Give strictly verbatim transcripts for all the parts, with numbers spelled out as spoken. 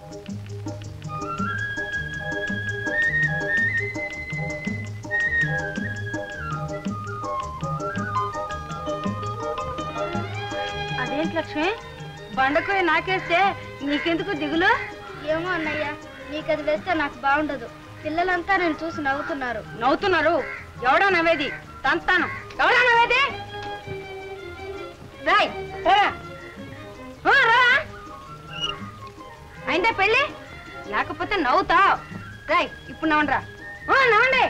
అదేంటి లక్ష్మి, బండకోయి నాకేస్తే నీకెందుకు దిగులు? ఏమో అన్నయ్య, నీకు అది వేస్తే నాకు బాగుండదు. పిల్లలంతా నేను చూసి నవ్వుతున్నారు. నవ్వుతున్నారు? ఎవడా నవ్వేది? తంతాను. ఎవడా నవ్వేది? రాయ్ రా. అయిందా పెళ్ళి? లేకపోతే నవ్వుతావు. రాయ్ ఇప్పుడు నవ్వండిరా. నవ్వండి.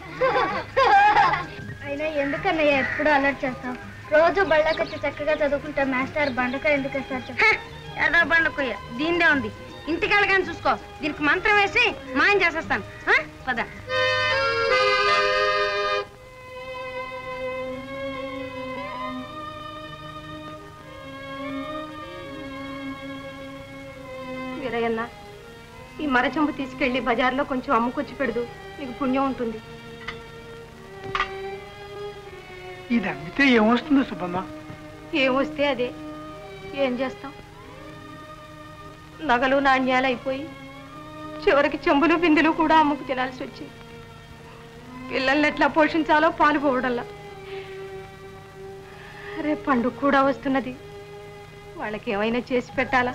అయినా ఎందుకన్నయ్య ఎప్పుడు అలర్ట్ చేస్తాం? రోజు బళ్ళకొచ్చి చక్కగా చదువుకుంటా మాస్టర్ బండకాయ ఎందుకు వేస్తారు? ఏదో బండకోయ్య దీనిదే ఉంది. ఇంటికి వెళ్ళగానే చూసుకో. దీనికి మంత్రం వేసి మాయం చేసేస్తాను. పద. వీరయ్యన్న, ఈ మరచెంబు తీసుకెళ్లి బజార్లో కొంచెం అమ్ముకొచ్చి పెడదు, నీకు పుణ్యం ఉంటుంది. ఇది అమ్మితే ఏమొస్తుందో సుబ్బమ్మ? ఏమొస్తే అదే. ఏం చేస్తాం? నగలు నాణ్యాలు అయిపోయి చివరికి చెంబులు బిందులు కూడా అమ్ముకు తినాల్సి వచ్చింది. పిల్లల్ని ఎట్లా పోషించాలో పాలు పోవడంలా. రేపు పండుగ కూడా వస్తున్నది, వాళ్ళకి ఏమైనా చేసి పెట్టాలా?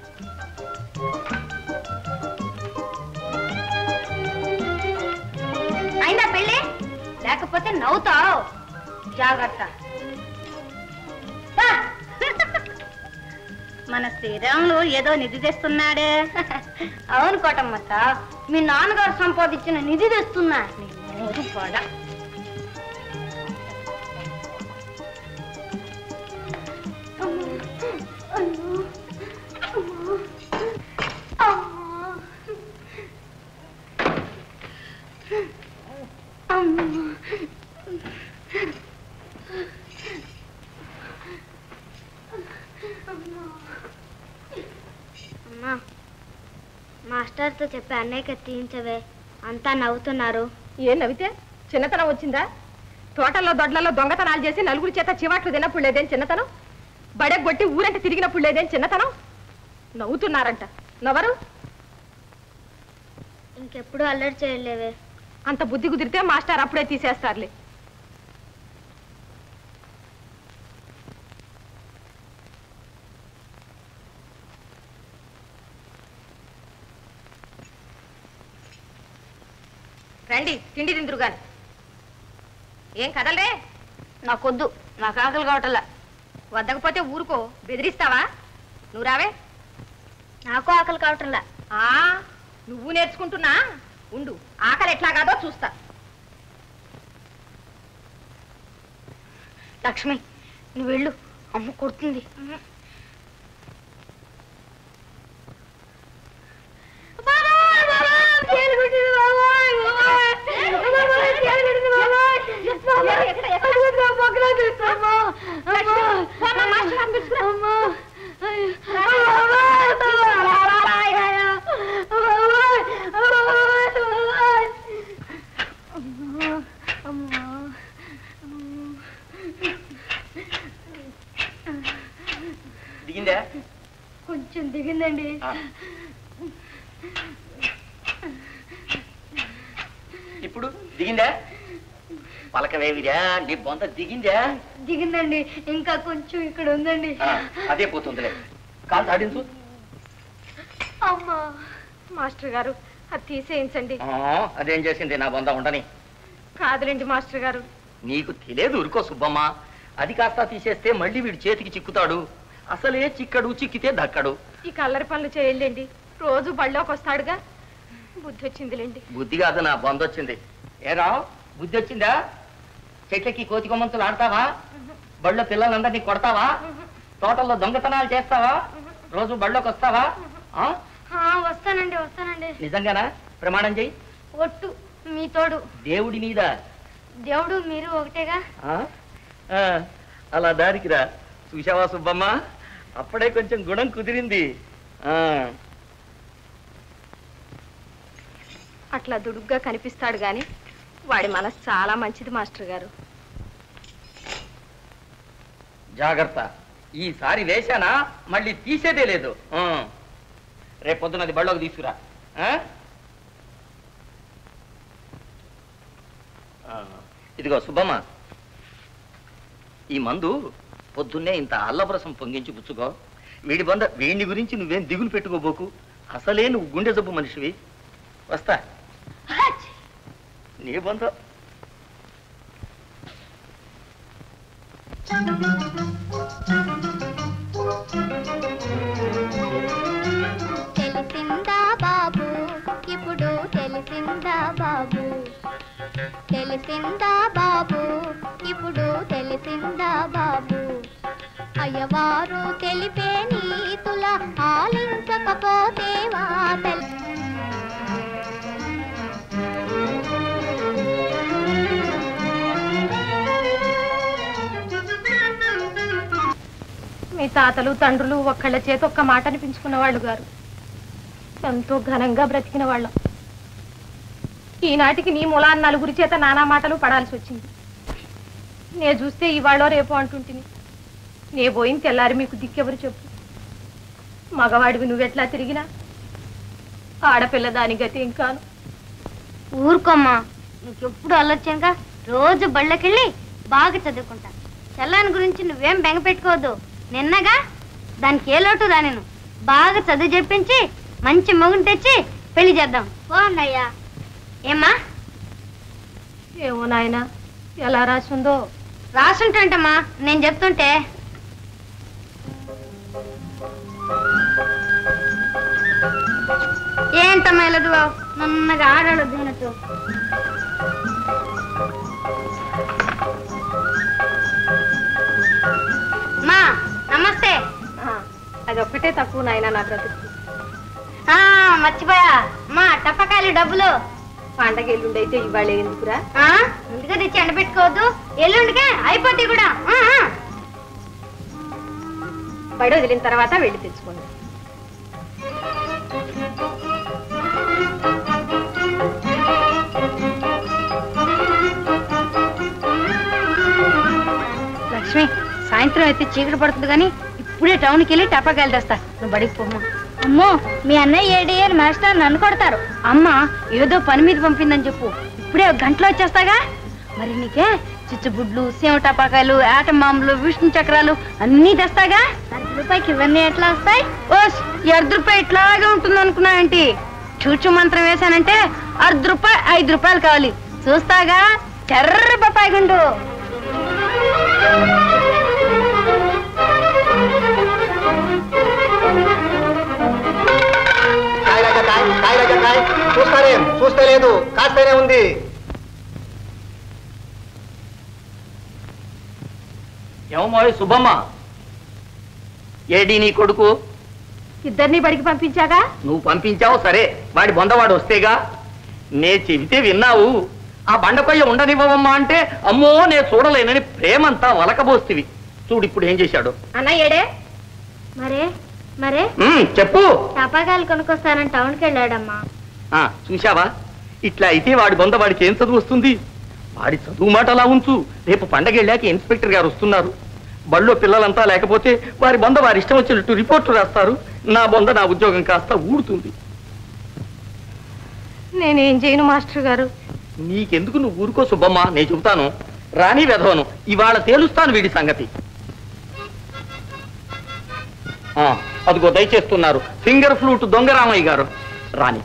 అయినా పెళ్ళి లేకపోతే నవ్వుతావు. జాగ్రత్త. మన శ్రీరాములు ఏదో నిధి తెస్తున్నాడే. అవును కోటమ్మత్త, మీ నాన్నగారు సంపాదించిన నిధి తెస్తున్నా. కూడా మాస్టర్తో చెప్పి అన్నయ్యకి తీయించవే, అంతా నవ్వుతున్నారు. ఏం నవ్వితే చిన్నతనం వచ్చిందా? తోటల్లో దొడ్లలో దొంగతనాలు చేసి నలుగురి చేత చివాట్లు తిన్నప్పుడు లేదేం చిన్నతనం? బడెగొట్టి ఊరంటే తిరిగినప్పుడు లేదేం చిన్నతనం? నవ్వుతున్నారంట. నవ్వరు? ఇంకెప్పుడు అల్లరి చేయలేవే. అంత బుద్ధి కుదిరితే మాస్టర్ అప్పుడే తీసేస్తారులే. రండి, తిండి తిందురు గాని. ఏం కదలరే? నాకొద్దు, నాకు ఆకలి కావటల్లా. వద్దకపోతే ఊరుకో. బెదిరిస్తావా? నువ్వు రావే. నాకు ఆకలి కావటంలా. ఆ నువ్వు నేర్చుకుంటున్నా ఉండు, ఆకలి ఎట్లా కాదో చూస్తా. లక్ష్మి, నువ్వు వెళ్ళు, అమ్మ కొడుతుంది. దిగిందా? కొంచెం దిగిందండి. ఇప్పుడు దిగిందా? పలకవేవిరా, నీ బొంత దిగిందా? దిగిందండి, ఇంకా కొంచెం ఇక్కడ ఉందండి. అదే పోతుందిలే. కాలు తాడించు. అమ్మా. మాస్టర్ గారు, అది తీసేయించండి. అదేం చేసింది నా బొంద? ఉండని. కాదులేండి మాస్టర్ గారు. నీకు తెలియదు, ఉరుకో సుబ్బమ్మ. అది కాస్త తీసేస్తే మళ్ళీ వీడి చేతికి చిక్కుతాడు. అసలే చిక్కడు, చిక్కితే దక్కడు. ఈ కల్లరి పనులు చేయలేండి, రోజు బళ్ళోకి వస్తాడుగా. బుద్ధి వచ్చిందిలేండి. బుద్ధి కాదు, నా బొంద వచ్చింది. ఏరా, బుద్ధి వచ్చిందా? చెట్లకి కోతి కొమ్మంతులు ఆడతావా? బళ్ళో పిల్లలందరినీ కొడతావా? తోటల్లో దొంగతనాలు చేస్తావా? రోజు బళ్ళోకి వస్తావా? వస్తానండి వస్తానండి. నిజంగానా? ప్రమాణం చెయ్యి. ఒట్టు మీ తోడు. దేవుడి మీద. దేవుడు మీరు ఒకటేగా. అలా దారికి రా. చూశావా సుబ్బమ్మ, అప్పుడే కొంచెం గుణం కుదిరింది. అట్లా దుడుగ్గా కనిపిస్తాడు గాని వాడి మనసు చాలా మంచిది మాస్టర్ గారు. జాగ్రత్త, ఈసారి వేశానా మళ్ళీ తీసేదే లేదు. రేపు పొద్దున అది బళ్ళోకి తీసుకురా. ఇదిగో సుబ్బమ్మ, ఈ మందు పొద్దున్నే ఇంత అల్లపురసం పొంగించి పుచ్చుకో. వీడి బంద వీడిని గురించి నువ్వేం దిగులు పెట్టుకోబోకు. అసలే నువ్వు గుండె జబ్బు మనిషివి. వస్తా. నీ బంద తెలిసిందా బాబు, ఇప్పుడు తెలిసిందా బాబు, తెలిసిందా బాబు, ఇప్పుడు తెలిసిందా బాబు, అయ్యవారు తెలిపే నీతుల ఆలించకపోతే వాతల్ మీ తాతలు తండ్రులు ఒక్కళ్ళ చేతి ఒక్క మాట అనిపించుకున్న వాళ్ళు గారు. ఎంతో ఘనంగా బ్రతికిన వాళ్ళం. ఈనాటికి నీ మూలాన్ని నలుగురి చేత నానా మాటలు పడాల్సి వచ్చింది. నే చూస్తే ఇవాళ రేపు అంటుంటిని. నే పోయిన తెల్లారి మీకు దిక్కెవరు చెప్పు. మగవాడివి నువ్వెట్లా తిరిగినా ఆడపిల్ల దాని గతి ఏం కాను. ఊరుకోమ్మా, నీకెప్పుడు ఆలోచనగా రోజు బళ్ళకెళ్ళి బాగా చదువుకుంటా. చల్లాని గురించి నువ్వేం బెంగ పెట్టుకోవద్దు. నిన్నగా దానికి ఏ లోటు రానేను. బాగా చదువు చెప్పించి మంచి మొగుని తెచ్చి పెళ్లి చేద్దాం. ఓ అన్నయ్యా. ఏమ్మా? ఏమో నాయనా, ఎలా రాసిందో. రాసుంటేంటమ్మా నేను చెప్తుంటే. ఏంటమ్మా ఇలాదు నన్నగా ఆడాడు దీనట్టు. మా నమస్తే. అది ఒక్కటే తక్కువ నాయనా నా బ్రతుకు. మర్చిపోయా మా టపకాయలు డబ్బులు. పండగ ఎల్లుండి అయితే ఇవాళ ఎందుకురా? ముందుగా తెచ్చి ఎండబెట్టుకోవద్దు, ఎల్లుండికే అయిపోతాయి కూడా. బయట వదిలిన తర్వాత వెళ్ళి తెచ్చుకోండి. లక్ష్మి, సాయంత్రం అయితే చీకటి పడుతుంది కానీ ఇప్పుడే టౌన్కి వెళ్ళి టపాకాయలు తెస్తా. నువ్వు బడికి పోమ్మా. అమ్మో, మీ అన్నయ్య ఏడేయర్ మాస్టర్ నన్ను కొడతారు. అమ్మ ఏదో పని మీద పంపిందని చెప్పు. ఇప్పుడే ఒక గంటలో వచ్చేస్తాగా. మరి నీకే చిచ్చుబుడ్లు, సీమ టపాకాయలు, ఆటం మామూలు, విష్ణు చక్రాలు అన్నీ తెస్తాగా. అర్ధ రూపాయికి ఇవన్నీ ఎట్లా వస్తాయి? ఓ, ఈ అర్ధ రూపాయి ఇట్లాగే ఉంటుంది అనుకున్నావేంటి? చూచు మంత్రం వేశానంటే అర్ధ రూపాయి ఐదు రూపాయలు కావాలి. చూస్తాగా చెర్ర బొప్పాయి గుండు. చూస్తారే చూస్తే లేదు, కాస్తేనే ఉంది. ఏమో సుబ్బమ్మ, ఏడి నీ కొడుకు? ఇద్దరిని బడికి పంపించాగా. నువ్వు పంపించావు సరే, వాడి బొందవాడు వస్తేగా. నే చెబితే విన్నావు. ఆ బండకొయ్య ఉండనివ్వమ్మా అంటే అమ్మో నే చూడలేనని ప్రేమంతా వలకబోస్తివి. చూడు ఇప్పుడు ఏం చేశాడు. అన్న ఏడే? మరే మరే చెప్పు. టపాకాయలు కొనుక్కొస్తానని టౌన్కి వెళ్ళాడమ్మా. చూశావా, ఇట్లా అయితే వాడి బొంద వాడికి ఏం చదువు వస్తుంది? వాడి చదువు మాట అలా ఉంచు. రేపు పండగ వెళ్ళాక ఇన్స్పెక్టర్ గారు వస్తున్నారు. బళ్ళో పిల్లలంతా లేకపోతే వారి బొంద వారి ఇష్టం వచ్చినట్టు రిపోర్టు రాస్తారు. నా బొంద నా ఉద్యోగం కాస్త ఊడుతుంది. నేనేం చేయను మాస్టర్ గారు? నీకెందుకు, నువ్వు ఊరుకో సుబ్బమ్మ, నేను చెబుతాను. రాణి వెధవను ఇవాళ తేలుస్తాను వీడి సంగతి. అదిగో దయచేస్తున్నారు ఫింగర్ ఫ్లూట్ దొంగరామయ్య గారు. రాణి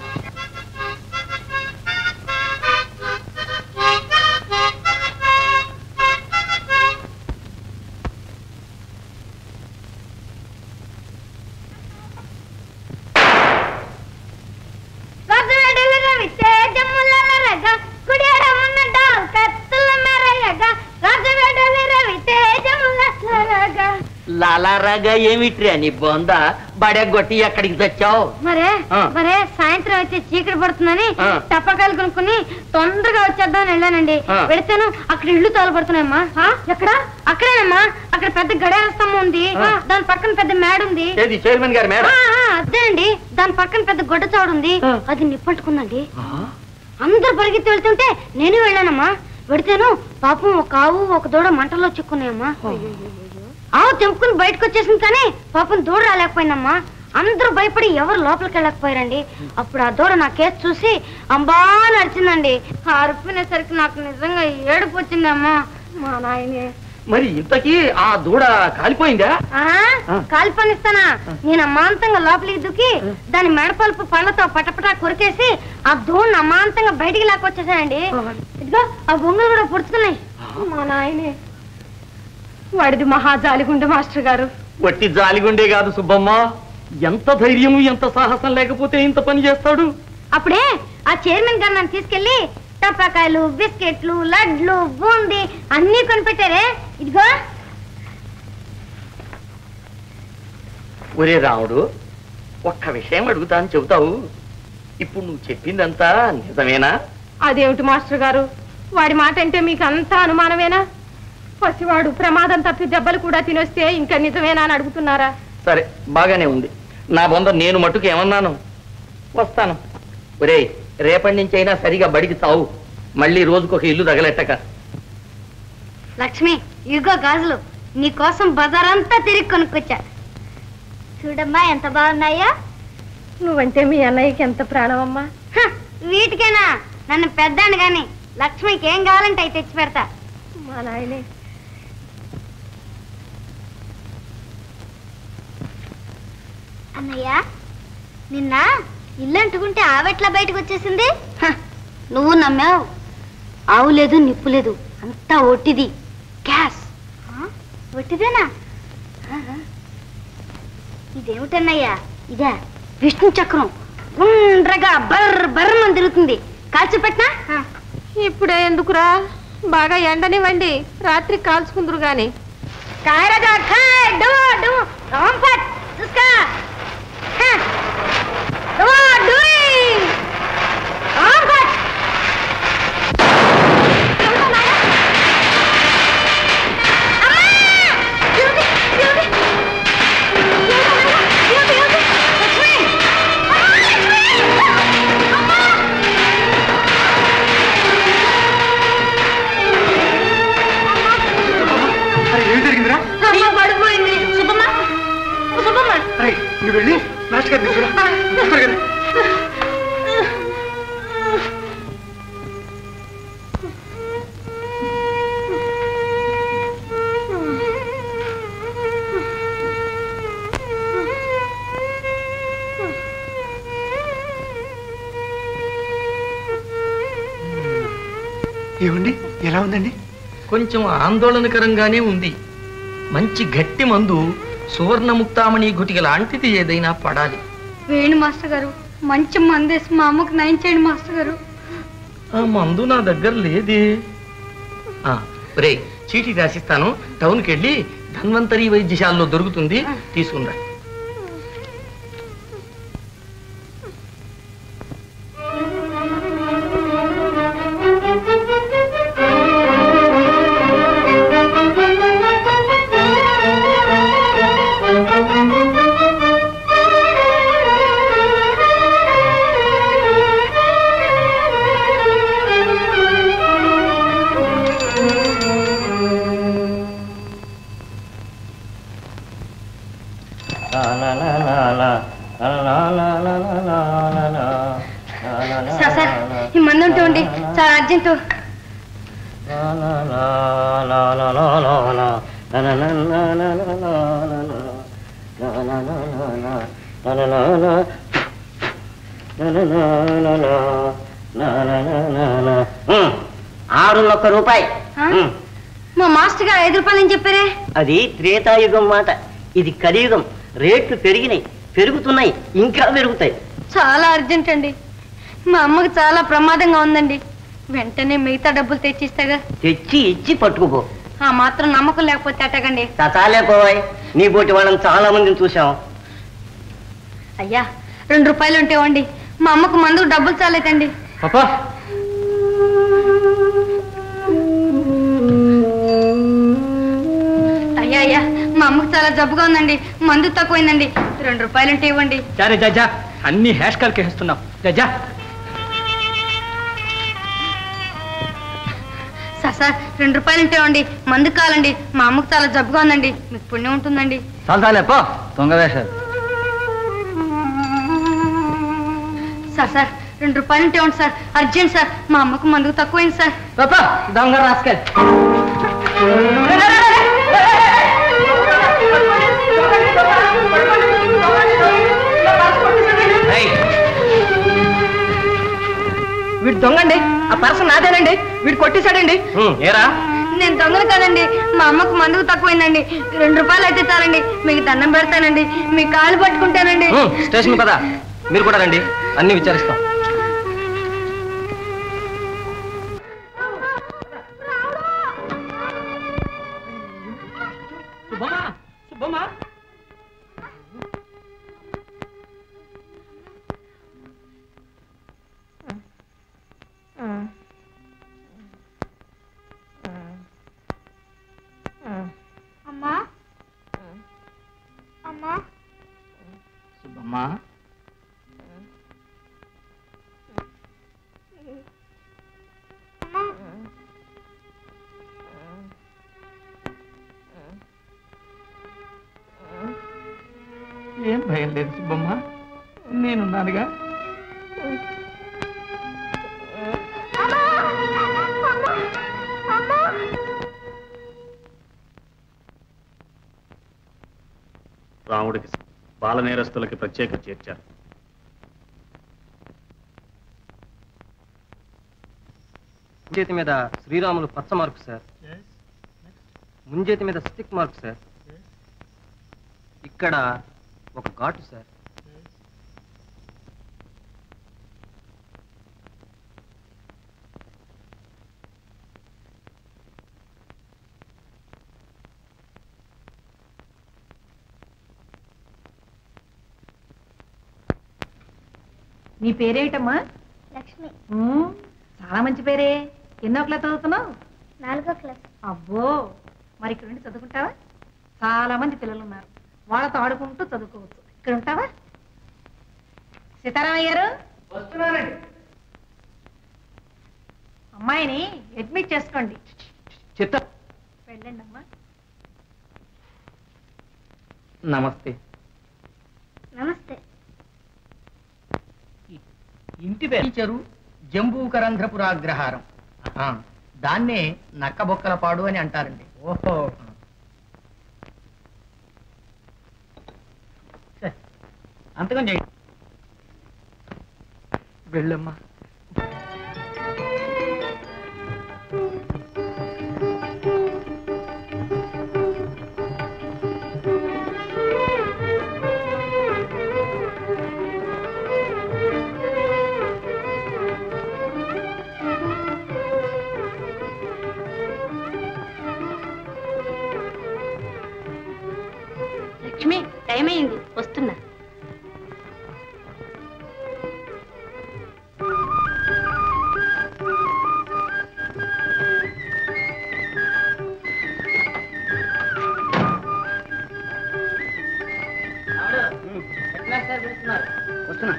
లాలారాగా ఏమిట్రా నీ బొంద? బడగొట్టి ఎక్కడికి తెచ్చావు? మరే మరే సాయంత్రం అయితే చీకటి పడుతుందని టపాకాయలు కొనుక్కుని తొందరగా వచ్చేద్దామని వెళ్ళానండి. వెళితేను అక్కడ ఇళ్ళు తోలబడుతున్నాయమ్మా. ఎక్కడ? అక్కడేనమ్మా. అక్కడ పెద్ద గడియార స్తంభం ఉంది, దాని పక్కన పెద్ద మేడ ఉంది. చైర్మన్ గారి మేడ? అదేనండి, దాని పక్కన పెద్ద గొడ్డ చావుడు ఉంది, అది నిప్పట్టుకుందండి. అందరు పరిగెత్తి వెళ్తుంటే నేను వెళ్ళానమ్మా. వెడితేను పాపం ఒక ఆవు ఒక దూడ మంటల్లో చిక్కున్నాయమ్మా. ఆవు తెంపుకుని బయటకు వచ్చేసింది కానీ పాపం దూడ రాలేకపోయిందమ్మా. అందరూ భయపడి ఎవరు లోపలికి వెళ్ళకపోయారండి. అప్పుడు ఆ దూడ నా కేసు చూసి అంబా నడిచిందండి. ఆ అరుపునేసరికి నాకు నిజంగా ఏడుపు వచ్చిందమ్మా. మా నాయనే మరి ఇంతకీ ఆ దూడ కాలిపోయిందా? కాలిపోనిస్తానా? నేను అమాంతంగా లోపలికి దుక్కి దాని మెడపలుపు పళ్ళతో పటపటా కొరికేసి ఆ దూడని అమాంతంగా బయటికి లాక్కొచ్చేసానండి. ఇదిగో ఆ బొంగులు కూడా పుడుతున్నాయి. మా నాయనే వాడిది మహా జాలిగుండు మాస్టర్ గారు. వట్టి జాలిగుండే కాదు సుబ్బమ్మ, ఎంత ధైర్యము ఎంత సాహసం లేకపోతే ఇంత పని చేస్తాడు. అప్పుడే ఆ చైర్మన్ గారు నన్ను తీసుకెళ్లి టపాకాయలు, బిస్కెట్లు, లడ్లు, బూందీ అన్ని కొనిపెట్టారే. ఇదిగో. ఒరే రాముడు, ఒక్క విషయం అడుగుతాను చెబుతావు? ఇప్పుడు నువ్వు చెప్పిందంతా నిజమేనా? అదేమిటి మాస్టర్ గారు, వాడి మాట అంటే మీకు అంతా అనుమానమేనా? పసివాడు ప్రమాదం తప్పి దెబ్బలు కూడా తినొస్తే ఇంకా నిజమేనా అని అడుగుతున్నారా? సరే బాగానే ఉంది. నా బొంద నేను మట్టుకు ఏమన్నాను? వస్తాను. ఒరే, రేపటి నుంచి అయినా సరిగా బడికి తావు, మళ్ళీ రోజుకొక ఇల్లు తగలెట్టక. లక్ష్మి, ఇదిగో గాజులు నీ కోసం బజారంతా తిరిగి కొనుక్కొచ్చా. చూడమ్మా ఎంత బాగున్నాయా. నువ్వంటే మీ అన్నయ్యకి ఎంత ప్రాణమమ్మా. వీటికేనా? నన్ను పెద్దాను గాని లక్ష్మికి ఏం కావాలంటే అవి తెచ్చి పెడతా. మా నాయనే అన్నయ్య, నిన్న ఇల్లు అంటుకుంటే ఆవెట్లా బయటకు వచ్చేసింది? నువ్వు నమ్మావు. ఆవు లేదు, నిప్పు లేదు, అంతా ఒట్టిది. గ్యాస్ ఒట్టిదేనా? ఇదేమిటన్నయ్యా? ఇదే విష్ణు చక్రం. గుండ్రగా బర్ర బర్రమని తిరుగుతుంది. కాల్చి పెట్టినా? ఇప్పుడే ఎందుకురా, బాగా ఎండనివ్వండి, రాత్రి కాల్చుకుందరు గాని. కాయరాజా ఖాయ్ డు డు రాంపట్ చూస్కా. హ డు డుయ్ రాంపట్. పడిపోయింది. సుబ్బమ్మ, సుబ్బమ్మ, నువ్వు వెళ్ళి మాస్టర్ గారు తీసుకురా. ఏమండి, ఎలా ఉందండి? కొంచెం ఆందోళనకరంగానే ఉంది. మంచి గట్టి మందు, సువర్ణముక్తామణి గుటిక లాంటిది ఏదైనా పడాలి. వేణు మాస్టర్ గారు, మంచి మందేసి మా అమ్మకు నయం చేయండి మాస్టర్ గారు. ఆ మందు నా దగ్గర లేదే. రే, చీటీ రాసిస్తాను, టౌన్కి వెళ్ళి ధన్వంతరి వైద్యశాలలో దొరుకుతుంది, తీసుకుందా. ఈ మందు ఉంటే ఉండి చాలా అర్జెంటు. ఆరున్నొక్క రూపాయి. మా మాస్టర్ గారు ఐదు రూపాయలు అని చెప్పారే. అది త్రేతాయుగం మాట, ఇది కలియుగం. రేట్లు పెరిగినాయి, పెరుగుతున్నాయి, ఇంకా పెరుగుతాయి. చాలా అర్జెంట్ అండి. మా అమ్మకి చాలా ప్రమాదంగా ఉందండి. వెంటనే మిగతా డబ్బులు తెచ్చిస్తాగా. తెచ్చి ఇచ్చి పట్టుకుపో. ఆ మాత్రం నమ్మకం లేకపోతే అట్టగండి. చాలే పోవాయి, నీ పోటీ వాళ్ళని చాలా మందిని చూసాం. అయ్యా, రెండు రూపాయలు ఉంటే ఇవ్వండి. మా అమ్మకు మందుకు డబ్బులు చాలేదండి. పాపా, అయ్యా అయ్యా, మా అమ్మకు చాలా జబ్బుగా ఉందండి, మందు తక్కువైందండి. రెండు రూపాయలు ఉంటే ఇవ్వండి. సరే జజ్జా, అన్ని హ్యాష్ కాల్కి వేస్తున్నాం. జజ్జా, సార్ సార్ రెండు రూపాయలు ఉంటే ఇవ్వండి, మందు కావాలండి. మా అమ్మకు చాలా జబ్బుగా ఉందండి, మీకు పుణ్యం ఉంటుందండి. చాలా చాలేపో దొంగ వేషాలు. సార్ సార్ రెండు రూపాయలు ఉంటే ఉంది సార్, అర్జెంట్ సార్, మా అమ్మకు మందుకు తక్కువైంది సార్. దొంగ రాసుకెళ్ళి వీడు దొంగండి, ఆ పర్సన్ నాదేనండి, వీడు కొట్టేశాడండి. ఏరా నేను దొంగలు కాదండి, మా అమ్మకు మందుకు తక్కువైందండి, రెండు రూపాయలు అయితే చాలండి, మీకు దండం పెడతానండి, మీ కాలు పట్టుకుంటానండి. స్టేషన్ కదా, మీరు కూడా రండి, అన్ని విచారిస్తాం. సుబ్బమ్మా, సుబ్బమ్మా, అమ్మా అమ్మా సుబ్బమ్మా, ఏం భయం లేదు సుబ్బమ్మ, నేనున్నానుగా. రాముడికి బాల నేరస్తులకి ప్రత్యేక చేర్చారు. ముంజేతి మీద శ్రీరాములు పచ్చ మార్కు సార్, ముంజేతి మీద స్టిక్ మార్క్ సార్, ఇక్కడ ఒక ఘాటు సార్. నీ పేరేమిటమ్మా? లక్ష్మి. చాలా మంచి పేరే. ఎన్నో క్లాస్ చదువుతున్నావు? నాలుగో క్లాస్. అబ్బో, మరి ఇక్కడ నుండి చదువుకుంటావా? చాలా మంది పిల్లలు ఉన్నారు, వాళ్ళతో ఆడుకుంటూ చదువుకోవచ్చు. ఇక్కడ ఉంటావా? సీతారామయ్య గారు వస్తున్నానండి. అమ్మాయిని అడ్మిట్ చేసుకోండి. చిత్త వెళ్ళండి అమ్మా. నమస్తే. నమస్తే. ఇంటి పేరు జంబూకరంధ్రపురాగ్రహారం. దాన్నే నక్కబొక్కల పాడు అని అంటారండి. ఓహో, అంతకం చేయండి. వెళ్ళమ్మా. లక్ష్మి, టైం అయింది, వస్తున్నా. వస్తున్నా.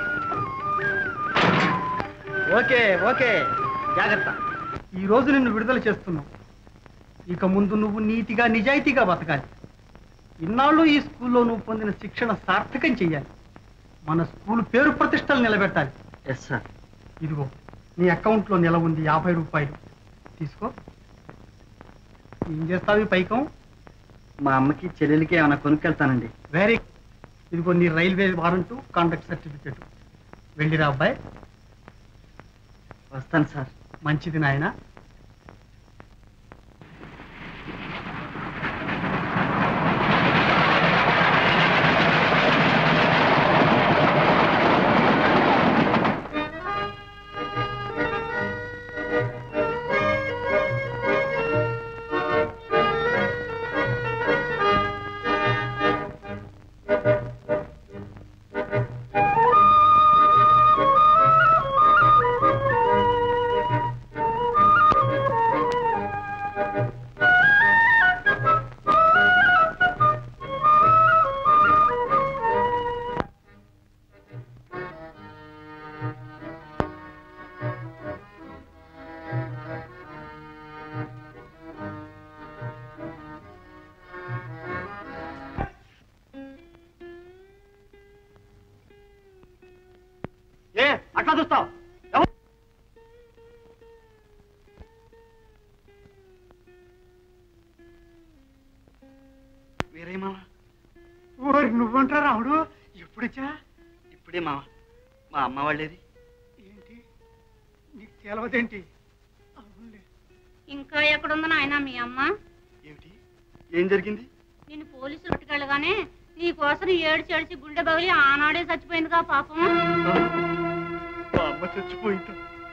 ఓకే ఓకే, జాగ్రత్త. ఈ రోజు నిన్ను విడుదల చేస్తున్నావు. ఇక ముందు నువ్వు నీతిగా నిజాయితీగా బతకాలి. ఇన్నాళ్ళు ఈ స్కూల్లో నువ్వు పొందిన శిక్షణ సార్థకం చెయ్యాలి. మన స్కూల్ పేరు ప్రతిష్టలు నిలబెట్టాలి. Yes sir. ఇదిగో నీ అకౌంట్లో నిల ఉంది యాభై రూపాయలు, తీసుకో. ఏం చేస్తావు ఈ పైకం? మా అమ్మకి చెల్లెలికి ఏమైనా కొనుక్కెళ్తానండి. వెరీ. ఇదిగో నీ రైల్వే వారంటు, కాంట్రాక్ట్ సర్టిఫికేట్. వెళ్ళిరా అబ్బాయి. వస్తాను సార్. మంచిది నాయన. ఏ అట్లా చూస్తావు? వేరే మామ. ఓరి నువ్వంటా రాముడు, ఎప్పుడొచ్చా? ఇప్పుడే మామ. మా అమ్మ వాళ్ళేది? ఏంటి నీకు తెలవదేంటి? అవునులే. ఇంకా ఎక్కడుంది నాయన మీ అమ్మ? ఏమిటి, ఏం జరిగింది? నిన్ను పోలీసులు పట్టుకెళ్ళగానే నీ కోసం ఏడ్చి ఏడ్చి గుండె బగిలి ఆనాడే చచ్చిపోయిందిగా పాపం. మా అమ్మ చచ్చిపోయిందా?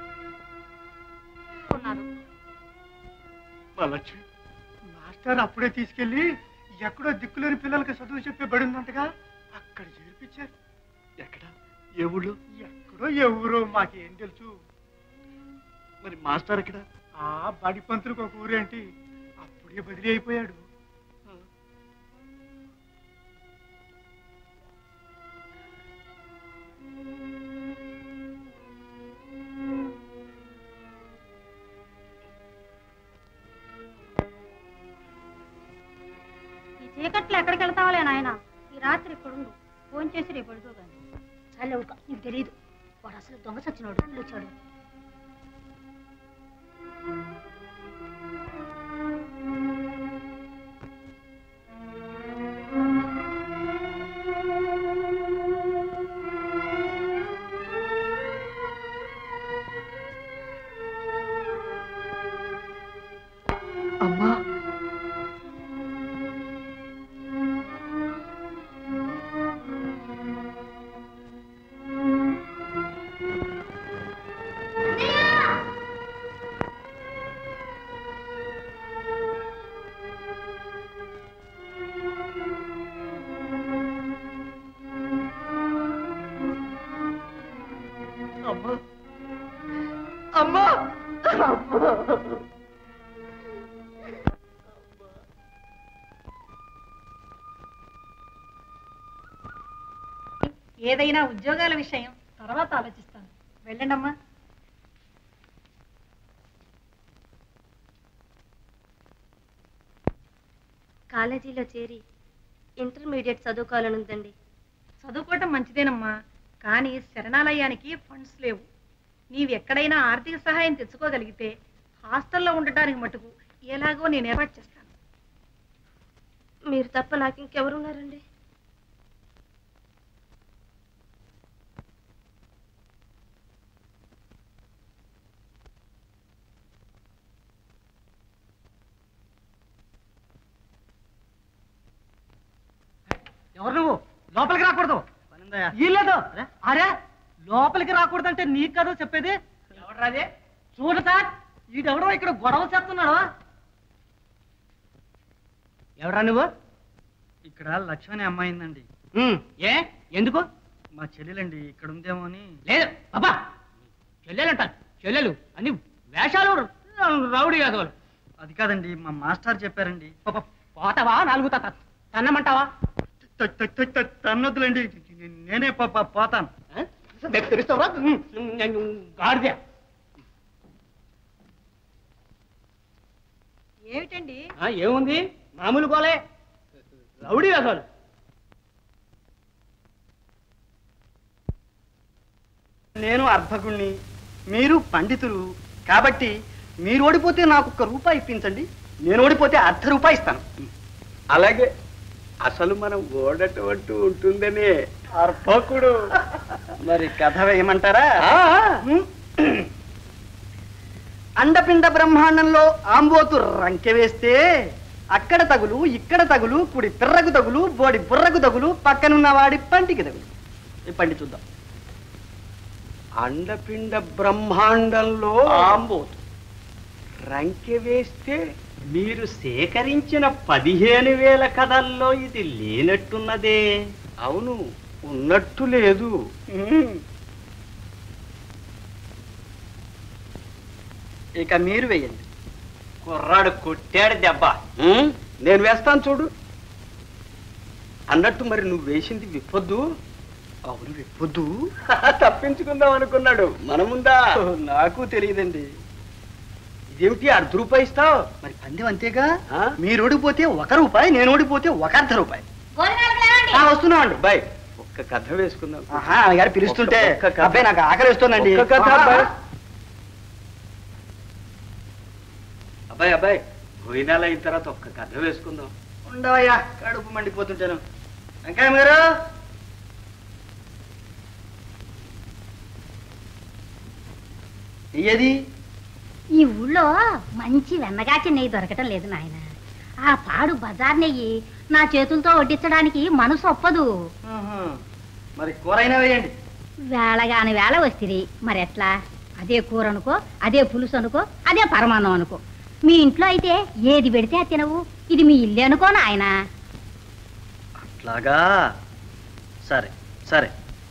మా లక్ష్మి మాస్టర్ అప్పుడే తీసుకెళ్ళి ఎక్కడో దిక్కులేని పిల్లలకి చదువు చెప్పే బడి ఉందంటగా, అక్కడ చేర్పించారు. ఎక్కడ? ఏ ఊళ్ళో? ఎక్కడో ఏ ఊరో మాకేం తెలుసు. మరి మాస్టర్ ఎక్కడ? ఆ బడి పంతులకు ఒక ఊరేంటి, అప్పుడే బదిలీ అయిపోయాడు. చీకట్లో ఎక్కడికి వెళ్తావాలే నాయన, ఈ రాత్రి ఇక్కడుండు, ఫోన్ చేసి రేపు పడుతూ కానీ. చాలే ఊక, నీకు తెలియదు, వాడు అసలు దొంగ సచ్చినోడు వచ్చాడు. అమ్మా, అమ్మా, ఏదైనా ఉద్యోగాల విషయం తర్వాత ఆలోచిస్తాను. వెళ్ళండమ్మా. కాలేజీలో చేరి ఇంటర్మీడియట్ చదువుకోవాలనుందండి. చదువుకోవటం మంచిదేనమ్మా, కానీ శరణాలయానికి ఫండ్స్ లేవు. నీవు ఎక్కడైనా ఆర్థిక సహాయం తెచ్చుకోగలిగితే హాస్టల్లో ఉండటానికి మటుకు ఎలాగో నేను ఏర్పాటు చేస్తాను. మీరు తప్ప నాకు ఇంకెవరున్నారండి? ఎవరు నువ్వు? లోపలికి రాకూడదు. వీల్లేదు. అరే లోపలికి రాకూడదంటే నీకు కదా చెప్పేది. ఎవడరాదే? చూడు సార్, ఈడెవడో ఇక్కడ గొడవ చేస్తున్నాడు. ఎవరా నువ్వు? ఇక్కడ లక్ష్మణి అమ్మాయిందండి. ఏ ఎందుకు? మా చెల్లెలండి, ఇక్కడ ఉందేమో అని. లేదు అబ్బా, చెల్లెలంట చెల్లెలు అని వేషాలు రౌడీ యాదవులు. అది కాదండి, మా మాస్టర్ చెప్పారండి. పోతావా? నాలుగు తన్నమంటావా? తన్నొద్దులండి, నేనే పోతాను. తెలుస్తావా? గాడిద. ఏమిటండి? ఏముంది, మామూలు గోలే, రౌడీ అసలు. నేను అర్భకుణ్ణి, మీరు పండితులు కాబట్టి మీరు ఓడిపోతే నాకు ఒక్క రూపాయి ఇప్పించండి, నేను ఓడిపోతే అర్ధ రూపాయి ఇస్తాను. అలాగే, అసలు మనం ఓడటట్టు ఉంటుందనే అర్భకుడు. మరి కథ వేయమంటారా? అండపిండ బ్రహ్మాండంలో ఆంబోతు రంకె వేస్తే అక్కడ తగులు, ఇక్కడ తగులు, కుడి పిర్రకు తగులు, బోడి బుర్రకు తగులు, పక్కనున్న వాడి పంటికి తగులు. ఈ పండి చూద్దాం. అండపిండ బ్రహ్మాండంలో ఆంబోతు రంకె వేస్తే మీరు సేకరించిన పదిహేను వేల కథల్లో ఇది లేనట్టున్నదే. అవును, ఉన్నట్టు లేదు. ఇక మీరు వేయండి. కుర్రాడు కొట్టాడు దెబ్బ. నేను వేస్తాను చూడు. అన్నట్టు మరి నువ్వు వేసింది విప్పొద్దు. అవును విప్పొద్దు. తప్పించుకుందాం అనుకున్నాడు మన ముందా. నాకు తెలియదండి. ఇదేమిటి అర్ధ రూపాయి ఇస్తావు? మరి పందెం అంతేగా. మీరు ఓడిపోతే ఒక రూపాయి, నేను ఓడిపోతే ఒక అర్ధ రూపాయి. వస్తున్నామండి. బాయ్. ఒక్క కథ వేసుకుందాం. గారు పిలుస్తుంటే అబ్బాయి నాకు ఆకలి వేస్తుందండి. అబ్బాయి అబ్బాయి భోజనాలు అయిన తర్వాత ఒక్క కథ వేసుకుందాం. ఉండవయ్యా, కడుపు మండిపోతుంటాను. వెంకయ్య గారు, ఏది ఈ ఊళ్ళో మంచి వెన్నగాచి నెయ్యి దొరకటం లేదు నాయన. ఆ పాడు బజార్ నెయ్యి నా చేతులతో వడ్డించడానికి మనసు ఒప్పదు. మరి కూర అయినా వేయండి. వేళగాని వేళ వస్తుంది మరి ఎట్లా? అదే కూర అనుకో, అదే పులుసు అనుకో, అదే పరమాన్నం అనుకో. మీ ఇంట్లో అయితే ఏది పెడితే అది తినవు. ఇది మీ ఇల్లు అనుకో నాయన. అట్లాగా, సరే సరే.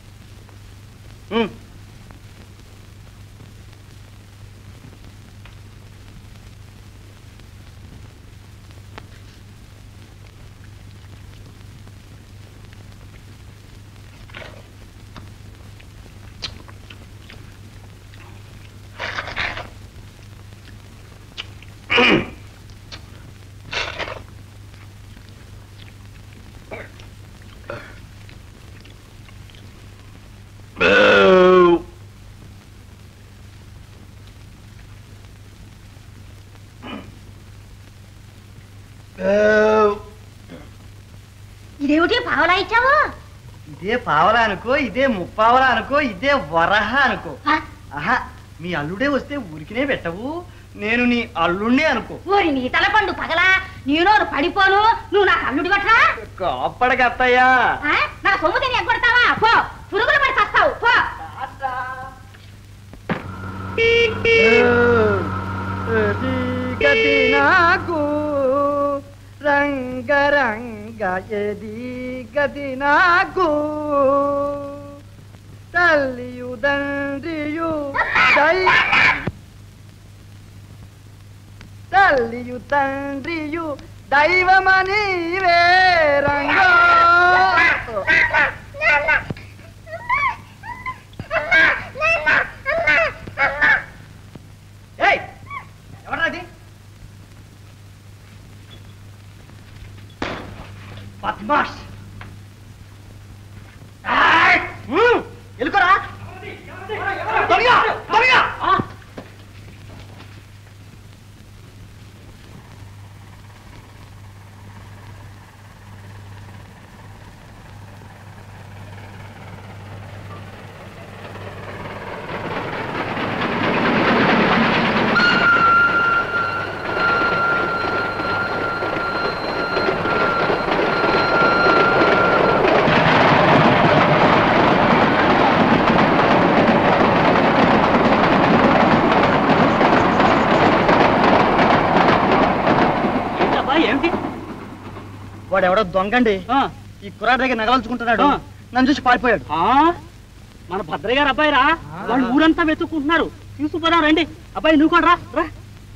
ఇదేమిటి పావలా ఇచ్చావు? ఇదే పావలా అనుకో, ఇదే ముప్పావలా అనుకో, ఇదే వరహ అనుకో. ఆహా, మీ అల్లుడే వస్తే ఊరికినే పెట్టవు. నేను నీ అల్లుడినే అనుకో. ఊరి నీ తలపండు పగలా, నేను పడిపోను. నువ్వు నాకు అల్లుడు కొట్టరా? అప్పటికత్తయ్యా నా సొమ్ము తిని ఎగ్గొడతావా? పో, పురుగులు పడి చస్తావు. పో. నాకు రంగరంగ ఎది గది నాకు తల్లియు తండ్రియు దై తల్లియు తండ్రియు దైవమని రంగా. ఎవరది? బద్మాష్, ఎలుకోరా. వాడెవడో దొంగండి, ఈ కుర్రాడి దగ్గర నగలంచుకుంటున్నాడు. నన్ను చూసి పారిపోయాడు. మన భద్రయ్య గారు అబ్బాయి రా, వాళ్ళు ఊరంతా వెతుక్కుంటున్నారు. తీసుకుపోరా, రండి. అబ్బాయి నువ్వు కూడా రా.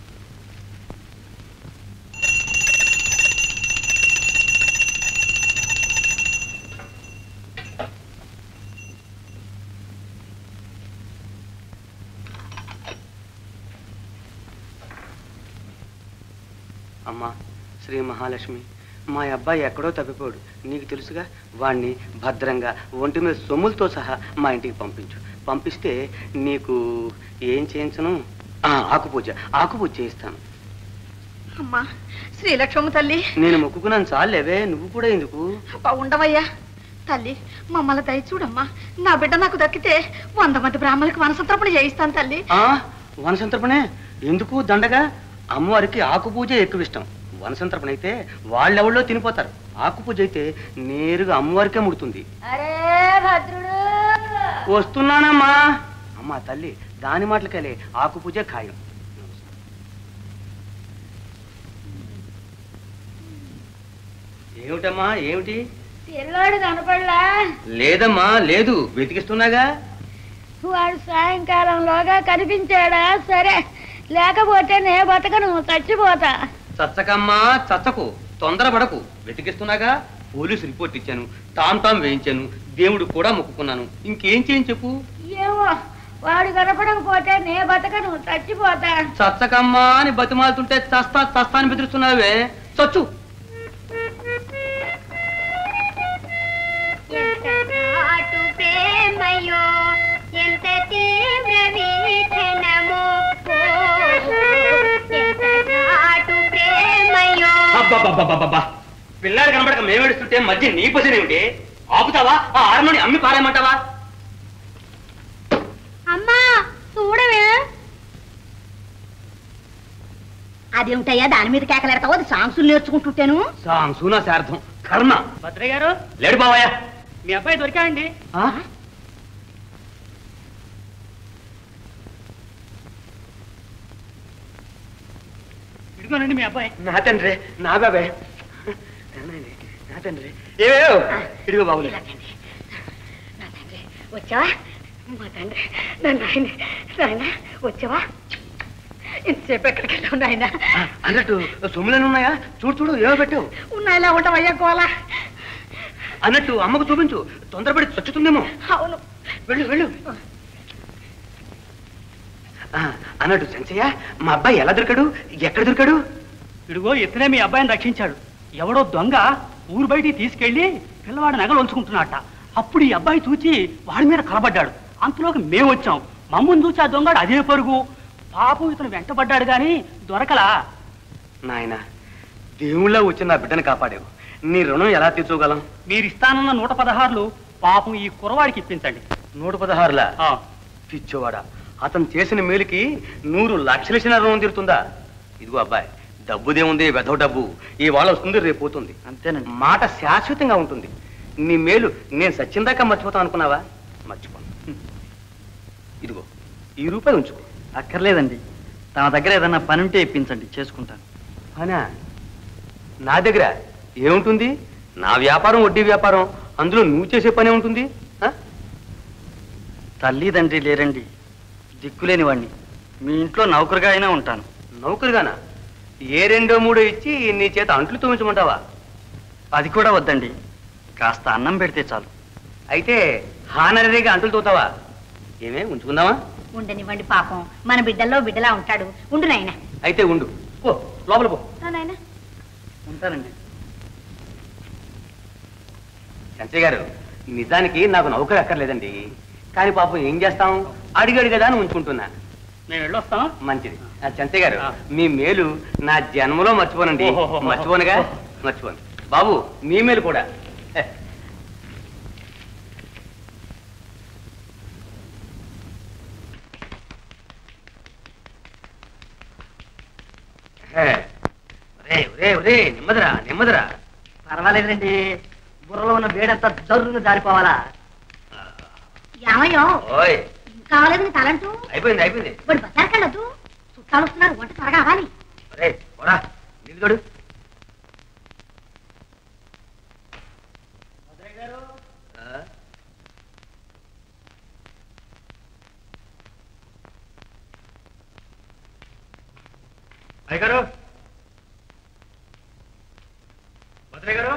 అమ్మా శ్రీ మహాలక్ష్మి, మా అబ్బాయి ఎక్కడో తప్పిపోడు. నీకు తెలుసుగా, వాణ్ణి భద్రంగా ఒంటి మీద సొమ్ములతో సహా మా ఇంటికి పంపించు. పంపిస్తే నీకు ఏం చేయించను? ఆకుపూజ ఆకుపూజ చేయిస్తాను. అమ్మా శ్రీలక్ష్మ తల్లి, నేను మొక్కుకున్నాను చాలేవే, నువ్వు కూడా ఎందుకు? ఉండవయ్యా తల్లి, మమ్మల్ని దయ చూడమ్మా. నా బిడ్డ నాకు దక్కితే వంద మంది బ్రాహ్మణులకు వనసంతర్పణ చేయిస్తాను తల్లి. వనసంతర్పణే ఎందుకు? దండగా అమ్మవారికి ఆకుపూజ ఎక్కువ ఇష్టం. వనసంతర్పణ అయితే వాళ్ళెవళ్ళో తినిపోతారు. ఆకుపూజ అయితే నేరుగా అమ్మవారికే ముడుతుంది. వస్తున్నానమ్మా. అమ్మా తల్లి, దాని మాటలకెళ్ళి ఆకుపూజ ఖాయం. ఏమిటమ్మా ఏమిటి? పిల్లోడు కనపడలా? లేదమ్మా లేదు, వెతికిస్తున్నాగా. వాడు సాయంకాలంలోగా కనిపించాడా? సరే, లేకపోతే నే బతకను, చచ్చిపోతా. చచ్చకమ్మా చచ్చకు, తొందరపడకు. వెతికిస్తున్నాగా. పోలీసు రిపోర్ట్ ఇచ్చాను, టామ్ టామ్ వేయించాను, దేవుడు కూడా మొక్కుకున్నాను. ఇంకేం చేయని చెప్పు. ఏమో, వాడు కనపడకపోతే నే బతకను, చచ్చిపోతా. చచ్చకమ్మా అని బతిమాలుతుంటే చస్తా చస్తా అని బెదిరిస్తున్నావే. చచ్చు. ఎంత చాటు ప్రేమయో ఎంత తీవ్ర వీక్షణమో ఎంత చాటు ప్రేమయో. అబ్బబ్బబ్బబ్బబ్బా పిల్లాడు కనబడక మేమేడుస్తుంటే మధ్య నీ పొజిషన్ ఏమిటి? ఆపుతావా? ఆ ఆరుని అమ్మి పారేయమంటావా? అమ్మా చూడవే. అదేమిటయ్యా దాని మీద కేకలేడతావు? అది సాంగ్సులు నేర్చుకుంటుంటాను. సాంసూనా శార్థం కర్మ. భద్రయ్య గారు లేడు బావయ్య. మీ అబ్బాయి దొరికాయండి. ఇదిగోనండి మీ అబ్బాయి. నా తండ్రి నా బాబాయ్ నా తండ్రి ఏవే ఇదిగో బాబులే. నా తండ్రి వచ్చావా? మా తండ్రి నా నాయన నాయన వచ్చావా? ఇంతసేపు ఎక్కడికి వెళ్ళావు నాయన? అన్నట్టు సొమ్ములను ఉన్నాయా? చూడు చూడు ఏమో పెట్టావు. ఉన్నాయిలా ఉంటావయ్యా కోలా. అన్నట్టు అమ్మకు చూపించు, తొందరపడి చచ్చుతుందేమో. అవును వెళ్ళు వెళ్ళు. అన్నట్టు సంచయ్య మా అబ్బాయి ఎలా దొరికాడు? ఎక్కడ దొరికాడు? ఇదిగో ఇతనే మీ అబ్బాయిని రక్షించాడు. ఎవడో దొంగ ఊరు బయటికి తీసుకెళ్లి పిల్లవాడి నగలు ఉంచుకుంటున్నట్ట. అప్పుడు ఈ అబ్బాయి చూచి వాడి మీద కలబడ్డాడు. అంతలోకి మేము వచ్చాం. మమ్మల్ని చూసి ఆ దొంగడు అదే పరుగు. పాపం ఇతను వెంటబడ్డాడు గాని దొరకలా. నాయన దేవుళ్ళ వచ్చి నా బిడ్డను కాపాడావు. నీ రుణం ఎలా తీర్చుకోగలం? మీరు ఇస్తానన్న నూట పదహారులు పాపం ఈ కురవాడికి ఇప్పించండి. నూట పదహారులా? పిచ్చోవాడా, అతను చేసిన మేలుకి నూరు లక్షల రుణం తీరుతుందా? ఇదిగో అబ్బాయి, డబ్బుదేముంది, వెధవ డబ్బు ఈ వాళ్ళ వస్తుంది, రేపు పోతుంది. అంతేనండి. మాట శాశ్వతంగా ఉంటుంది. నీ మేలు నేను సచ్చిందాకా మర్చిపోతాను అనుకున్నావా? మర్చిపోను. ఇదిగో ఈ రూపాయలు ఉంచుకో. అక్కర్లేదండి, తన దగ్గర ఏదన్నా పని ఉంటే ఇప్పించండి, చేసుకుంటాను. అనా నా దగ్గర ఏముంటుంది? నా వ్యాపారం వడ్డీ వ్యాపారం, అందులో నువ్వు చేసే పని ఉంటుంది. తల్లిదండ్రి లేరండి, దిక్కులేని వాడిని. మీ ఇంట్లో నౌకరుగా అయినా ఉంటాను. నౌకరుగానా? ఏ రెండో మూడో ఇచ్చి నీ చేత అంట్లు తోమించమంటావా? అది కూడా వద్దండి, కాస్త అన్నం పెడితే చాలు. అయితే హానరీగా అంటులు తోతావా? ఏమే ఉంచుకుందామా? ఉండనివ్వండి, పాపం మన బిడ్డల్లో బిడ్డలా ఉంటాడు. ఉండు నాయన. అయితే ఉండు, పో లోపల పో. నాయన ఉంటానండి. సంచయ్ గారు, నిజానికి నాకు నౌకరు అక్కర్లేదండి. కానీ పాపం ఏం చేస్తాం, అడిగాడు కదా అని ఉంచుకుంటున్నా. మేము వెళ్ళొస్తాం. మంచిది. చంచయ్య గారు, మీ మేలు నా జన్మలో మర్చిపోనండి. మర్చిపోనుగా? మర్చిపోను. బాబు మీ మేలు కూడా. నెమ్మదిరా నెమ్మదిరా. పర్వాలేదండి, బుర్రలో ఉన్న వేడంతా జరువును జారిపోవాలా? ఏమయ్యో ఓయ్ కావాలేదు నీ తలంటూ? అయిపోయింది అయిపోయింది. వాడు బజార్కి వెళ్ళొద్దు, చుట్టాలు వస్తున్నారు, వంట త్వరగా అవ్వాలి. రే పోరా, నిలుగడు. అయ్యగారు, భద్రయ్య గారు,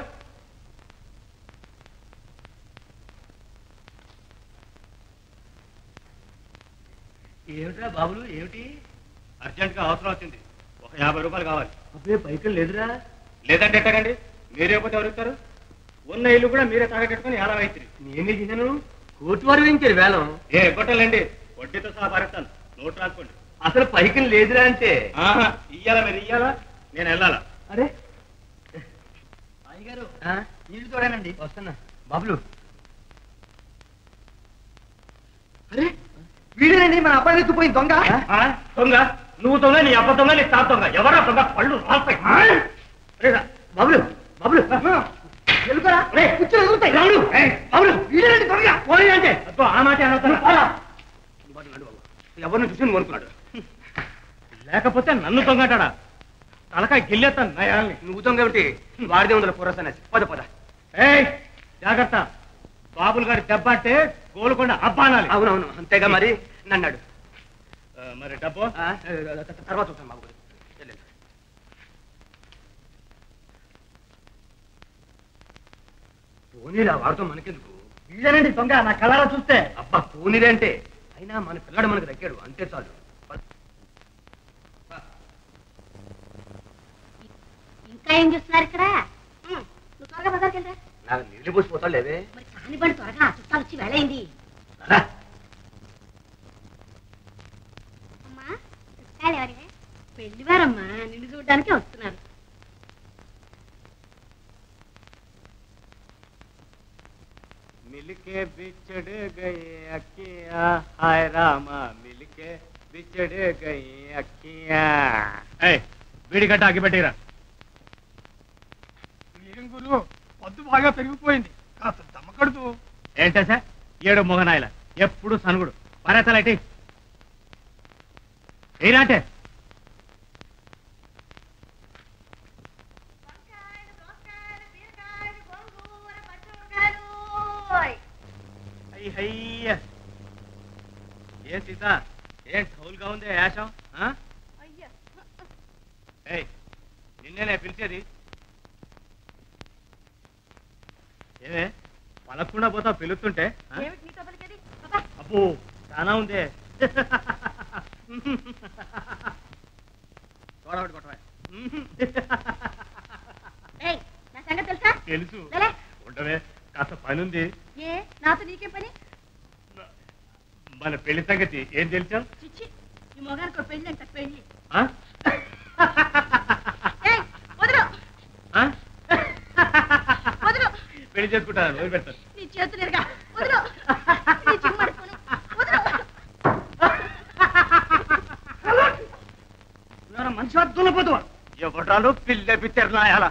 ఏమిట్రా బాబులు, ఏమిటి? అర్జెంట్ గా అవసరం వచ్చింది, ఒక యాభై రూపాయలు కావాలి. అబ్బే పైకలు లేదురా. లేదంటే ఎట్టకండి, మీరే పోతే ఎవరుతారు? ఉన్న ఇల్లు కూడా మీరే తాగట్టుకుని ఎలా అవుతుంది. నేనే చేశాను, కోర్టు వారు వేయించారు వేలం. ఏ కొట్టాలండి, వడ్డీతో సహా భరిస్తాను, నోటు రాసుకోండి. అసలు పైకలు లేదురా అంటే. ఆహా, ఇయ్యాలా మీరు ఇయ్యాలా, నేను వెళ్ళాలా? అరే అయ్యగారు, నీళ్లు తోడానండి. వస్తున్నా. బాబులు, అరే వీడేనండి మన అబ్బాయి ఎత్తుపోయింది దొంగ. ఆ, దొంగ నువ్వు దొంగ, నీ అబ్బ దొంగ, నీ తాత దొంగ, ఎవరా దొంగ? పళ్ళు రాస్తాయి. బాబులు, బాబులు ఎలుకరా కూర్చొని ఎదుగుతాయి రాముడు. బాబులు వీడేనండి దొంగ. పోనీ అంటే అబ్బో, ఆ మాట అనవుతాను. ఎవరిని చూసి కొనుక్కున్నాడు. లేకపోతే నన్ను దొంగటాడా? తలకాయ గిల్లేస్తాను నయాల్ని. నువ్వు దొంగ ఏమిటి? వాడిదే ఉందల పురసనేసి. పద పద. ఏయ్ జాగ్రత్త, బాబులు గారి దెబ్బ అంటే గోలుకొండ అబ్బానాలి. అవునవును, అంతేగా మరి. నన్నాడు మరి డబ్బు తర్వాత చూస్తాను బాబు. పోనీరా, వాడితో మనకెందుకు? వీడేనండి దొంగ, నా కళ్ళారా చూస్తే. అబ్బా పోనీరే అంటే, అయినా మన పిల్లాడు మనకు దక్కాడు, అంతే చాలు. ఇంకా ఏం చూస్తున్నారు ఇక్కడ? నువ్వు త్వరగా బజార్కి వెళ్ళరా. నాకు నీళ్ళు పోసిపోతాడు లేవే. మరి చాలా కానివ్వండి త్వరగా చుట్టాలు వచ్చి వెళ్ళైంది. అమ్మా చుట్టాలు ఎవరివే? పెళ్లివారమ్మా, నిన్ను చూడడానికి వస్తున్నారు. मिलके बिछड़ गए अखियां हाय रामा मिलके बिछड़ गई अखियां వీడి గట్ట ఆగిపెట్టిరా. ఏం గురు పొద్దు బాగా పెరిగిపోయింది, కాస్త దమ్మకడుతూ. ఏంటా సార్ ఏడు మొగనాయల ఎప్పుడు సనుగుడు పరేతలటి ఏరాంటే అయ్యయ్య ఏ సీత ఏం ఠౌల్గా ఉంది యాషం? ఏయ్ నిన్నేనే పిలిచేది. ఏమే పలకుండా పోతావు పిలుస్తుంటే? అబ్బో చాలా ఉందే. చూడబడి కొట్టవా? తెలుసు ఉండవే, కాస్త పని ఉంది. ఏ నాతో నీకేం పని? మన పెళ్లి సంగతి ఏం తెలుసావు? చిచ్చి ఈ మొగానికి పెళ్లి అంట పెళ్లి. పెళ్లి చేసుకుంటాను వదిలి పెడతాను. నీ చేతులు ఎరగా మనిషి అద్దులు పోతువా ఎవడాలు పిల్ల పిత్తెరనాయాల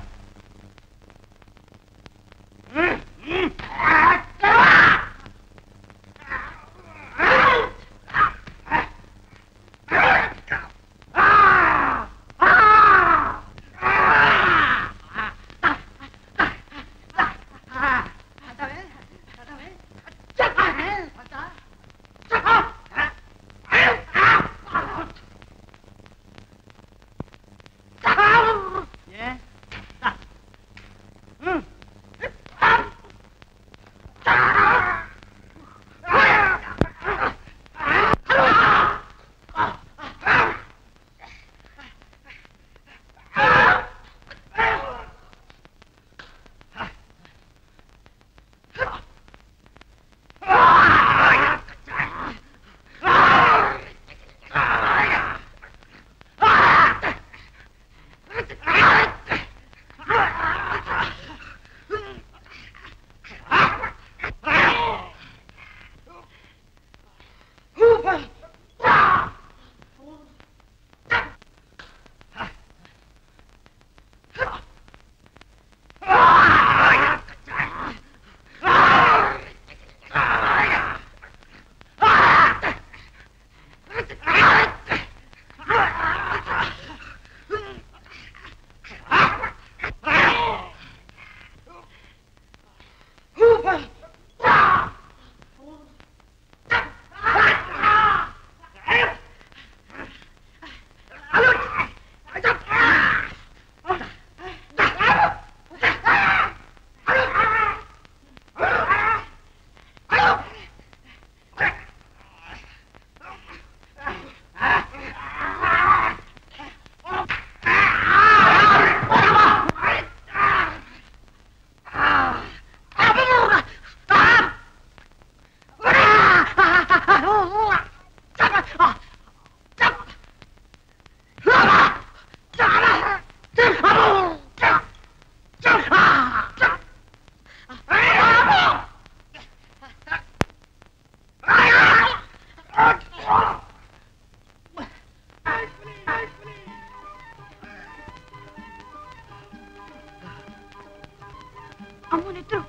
అమ్మో నెత్తురు.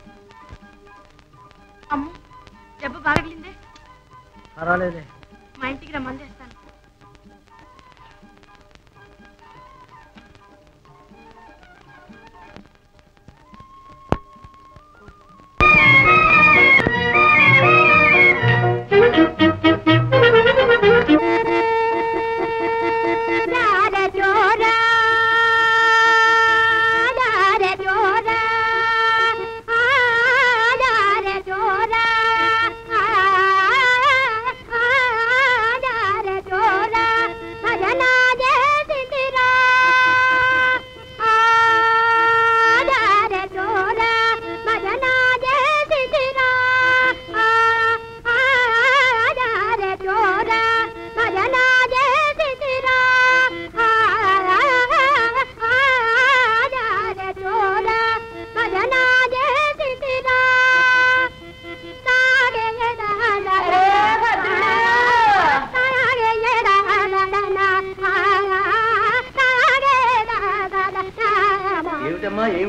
అమ్మో దెబ్బ బాగలిందే. పర్వాలేదే, మా ఇంటికి రా మందేస్తాను. Dare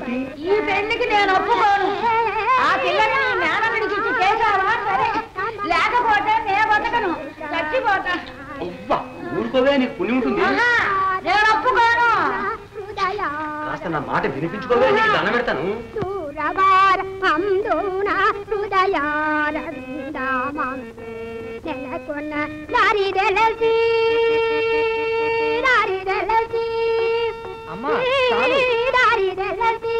ఏమిటి? ఈ పెళ్లికి నేను ఒప్పుకోను. ఆ పిల్లని నీ మేనవిడికి ఇచ్చి చేశావా సరే, లేకపోతే నేను బతకను, చచ్చిపోతా. అవ్వా, ఊరుకోవే, నీకు పుణ్యం ఉంటుంది. ఆహా, నేను ఒప్పుకోను. కాస్త నా మాట వినిపించుకోవే, నీకు దండం పెడతాను. నెలకొన్న దారి తెలసి దారి తెలసి అమ్మా చాలు. దారి తెలసి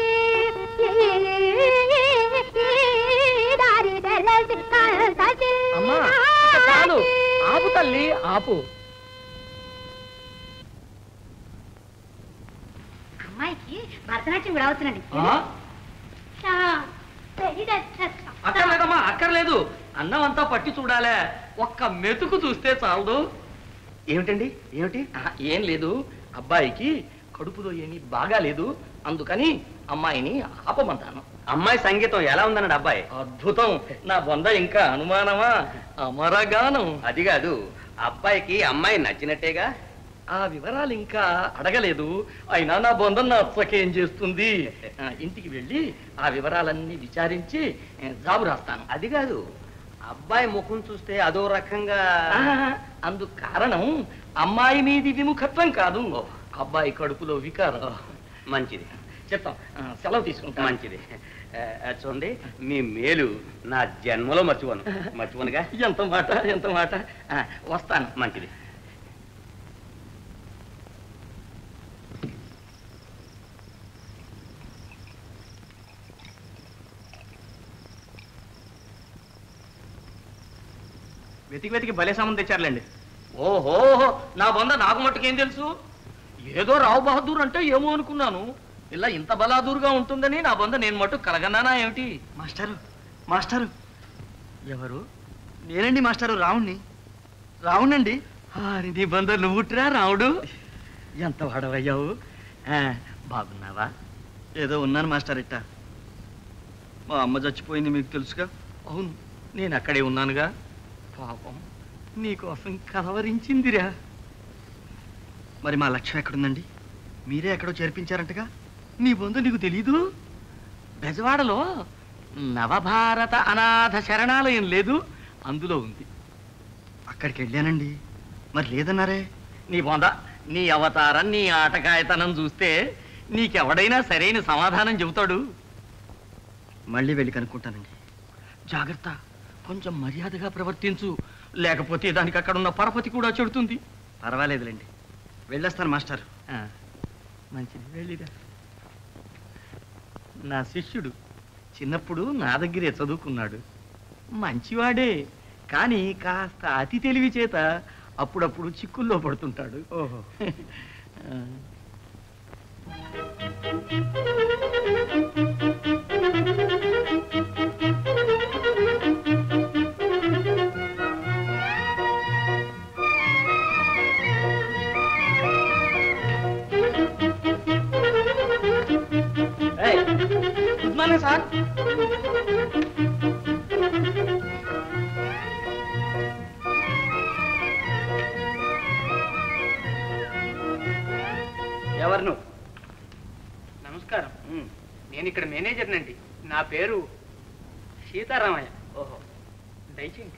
దారి తెలసి అమ్మా ఇక చాలు. ఆపు తల్లి, ఆపు. అమ్మాయికి భరతనాట్యం కూడా అవుతుందండి. అక్కర్లేదమ్మా, అక్కర్లేదు. అన్నం అంతా పట్టి చూడాలే, ఒక్క మెతుకు చూస్తే చాలదు. ఏమిటండి, ఏమిటి? ఏం లేదు, అబ్బాయికి కడుపులో ఏమీ బాగాలేదు, అందుకని అమ్మాయిని ఆపమంటాను. అమ్మాయి సంగీతం ఎలా ఉందన్నాడు అబ్బాయి? అద్భుతం. నా బొంద ఇంకా అనుమానమా? అమరగానం. అది కాదు, అబ్బాయికి అమ్మాయి నచ్చినట్టేగా. ఆ వివరాలు ఇంకా అడగలేదు, అయినా నా బొంద నచ్చకేం చేస్తుంది. ఆ, ఇంటికి వెళ్ళి ఆ వివరాలన్నీ విచారించి జాబు రాస్తాను. అది కాదు, అబ్బాయి ముఖం చూస్తే అదో రకంగా. ఆహా, అందుకు కారణం అమ్మాయి మీది విముఖత్వం కాదు, అబ్బాయి కడుపులో వికారం. మంచిది, చెప్తాం. ఆ, సెలవు తీసుకుంటాం. మంచిది. ఆ, చూడండి, మీ మేలు నా జన్మలో మర్చిపోను. మర్చిపోనుగా. ఎంత మాట, ఎంత మాట. ఆ, వస్తాను. మంచిది. వెతికి వెతికి భలే సామాన్ తెచ్చారులేండి. ఓహో, నా బొంద నాకు మట్టుకేం తెలుసు? ఏదో రావు బహదూర్ అంటే ఏమో అనుకున్నాను, ఇలా ఇంత బలాదూరుగా ఉంటుందని నా బొంద నేను మట్టు కలగన్నానా ఏమిటి? మాస్టారు, మాస్టారు, ఎవరు? నేనండి మాస్టారు, రావుణ్ణి. రావునండి. నీ బొంద నువ్వుట్రా రావుడు. ఎంత వాడవయ్యావు. ఆ, బాగున్నావా? ఏదో ఉన్నాను మాస్టర్. ఇట్టా మా అమ్మ చచ్చిపోయింది, మీకు తెలుసుగా. అవును, నేను అక్కడే ఉన్నానుగా. పాపం, నీకోసం కలవరించిందిరా. మరి మా లక్ష్యం ఎక్కడుందండి? మీరే ఎక్కడో చేర్పించారంటగా. నీ బొందు నీకు తెలీదు? బెజవాడలో నవభారత అనాథ శరణాలయం లేదు, అందులో ఉంది. అక్కడికి వెళ్ళానండి, మరి లేదన్నారే. నీ బొంద, నీ అవతారం, నీ ఆటకాయతనం చూస్తే నీకెవడైనా సరైన సమాధానం చెబుతాడు. మళ్ళీ వెళ్ళి కనుక్కుంటానండి. జాగ్రత్త, కొంచెం మర్యాదగా ప్రవర్తించు, లేకపోతే దానికి అక్కడ ఉన్న పరపతి కూడా చెడుతుంది. పర్వాలేదులేండి, వెళ్ళొస్తాను మాస్టర్. ఆ, మంచిది, వెళ్ళిరా. నా శిష్యుడు చిన్నప్పుడు నా దగ్గరే చదువుకున్నాడు, మంచివాడే, కానీ కాస్త అతి తెలివి చేత అప్పుడప్పుడు చిక్కుల్లో పడుతుంటాడు. ఓహో. Good morning sir. ఎవరు నువ్వు? నమస్కారం, నేను ఇక్కడ మేనేజర్నండి. నా పేరు సీతారామయ్య. ఓహో, దయచేయండి.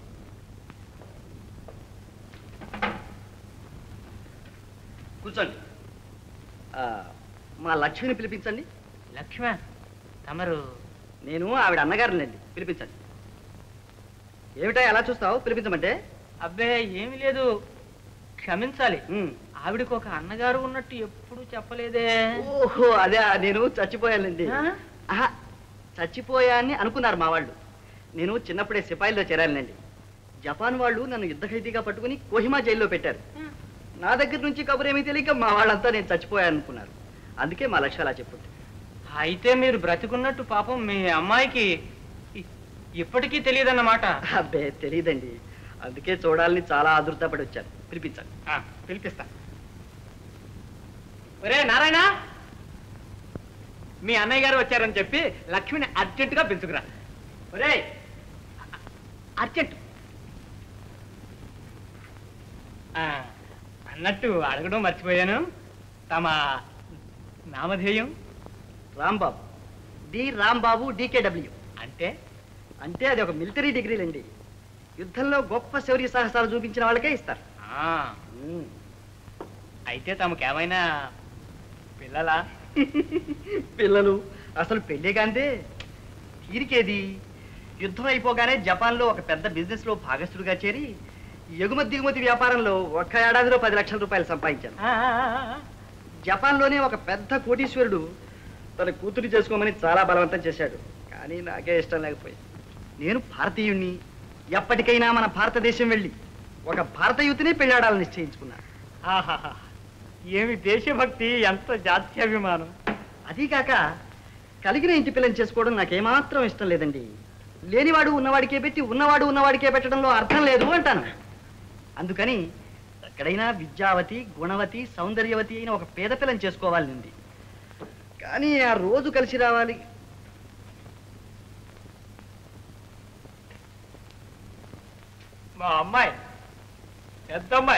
కూర్చోండి. ఆ, మా లక్ష్మిని పిలిపించండి. లక్ష్మ, తమరు? నేను ఆవిడ అన్నగారునండి, పిలిపించండి. ఏమిటా ఎలా చూస్తావు? పిలిపించమంటే. అబ్బే ఏమీ లేదు, క్షమించాలి. ఉమ్. ఆవిడకు ఒక అన్నగారు ఉన్నట్టు ఎప్పుడు చెప్పలేదే. ఓహో, అదే, నేను చచ్చిపోయానండి. ఆ? ఆహా, చచ్చిపోయాన్ని అనుకున్నారు మా వాళ్ళు. నేను చిన్నప్పుడే సిపాయిల్లో చేరానండి. జపాన్ వాళ్ళు నన్ను యుద్ధ ఖైదీగా పట్టుకుని కోహిమా జైల్లో పెట్టారు. నా దగ్గర నుంచి కబురేమీ తెలియక మా వాళ్ళంతా నేను చచ్చిపోయాను అనుకున్నారు. అందుకే మా లక్ష్యం అలా చెప్పుంది. అయితే మీరు బ్రతికున్నట్టు పాపం మీ అమ్మాయికి ఇ- ఇప్పటికీ తెలియదన్నమాట. అబ్బే తెలియదండి, అందుకే చూడాలని చాలా ఆదుర్తపడి వచ్చాను. పిలిపించాను. ఆ, పిలిపిస్తా. ఒరే నారాయణ, మీ అన్నయ్య గారు వచ్చారని చెప్పి లక్ష్మిని అర్జెంటుగా పిలుచుకురా. ఒరే అర్జెంట్. ఆ, అన్నట్టు అడగడం మర్చిపోయాను, తమ నామధేయం? Rambabu, D Rambabu DKW. అంటే అంటే అది ఒక మిలిటరీ డిగ్రీలండి. యుద్ధంలో గొప్ప శౌర్య సాహసాలు చూపించిన వాళ్ళకే ఇస్తారు. ఆ, అయితే తమకేమైనా పిల్లలా? పిల్లలు అసలు పెళ్ళే కాందే. తీరికేది యుద్ధం అయిపోగానే జపాన్లో ఒక పెద్ద బిజినెస్ లో భాగస్థుడిగా చేరి ఎగుమతి దిగుమతి వ్యాపారంలో ఒక్క ఏడాదిలో పది లక్షల రూపాయలు సంపాదించాను. జపాన్లోనే ఒక పెద్ద కోటీశ్వరుడు తన కూతురు చేసుకోమని చాలా బలవంతం చేశాడు. కానీ నాకే ఇష్టం లేకపోయింది. నేను భారతీయుణ్ణి, ఎప్పటికైనా మన భారతదేశం వెళ్ళి ఒక భారత యువతిని పెళ్ళాడాలని నిశ్చయించుకున్నాను. ఆహాహా, ఏమి దేశభక్తి, ఎంత జాత్యాభిమానం! అదీకాక కలిగిన ఇంటి పిల్లని చేసుకోవడం నాకేమాత్రం ఇష్టం లేదండి. లేనివాడు ఉన్నవాడికే పెట్టి ఉన్నవాడు ఉన్నవాడికే పెట్టడంలో అర్థం లేదు అంటాను. అందుకని ఎక్కడైనా విద్యావతి, గుణవతి, సౌందర్యవతి అయిన ఒక పేద పిల్లని చేసుకోవాలని ఉంది. కానీ ఆ రోజు కలిసి రావాలి. మా అమ్మాయి పెద్ద అమ్మాయి.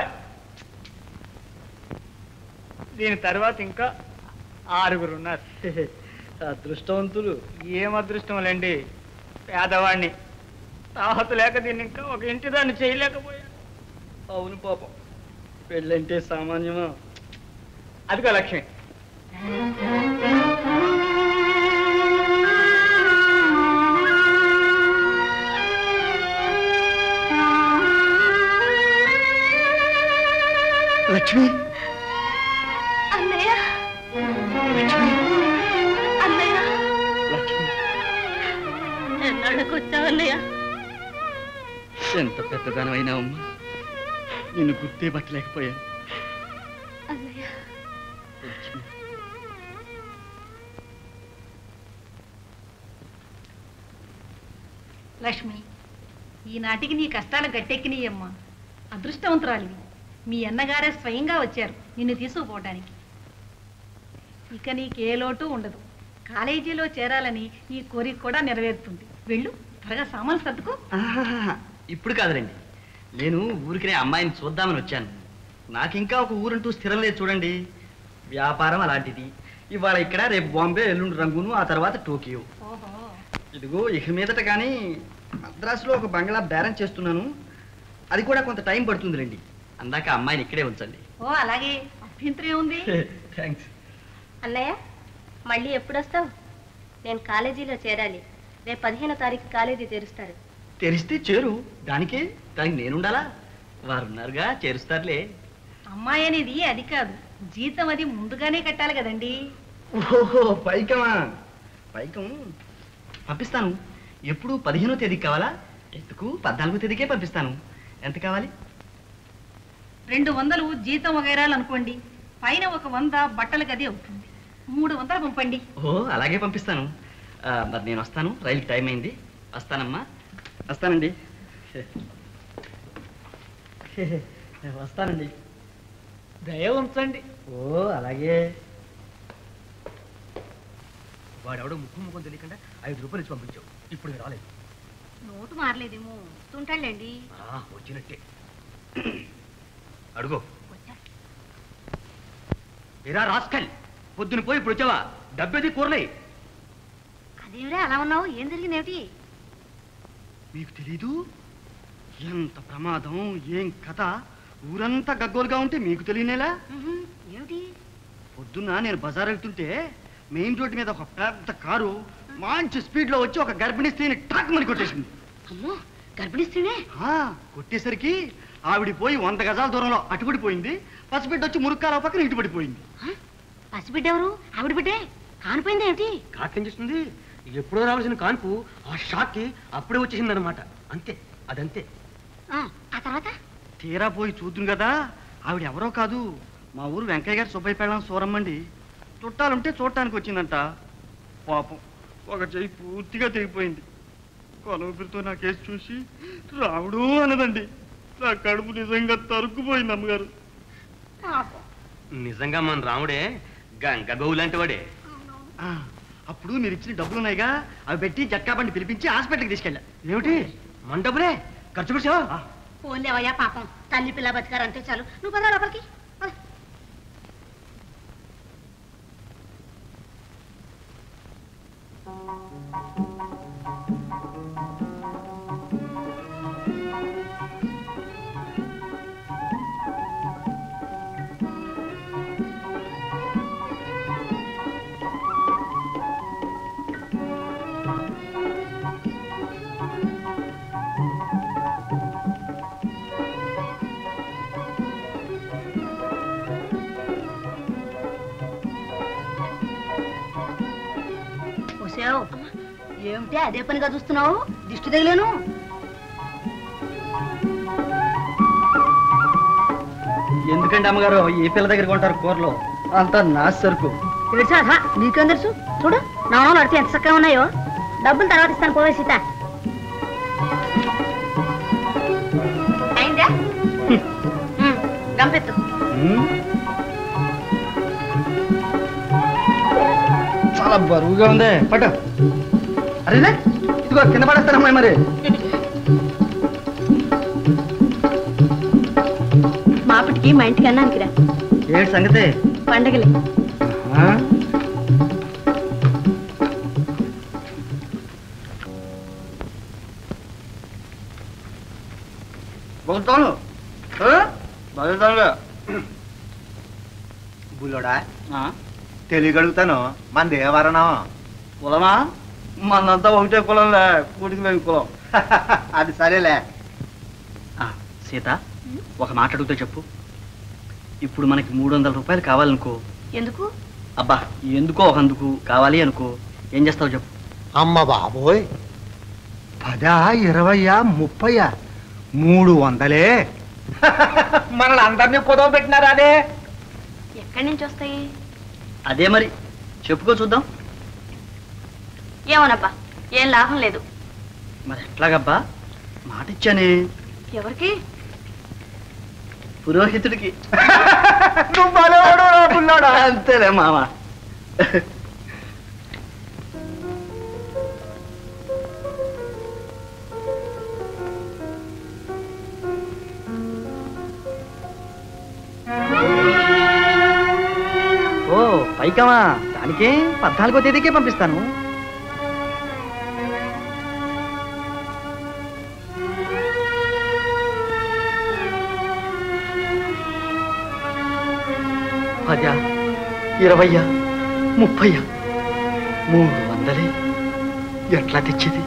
దీని తర్వాత ఇంకా ఆరుగురు ఉన్నారు. అదృష్టవంతులు. ఏం అదృష్టం లేండి, పేదవాడిని. తాహత లేక దీన్ని ఇంకా ఒక ఇంటి దాన్ని చేయలేకపోయా. అవును పాపం, పెళ్ళంటే సామాన్యమా? అదిగో లక్ష్మి. లక్ష్మి, అన్నయ్య, లక్ష్మి, అన్నయ్య, లక్ష్మి. ఎన్నాళ్ళకి వచ్చావు అన్నయ్య? ఎంత పెద్దదానమైనా అమ్మా, నిన్ను గుర్తే పట్టలేకపోయాను. అన్నయ్య, లక్ష్మి. లక్ష్మి, ఈనాటికి నీ కష్టాలు గట్టెక్కినయ్యమ్మా. అదృష్టవంతురాలివి. మీ అన్నగారే స్వయంగా వచ్చారు నిన్ను తీసుకుపోవటానికి. ఇక నీకే లోటు ఉండదు. కాలేజీలో చేరాలని ఈ కోరిక కూడా నెరవేరుతుంది. వెళ్ళు, త్వరగా సామాన్లు సర్దుకో. ఆహాహా, ఇప్పుడు కాదులేండి, నేను ఊరికినే అమ్మాయిని చూద్దామని వచ్చాను. నాకు ఇంకా ఒక ఊరంటూ స్థిరం లేదు చూడండి. వ్యాపారం అలాంటిది. ఇవాళ ఇక్కడ, రేపు బాంబే, ఎల్లుండి రంగును, ఆ తర్వాత టోకియో. ఓహో, ఇదిగో ఇక మీదట కానీ మద్రాసులో ఒక బంగ్లా బేరం చేస్తున్నాను. అది కూడా కొంత టైం పడుతుందిలేండి. అందాక అమ్మాయిని ఇక్కడే ఉంచండి. ఓ అలాగే, అభ్యంతరం ఏముంది? థ్యాంక్స్. అన్నయ్య, మళ్ళీ ఎప్పుడు వస్తావు? నేను కాలేజీలో చేరాలి. రేపు పదిహేనో తారీఖు కాలేజీ తెరుస్తారు. తెరిస్తే చేరు, దానికే దానికి నేనుండాలా? వారున్నారుగా, చేరుస్తారులే. అమ్మాయి అనేది అది కాదు, జీతం అది ముందుగానే కట్టాలి కదండి. ఓహో, పైకమా? పైకం పంపిస్తాను. ఎప్పుడు పదిహేనో తేదీకి కావాలా? ఎందుకు, పద్నాలుగో తేదీకే పంపిస్తాను. ఎంత కావాలి? రెండు వందలు జీతం వగైరాలు అనుకోండి. పైన ఒక వంద బట్టల గది అవుతుంది. మూడు వందలు పంపండి. ఓ అలాగే పంపిస్తాను. ఆ, మరి నేను వస్తాను, రైలుకి టైం అయింది. వస్తానమ్మా. వస్తానండి. వస్తానండి. దయ ఉంచండి. ఓ అలాగే. వాడెవడో ముక్కు ముఖం తెలియకుండా ఐదు రూపాయలు ఇచ్చి పంపించావు. ఇప్పుడు మీరు రాలేదు. నోటు మారలేదేమో, వస్తుంటాడులేండి. ఆ, వచ్చినట్టే. అడుగు. ఏరా రాస్కల్, పొద్దున పోయి ఇప్పుడు వచ్చావా? డబ్బేది కూరలే. అదేమిరా అలా ఉన్నావు? ఏం జరిగిందేమిటి? మీకు తెలీదు? ఎంత ప్రమాదం, ఏం కథ! ఊరంతా గగ్గోలుగా ఉంటే మీకు తెలియనేలా? ఏమిటి? పొద్దున్న నేను బజార్ వెళ్తుంటే మెయిన్ రోడ్డు మీద ఒక పెద్ద కారు మంచి స్పీడ్ లో వచ్చి ఒక గర్భిణీ స్త్రీని టాక్ మని కొట్టేసింది. అమ్మో, గర్భిణీ స్త్రీనే? ఆ, కొట్టేసరికి ఆవిడ పోయి వంద గజాల దూరంలో అటుపడిపోయింది. పసిబిడ్డ వచ్చి మురుక్కాల పక్కన ఇటుపడిపోయింది. పసిబిడ్డ ఎవరు? ఆవిడ బిడ్డే కానిపోయింది ఏమిటి? కాకేం చేస్తుంది? ఎప్పుడో రావాల్సిన కాన్పు ఆ షాక్కి అప్పుడే వచ్చేసింది అనమాట. అంతే, అదంతే. ఆ తర్వాత తీరా పోయి చూద్దును కదా, ఆవిడ ఎవరో కాదు, మా ఊరు వెంకయ్య గారి సుబ్బయ్య పెళ్ళం సూరమ్మండి. చుట్టాలుంటే చూడటానికి వచ్చిందంట. పాపం ఒక చెయ్యి పూర్తిగా తెగిపోయింది. కొలవుపిరితో నా కేసు చూసి రావుడు అన్నదండి. నా కడుపు నిజంగా తరుక్కుపోయింది అమ్మగారు. నిజంగా మన రాముడే గంగ గోవు లాంటి వాడే. ఆ, అప్పుడు మీరు ఇచ్చిన డబ్బులు ఉన్నాయిగా, అవి పెట్టి జక్కా బండి పిలిపించి హాస్పిటల్కి తీసుకెళ్ళా. ఏమిటి, మన డబ్బులే ఖర్చు పెట్టావా? పోలేవయ్యా, పాపం తల్లి పిల్ల బతికారంటే చాలు. నువ్వు పద లోపలికి. ఏమిటి అదే పనిగా చూస్తున్నావు? దిష్టి తగిలేను. ఎందుకంటే అమ్మగారు ఈ పిల్ల దగ్గర కొంటారు కూరలో అంతా నా సరుకు. తెలుసా? నీకేం తెలుసు? చూడు నాణాలు అడితే ఎంత చక్కగా ఉన్నాయో. డబ్బులు తర్వాత ఇస్తాను, పోవే సీత. అయిందా? గంపెత్తు. చాలా బరువుగా ఉంది. పట్టు. అరేనా ఇదిగో కింద పడేస్తారమ్మాయి మరి. మాపటికి మా ఇంటికి అన్నానికిరా. ఏంటి సంగతి? పండగలే. బోల్తాను బుల్లోడా తెలియగలుగుతాను మన దేవరణం కులమా? మనంతా ఒకటే కులంలే, కూటికి మేము కులం. అది సరేలే. సీత, ఒక మాట అడుగుతా చెప్పు. ఇప్పుడు మనకి మూడు వందల రూపాయలు కావాలనుకో. ఎందుకు? అబ్బా ఎందుకో ఒకందుకు కావాలి అనుకో. ఏం చేస్తావు చెప్పు. అమ్మ బాబోయ్, పదా ఇరవయ్యా ముప్పయ్యా మూడు వందలే. మనల్ని అందరినీ పొదవ పెట్టినారా? అదే ఎక్కడి నుంచి వస్తాయి? అదే మరి చెప్పుకో చూద్దాం. ఏమోనబ్బా, ఏం లాభం లేదు. మరి ఎట్లాగబ్బా? మాట ఇచ్చానే. ఎవరికి? పురోహితుడికి. నువ్వు బలవాడు పుల్లాడా. అంతేలే మామ. ఓ పైకమా? దానికే పద్నాలుగో తేదీకే పంపిస్తాను. పదా ఇరవయ్యా ముప్పయ్యా మూడు వందలే ఎట్లా తెచ్చేది?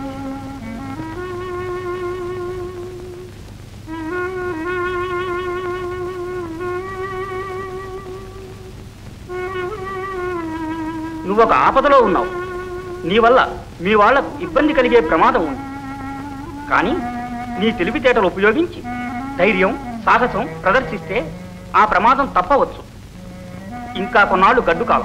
నువ్వు ఒక ఆపదలో ఉన్నావు. నీ వల్ల మీ వాళ్లకు ఇబ్బంది కలిగే ప్రమాదం ఉంది. కానీ నీ తెలివితేటలు ఉపయోగించి ధైర్యం సాహసం ప్రదర్శిస్తే ఆ ప్రమాదం తప్పవచ్చు. ఇంకా కొన్నాళ్ళు గడ్డు కాలం.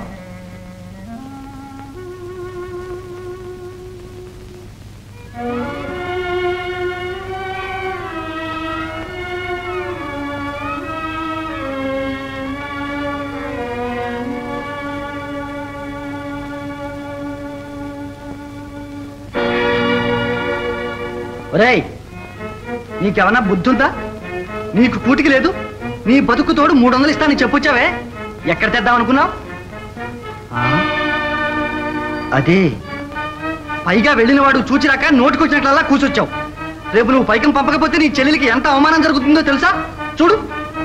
ఒరేయ్, నీకేమన్నా బుద్ధి ఉందా? నీకు కూటికి లేదు. నీ బతుకు తోడు మూడు వందలు ఇస్తానని చెప్పొచ్చావే. ఎక్కడ తెద్దాం అనుకున్నావు? అదే పైగా వెళ్ళిన వాడు చూచిరాక నోటికొచ్చినట్లల్లా కూర్చొచ్చావు. రేపు నువ్వు పైకం పంపకపోతే నీ చెల్లెలికి ఎంత అవమానం జరుగుతుందో తెలుసా? చూడు.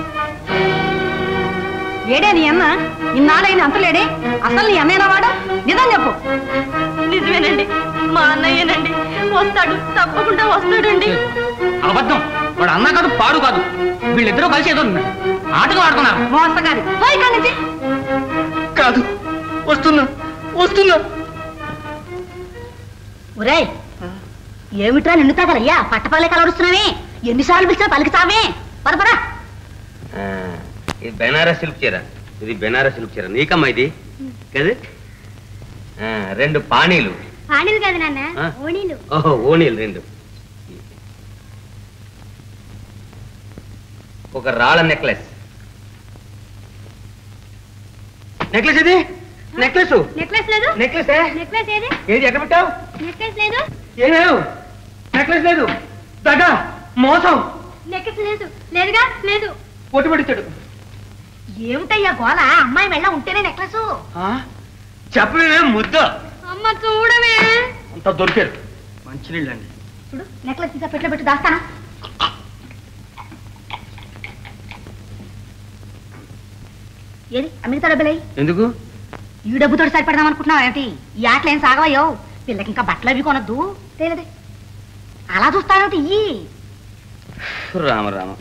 ఏడే నీ అన్న? ఇన్నాళ్ళైన అంతలేడే? అసలు నీ అన్నయ్యనా వాడు? నిజం చెప్పు. నిజమేనండి, మా అన్నయ్యనండి. వస్తాడు, తప్పకుండా వస్తాడండి. అబద్ధం. వాడు అన్న కాదు, పాడు కాదు. వీళ్ళిద్దరూ కలిసి ఏదో ఆటగా ఆడుతున్నారు. మోసగారి నుంచి కాదు, వస్తున్నా వస్తున్నా. ఒరేయ్, ఏమిట్రా నిన్ను తాగలయ్యా? పట్టపాలే కలవరుస్తున్నావే. ఎన్నిసార్లు పిలిచినా పలికితావే. పరపరా. ఇది బెనారస్ సిల్క్ చీర. ఇది బెనారస్ సిల్క్ చీర. నీకమ్మా ఇది కదా? రెండు పానీలు. పానీలు కాదు నాన్న, ఓణీలు. ఓహో, ఓణీలు రెండు. ఒక రాళ్ళ నెక్లెస్. నెక్లెస్ ఇది? నెక్లెస్ నెక్లెస్ లేదు. నెక్లెస్ నెక్లెస్ ఏది? ఏది ఎక్కడ పెట్టావు? నెక్లెస్ లేదు. ఏమేవు? నెక్లెస్ లేదు. దగా, మోసం. నెక్లెస్ లేదు. లేదుగా, లేదు. పొట్టు పెట్టించాడు. ఏమిటయ్యా గోల? అమ్మాయి మెళ్ళ ఉంటేనే నెక్లెస్. చెప్పవే ముద్ద. అమ్మ చూడవే. అంత దొరికారు. మంచినీళ్ళండి. చూడు, నెక్లెస్ తీసా పెట్లో పెట్టి దాస్తానా? ఏది అమెరికా డబ్బులై? ఎందుకు? ఈ డబ్బుతో సరిపడదాం అనుకుంటున్నావు ఏమిటి? ఈ ఆటలు ఏం సాగవయ్యో. పిల్లకి ఇంకా బట్టలు అవి కొనొద్దు. తేలేదే అలా చూస్తావేమిటి? ఇయ్యి. రామ రామ.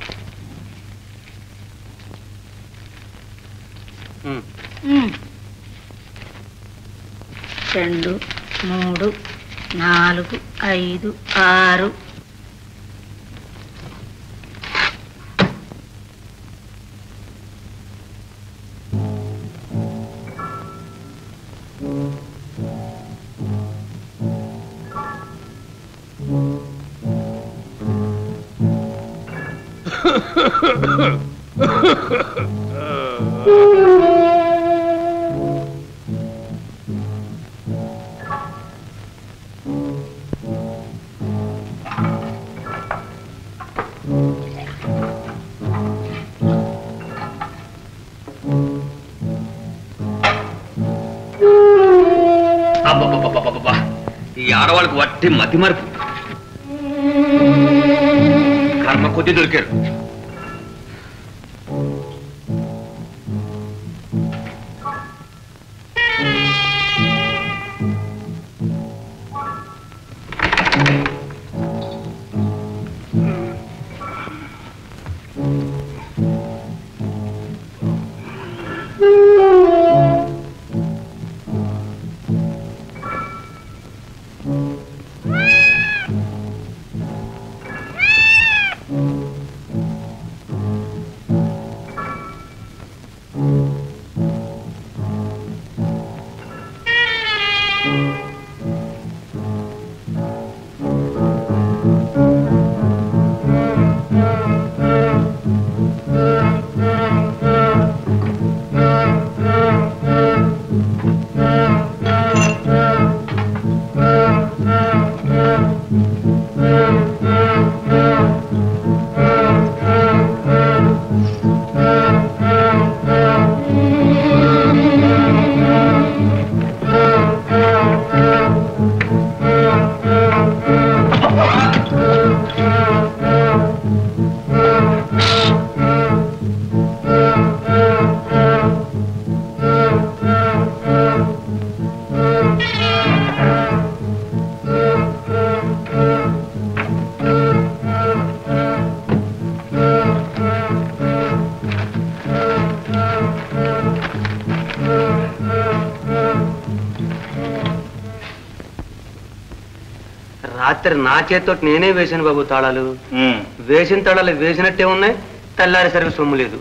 రెండు మూడు నాలుగు ఐదు ఆరు అబ్బబ్బబ్బబ్బబ్బబ్బా, ఈ ఆడవాళ్ళకు వట్టి మతి మరుపు. కర్మ కొద్ది దొరికారు. రాత్రి నా చేతితో నేనే వేసాను బాబు తాళాలు. వేసిన తాళాలు వేసినట్టే ఉన్నాయి, తెల్లారేసరికి సొమ్ము లేదు.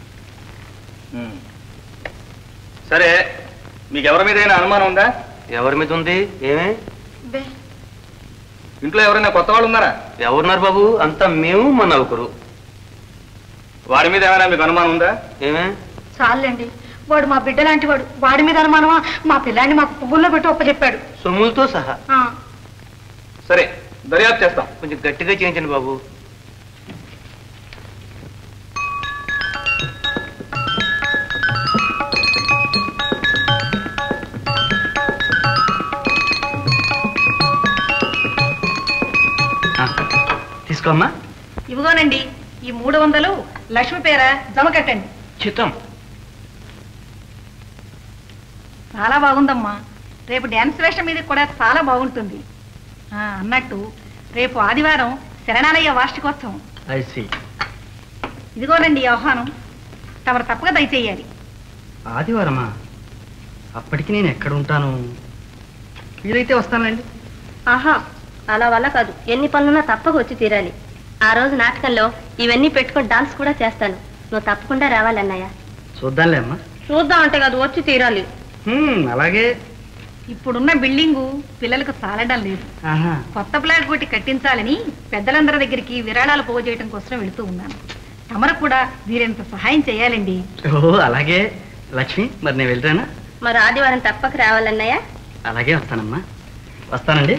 సరే, మీకు ఎవరి మీద అనుమానం ఉందా? ఎవరి మీద ఉంది? ఏమే ఇంట్లో ఎవరైనా కొత్త వాళ్ళు ఉన్నారా? ఎవరున్నారు బాబు? అంతా మేము మన నలుగురు. వాడి మీద ఏమైనా మీకు అనుమానం ఉందా? ఏమే చాలండి, వాడు మా బిడ్డ లాంటి వాడు. వాడి మీద అనుమానమా? మా పిల్లాన్ని మాకు పువ్వుల్లో పెట్టి ఒప్పచెప్పాడు, సొమ్ములతో సహా. సరే, దర్యాప్తు చేస్తాం. కొంచెం గట్టిగా చేయించండి బాబు. తీసుకోమ్మా. ఇవిగోనండి, ఈ మూడు వందలు లక్ష్మి పేర జమ కట్టండి. చిత్తం. చాలా బాగుందమ్మా. రేపు డ్యాన్స్ వేషం మీద కూడా చాలా బాగుంటుంది. అన్నట్టు రేపు ఆదివారం శరణాలయ్య వార్షికోత్సవం. ఇదిగోనండి ఆహ్వానం, తమరు తప్పక దయచేయాలి. ఆదివారమా? అప్పటికి నేను ఎక్కడ ఉంటాను? వీలైతే వస్తానండి. ఆహా, అలా వల్ల కాదు. ఎన్ని పనులున్నా తప్పక వచ్చి తీరాలి. ఆ రోజు నాటకంలో ఇవన్నీ పెట్టుకుని డాన్స్ కూడా చేస్తాను. నువ్వు తప్పకుండా రావాలన్నయ్య. చూద్దాంలే అమ్మా. చూద్దాం అంటే కాదు, వచ్చి తీరాలి. అలాగే. ఇప్పుడున్న బిల్డింగు పిల్లలకు చాలడం లేదు. కొత్త ప్లాట్ కొట్టి కట్టించాలని పెద్దలందరి దగ్గరికి విరాళాలు పోగు చేయడం కోసం వెళుతూ ఉన్నాను. తమరు కూడా వీరెంత సహాయం చేయాలండి. ఓ అలాగే లక్ష్మి, మరి నేను వెళ్తానా? మరి ఆదివారం తప్పక రావాలన్నయ్య. అలాగే వస్తానమ్మా. వస్తానండి.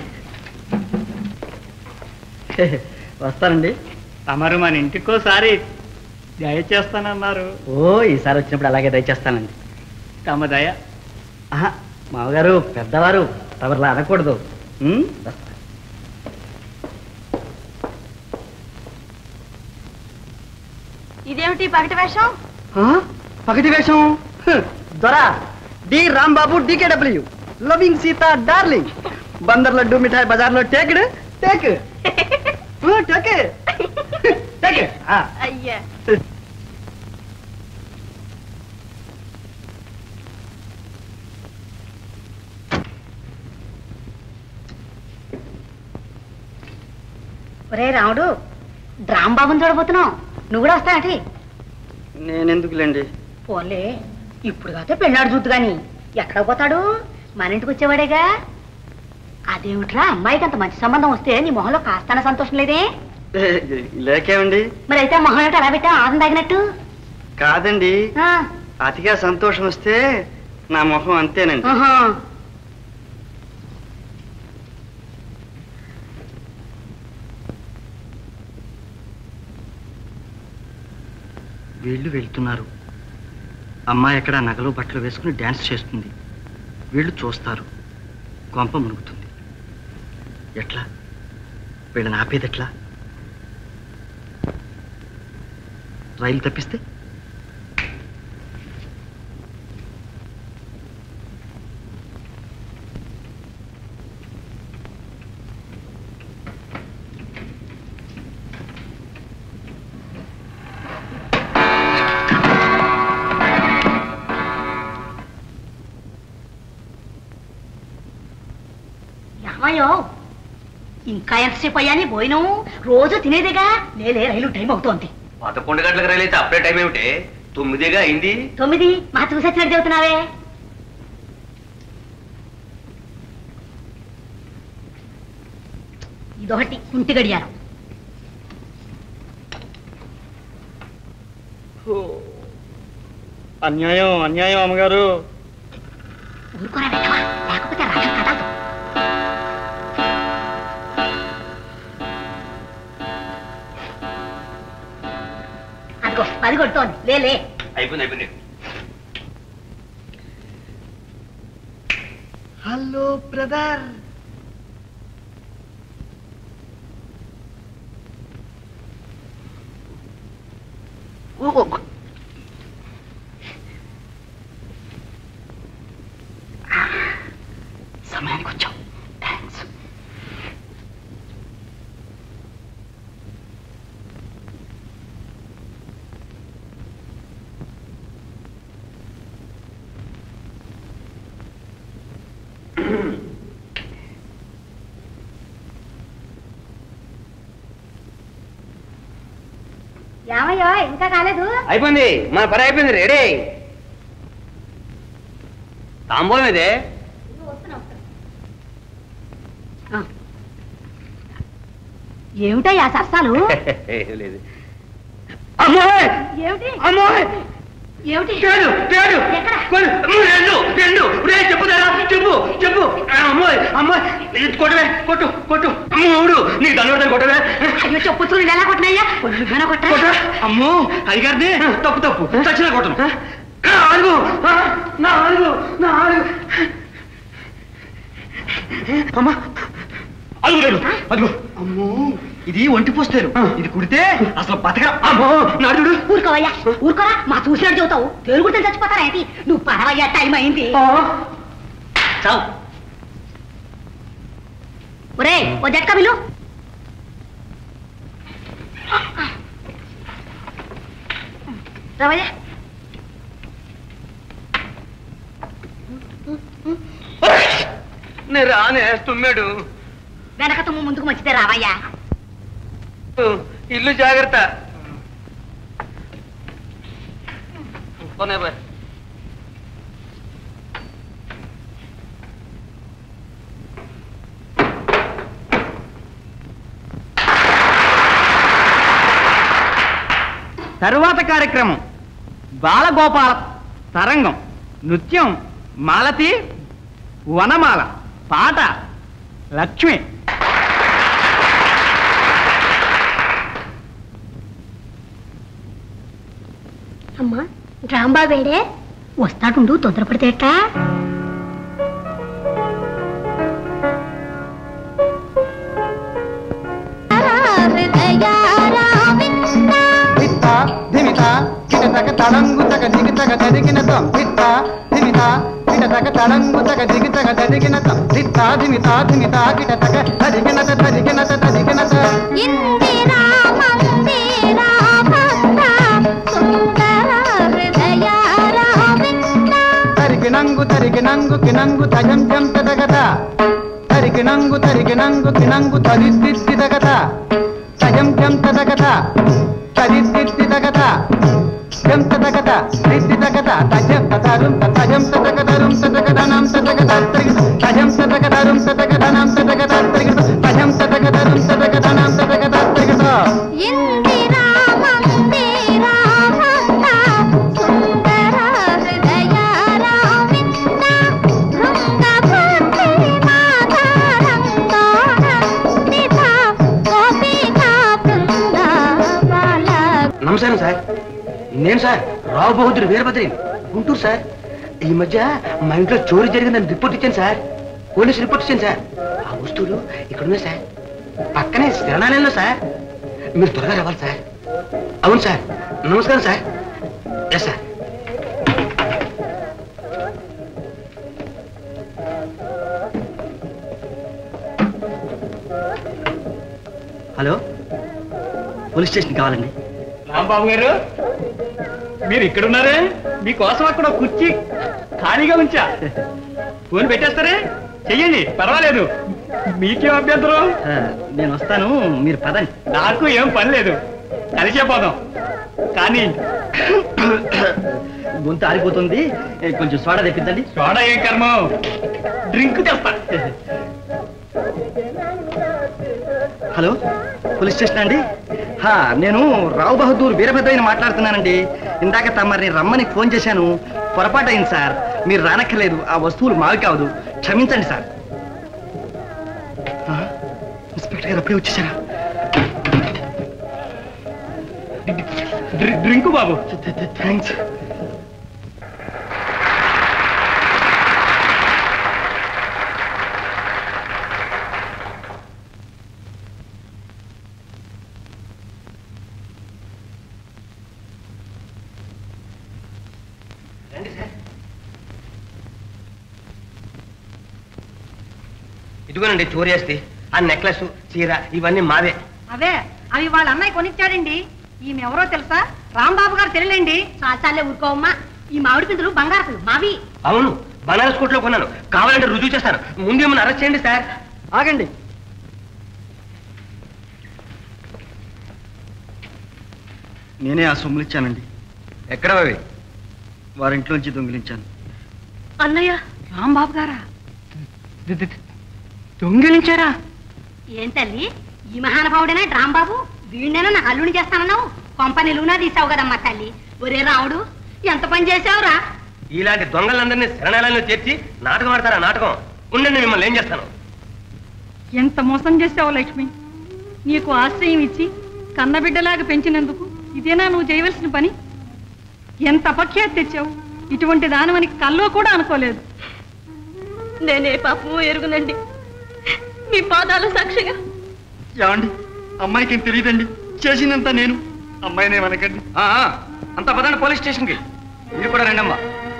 వస్తానండి. తమరు మన ఇంటికోసారి దయచేస్తానన్నారు. ఓ ఈసారి వచ్చినప్పుడు అలాగే దయచేస్తానండి. తమ దయ. ఆహా, మామగారు పెద్దవారు, తమరులా అనకూడదు. ఇదేమిటి పగటి వేషం? పగటి వేషం? దొరా D Rambabu DKW, loving Sita darling, Bandar laddu మిఠాయి బజార్లో టేక్డ్ టేక్ టేక్ టేక్. అయ్యా, ఒరే రాముడు, డ్రామ్ బాబుని చూడబోతున్నావు, నువ్వు కూడా వస్తానటి? నేనెందుకులేండి. పోన్లే, ఇప్పుడు కాతే పెళ్ళాడు చూద్దు గాని ఎక్కడ పోతాడు? మన ఇంటికి వచ్చేవాడేగా. అదేమిట్రా, అమ్మాయికి అంత మంచి సంబంధం వస్తే నీ మొహంలో కాస్తాన సంతోషం లేదే? లేకేమండి. మరి అయితే మొహం ఏమిటి అలా పెట్టా, ఆదం తగినట్టు? కాదండి, అతిగా సంతోషం వస్తే నా మొహం అంతేనండి. వీళ్ళు వెళ్తున్నారు. అమ్మాయి ఎక్కడ నగలు బట్టలు వేసుకుని డ్యాన్స్ చేస్తుంది. వీళ్ళు చూస్తారు. కొంప మునుగుతుంది. ఎట్లా వీళ్ళని ఆపేది ఎట్లా? రైలు తప్పిస్తే? ఇంకా ఎంతసేపు అయ్యాని పోయినాం? రోజు తినేదేగా. లేలే, రైలు టైం అవుతోంది. పదకొండు గంటలకు రైలు అయితే అప్పుడే టైం ఏమిటి? తొమ్మిదిగా అయింది. తొమ్మిది మా చూసొచ్చినట్టు చెబుతున్నావే. ఇదొకటి కుంటి గడియారం. అన్యాయం అన్యాయం అమ్మగారు. ఊరుకోరా వెంకవా, లేకపోతే రాజు కదలదు. అదిగో పది కొడుతోంది. లేలే, అయిపోయింది అయిపోయింది. Hello brother. సమయానికి వచ్చాం. థ్యాంక్స్. ఏమయ్యో ఇంకా కాలేదు? అయిపోయింది, మన పని అయిపోయింది. రెడీ. తాంబూలం ఇదే. ఏమిటయ్యా సరసాలు? లేదు. ఏమిటి అమ్మాయి ఏమిటి? పేరు పేరు రెండు రెండు చెప్పుదారా? చెప్పు చెప్పు. అమ్మాయి అమ్మాయి కొట్టవే, కొట్టు కొట్టు. మూడు నీకు దండ కొట్టవే. అయ్యో చెప్పు చూడు ఎలా కొట్టినయ్యా. కొట్ట. అమ్మో అయ్యగారిది తప్పు తప్పు. చచ్చిన కొట్టను. నాలుగు నాలుగు నాలుగు. అమ్మా అదుగు అదుగు. అమ్మో ఇది ఒంటి పోస్తారు. ఇది కుడితే అసలు బతక. అమ్మో నాడు. ఊరుకోవయ్యా, ఊరుకోరా. మా చూసినట్టు చెబుతావు. పేరు కుడితే చచ్చిపోతారా ఏంటి? నువ్వు పడవయ్యా, టైం అయింది. చావు. ఒరే ఓ జట్కా విలు. రావయ్యా. నేను రానే తుమ్మాడు. వెనక తుమ్ము ముందుకు మంచిదే. రావయ్యా. ఇల్లు జాగ్రత్త. తరువాత కార్యక్రమం బాలగోపాల తరంగం, నృత్యం మాలతి, వనమాల, పాట లక్ష్మి. అమ్మా రాంబా వేడే వస్తాడుండు, తొందరపడితే ఎట్టా? తడంగు తగ దిగి తగ దదిగిన తం ధిత్త ధిమిత కిట తగ తడంగు తగ దిగి తగ దదిగిన తం ధిత్త ధిమిత ధిమిత కిట తగ దదిగిన త దదిగిన త దదిగిన త. ఇందిరా మందిరా భక్త సుందర హృదయ రావింద. తరిగినంగు తరిగినంగు కినంగు తజం జం తదగత తరిగినంగు తరిగినంగు కినంగు తదిద్దిద్ది దగత తజం జం తదగత తదిద్ది తగత జం తదగత దిద్ది తగత తజం తదరుం తజం తదగతరుం తదగతనం తదగత తజం తదగతరుం తదగతనం తదగత తజం తదగతరుం తదగతనం తదగత ఇందిరా మందిరా భక్త సుందర హృదయ రావింద భృంగ భక్తి మాధరంతో నందిత గోపికా బృంద బాల. నమస్కారం సార్, నేను సార్ రావు బహదూర్ వీరభద్రి, గుంటూరు సార్. ఈ మధ్య మా ఇంట్లో చోరీ జరిగిందని రిపోర్ట్ ఇచ్చాను సార్, పోలీసు రిపోర్ట్ ఇచ్చాను సార్. ఆ వస్తువులు ఇక్కడ ఉన్నాయి సార్, పక్కనే శరణాలయంలో సార్. మీరు త్వరగా రావాలి సార్. అవును సార్, నమస్కారం sir. Yes sir. Hello, police station కావాలండి. రాంబాబు గారు, మీరు ఇక్కడున్నారే, మీకోసం అక్కడ కుర్చీ ఖాళీగా ఉంచా. ఫోన్ పెట్టేస్తారే, చెయ్యండి, పర్వాలేదు. మీకేం అభ్యంతరం? నేను వస్తాను, మీరు పదండి. నాకు ఏం పని లేదు, కలిసే పోదాం. కానీ గొంతు ఆరిపోతుంది, కొంచెం సోడా తెప్పిద్దండి. సోడా ఏం కర్మ, డ్రింక్ తెస్తా. హలో, పోలీస్ స్టేషన్ అండి? హా, నేను రావు బహదూర్ వీరభద్రయ్యని మాట్లాడుతున్నానండి. ఇందాక తమరిని రమ్మని ఫోన్ చేశాను, పొరపాటు అయింది సార్. మీరు రానక్కర్లేదు, ఆ వస్తువులు మావి కావదు, క్షమించండి సార్. ఇన్స్పెక్టర్ గారు అప్పుడే వచ్చేసారా? డ్రింకు బాబు. థ్యాంక్స్. ఇదిగోనండి చోరీ చేస్తే ఆ నెక్లెస్, చీర ఇవన్నీ మావే. అవే, అవి వాళ్ళ అన్నయ్య కొనిచ్చాడండి. ఈమె ఎవరో తెలుసా? రాంబాబు గారు తెలియలేండి. చాచాలే ఊరుకోవమ్మా, ఈ మామిడి పిందులు బంగారపు మావి. అవును, బనారస్ కోట్లో కొన్నాను, కావాలంటే రుజువు చేస్తాను. ముందు ఏమన్నా అరెస్ట్ చేయండి సార్. ఆగండి. నేనే ఆ సొమ్ములు ఇచ్చానండి. ఎక్కడ అవి? వారింట్లోంచి దొంగిలించాను. అన్నయ్య, రాంబాబు గారా? దొంగిలించారా? ఏం తల్లి, ఈ మహానుభావుడేనా రాంబాబు? వీడినేనా నా అల్లుని చేస్తానన్నావు? కొంప నిలువునా తీసావు కదమ్మా తల్లి. ఒరే రావుడు, ఎంత పని చేసావురా? ఇలాంటి దొంగలందరినీ శరణాలయంలో చేర్చి నాటకం ఆడతారా? నాటకం ఉండండి, మిమ్మల్ని ఏం చేస్తాను. ఎంత మోసం చేసావు లక్ష్మి. నీకు ఆశ్రయం ఇచ్చి కన్నబిడ్డలాగా పెంచినందుకు ఇదేనా నువ్వు చేయవలసిన పని? ఎంత అపఖ్యాతి తెచ్చావు. ఇటువంటి దానివని కల్లో కూడా అనుకోలేదు. నేనే పాపము ఎరుగునండి, మీ పాదాల సాక్షిగా. ఏమండి, అమ్మాయికి ఏం తెలియదండి, చేసినంత నేను. అమ్మాయినే మనకండి. అంత పదండి పోలీస్ స్టేషన్కి. మీరు కూడా రండమ్మా.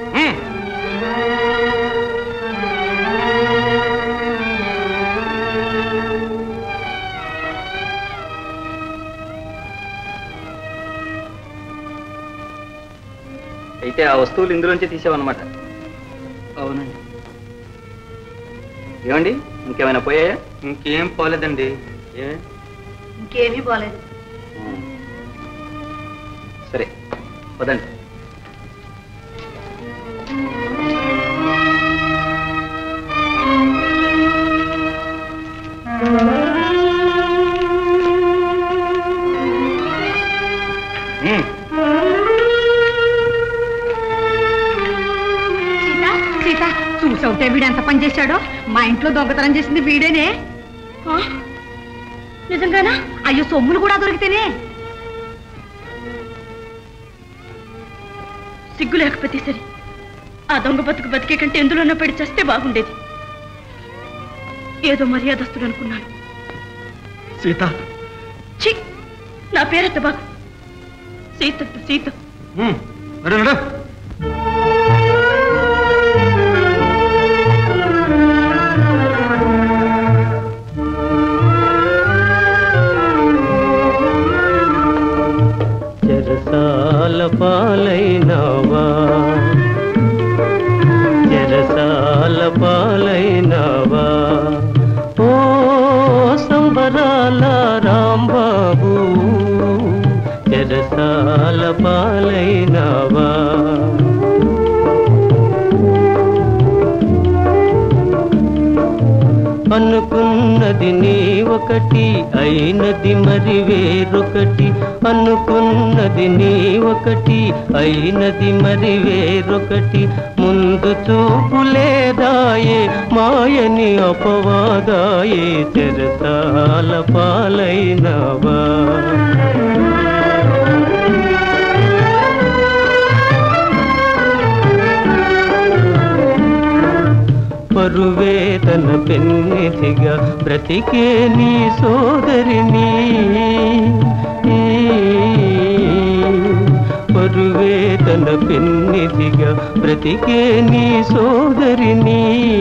అయితే ఆ వస్తువులు ఇందులోంచి తీసావన్నమాట? అవునండి. ఏమండి, ఇంకేమైనా పోయాయా? ఇంకేం పోలేదండి. ఏ ఇంకేమీ పోలేదు. సరే, పదండి. సీత, చూసవుతే వీడు ఎంత పని చేశాడో. మా ఇంట్లో దొంగతనం చేసింది వీడేనే. నిజంగానా? అయ్యో, సొమ్ములు కూడా దొరికితేనే. సిగ్గు లేకపోతే సరే, ఆ దొంగ బతుకు బతికే కంటే ఎందులోనో పడి చేస్తే బాగుండేది. ఏదో మర్యాదస్తుడు అనుకున్నాను. సీత, ఛీ, నా పేరెత్త బాగు. సీత సీత చెరసాల పాలైనవా, చెరసాల పాలైనవా, ఓ సంబరాల రాంబాబు చెరసాల పాలైనావా అనుకున్నది నీ ఒకటి అయినది మరి వేరొకటి అనుకున్నది నీ ఒకటి అయినది మరి వేరొకటి ముందు చూపు లేదాయే మాయని అపవాదాయే చెరసాల పాలైనవా పరువేదన పెన్నిధిగా బ్రతికే నీ సోదరిని పరువేదన పెన్నిధిగా బ్రతికే నీ సోదరిని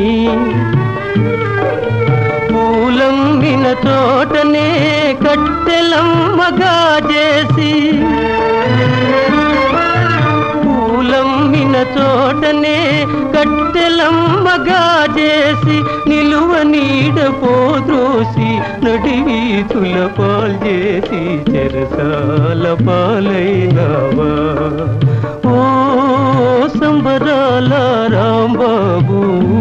పూలమ్మిన చోటనే కట్టెలమ్మగా చేసి పూలమ్మిన చోటనే కట్టెలమ్మగా చేసి నిలువ నీడ పోద్రోసి నడివీధుల పాల్చేసి చెరసాల పాలైనావా ఓ సంబరాల రాంబాబు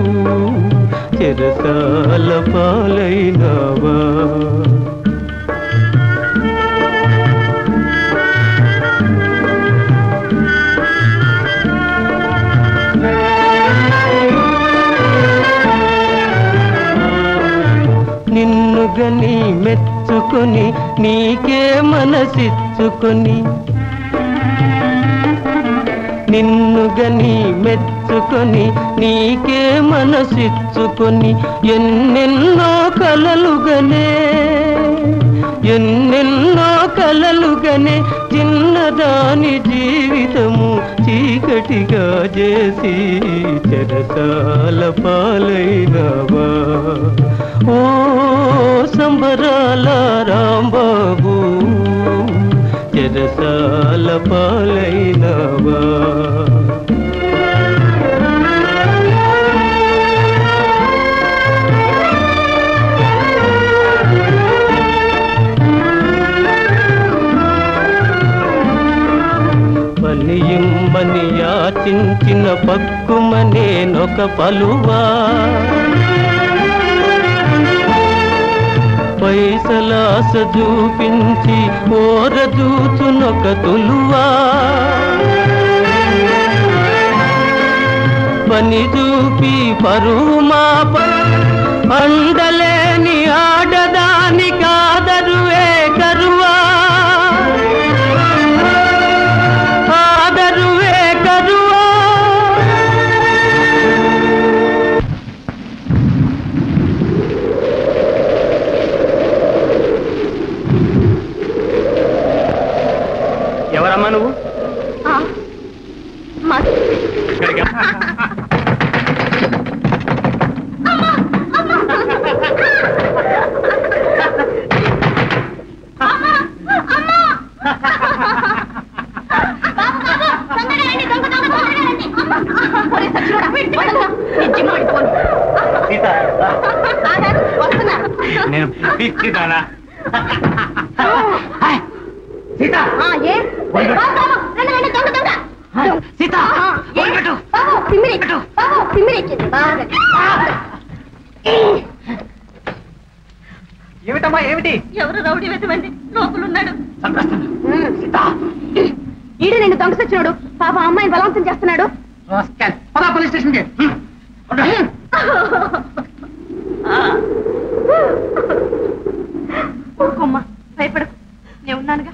చెరసాల పాలైనావా నిన్ను గని మెచ్చుకొని నీకే మనసిచ్చుకొని నిన్ను గని మెచ్చుకొని నీకే మనసిచ్చుకొని ఎన్నెన్నో కలలుగనే ఎన్నెన్నో కలలుగనే చిన్నదాని జీవితము చీకటిగా చేసి చెరసాల పాలైనవా ఓ సంబరాల రాంబాబు చెరసాల పాలైనవా పనియుమ్మని యాచించిన పక్కుమనేనొక పలువా పైసలాస చూపించి ఓరదూచునొక తులువా పని చూపి పరువు మాప అండలేని ఆడదాని కాదరువే కరువా ఆదరువే కరువా ఎవరమ్మా నువ్వు నేను పిచ్చిదానా సీత సీత ఏమిటమ్మా ఏమిటి ఎవరు రౌడీ వెతమండి లోపలున్నాడు ఈడు నిన్ను దొంగ సచ్చినాడు పాప అమ్మాయిని బలవంతం చేస్తున్నాడు పోలీస్ స్టేషన్ కి ఊరుకోమ్మా భయపడకు నేను ఉన్నానుగా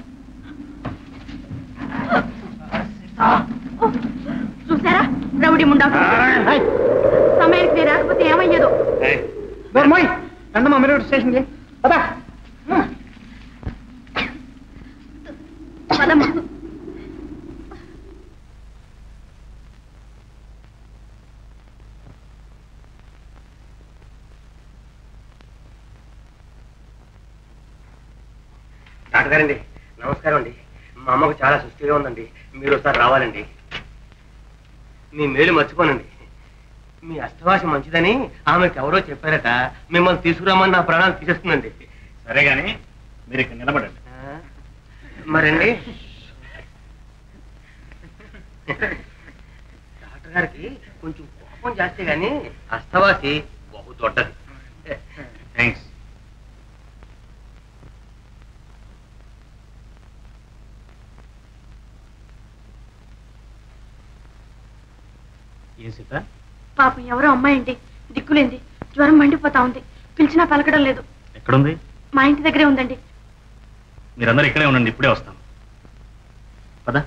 చూసారా రౌడీ ముండా సమయానికి నేను రాకపోతే ఏమయ్యేదో రండమ్మా మీరు స్టేషన్ కి పదా పదమ్మా డాక్టర్ గారండి నమస్కారం అండి మా అమ్మకు చాలా సుస్థిగా ఉందండి మీరు ఒకసారి రావాలండి మీ మేలు మర్చిపోనండి మీ అష్టవాసి మంచిదని ఆమెకు ఎవరో చెప్పారట మిమ్మల్ని తీసుకురామని నా ప్రాణాలు తీసేస్తుందండి సరే గాని మీరు ఇక్కడ నిలబడండి మరండి డాక్టర్ గారికి కొంచెం కోపం జాస్తి కానీ అస్తవాసి బహు దొడ్డది. థ్యాంక్స్. ఏం సీత? పాపం ఎవరో అమ్మాయి అండి, దిక్కులేంది, జ్వరం మండిపోతా ఉంది, పిలిచినా పలకడం లేదు. ఎక్కడుంది? మా ఇంటి దగ్గరే ఉందండి. మీరందరూ ఇక్కడే ఉండండి, ఇప్పుడే వస్తాను. పదా.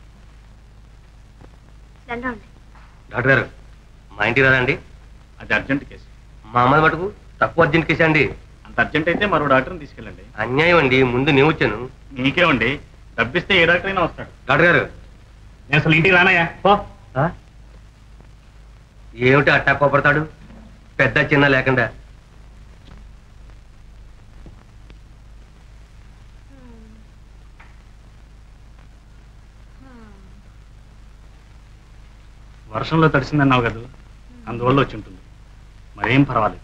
డాక్టర్ గారు మా ఇంటికి రాదండి. అది అర్జెంట్ కేసు. మా అమ్మాయి మటుకు తక్కువ అర్జెంట్ కేసు అండి. అంత అర్జెంట్ అయితే మరో డాక్టర్ని తీసుకెళ్ళండి. అన్యాయం అండి, ముందు నేను వచ్చాను. మీకేమండి, డబ్బిస్తే ఏ డాక్టర్ అయినా వస్తాడు. డాక్టర్ గారు నేను అసలు ఇంటికి రానయ్యా. ఏమిటి అట్టా కోపడతాడు, పెద్ద చిన్న లేకుండా? వర్షంలో తడిసిందన్నావు కదా, అందువల్ల వచ్చి ఉంటుంది. మరేం పర్వాలేదు.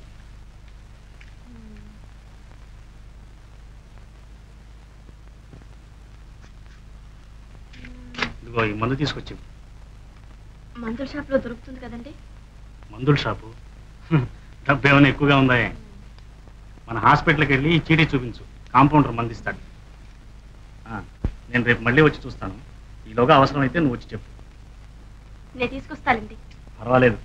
ఇదిగో ఈ మందు తీసుకొచ్చి. మందుల షాప్ లో దొరుకుతుంది కదండి? మందుల షాపు డబ్బు ఏమైనా ఎక్కువగా ఉందా? మన హాస్పిటల్కి వెళ్ళి ఈ చీటీ చూపించు, కాంపౌండర్ మందిస్తాడు. నేను రేపు మళ్ళీ వచ్చి చూస్తాను. ఈలోగా అవసరం అయితే నువ్వు వచ్చి చెప్పు. నేను తీసుకొస్తానండి. పర్వాలేదు.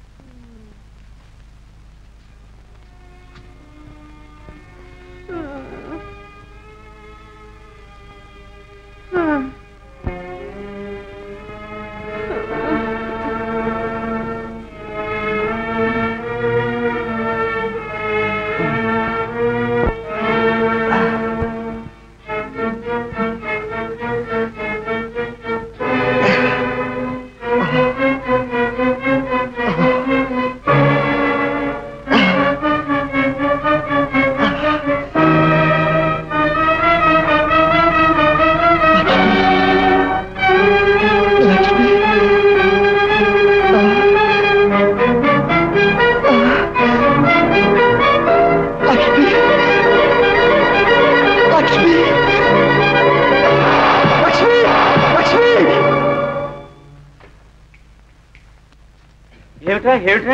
ఏమిట్రా ఏమిట్రా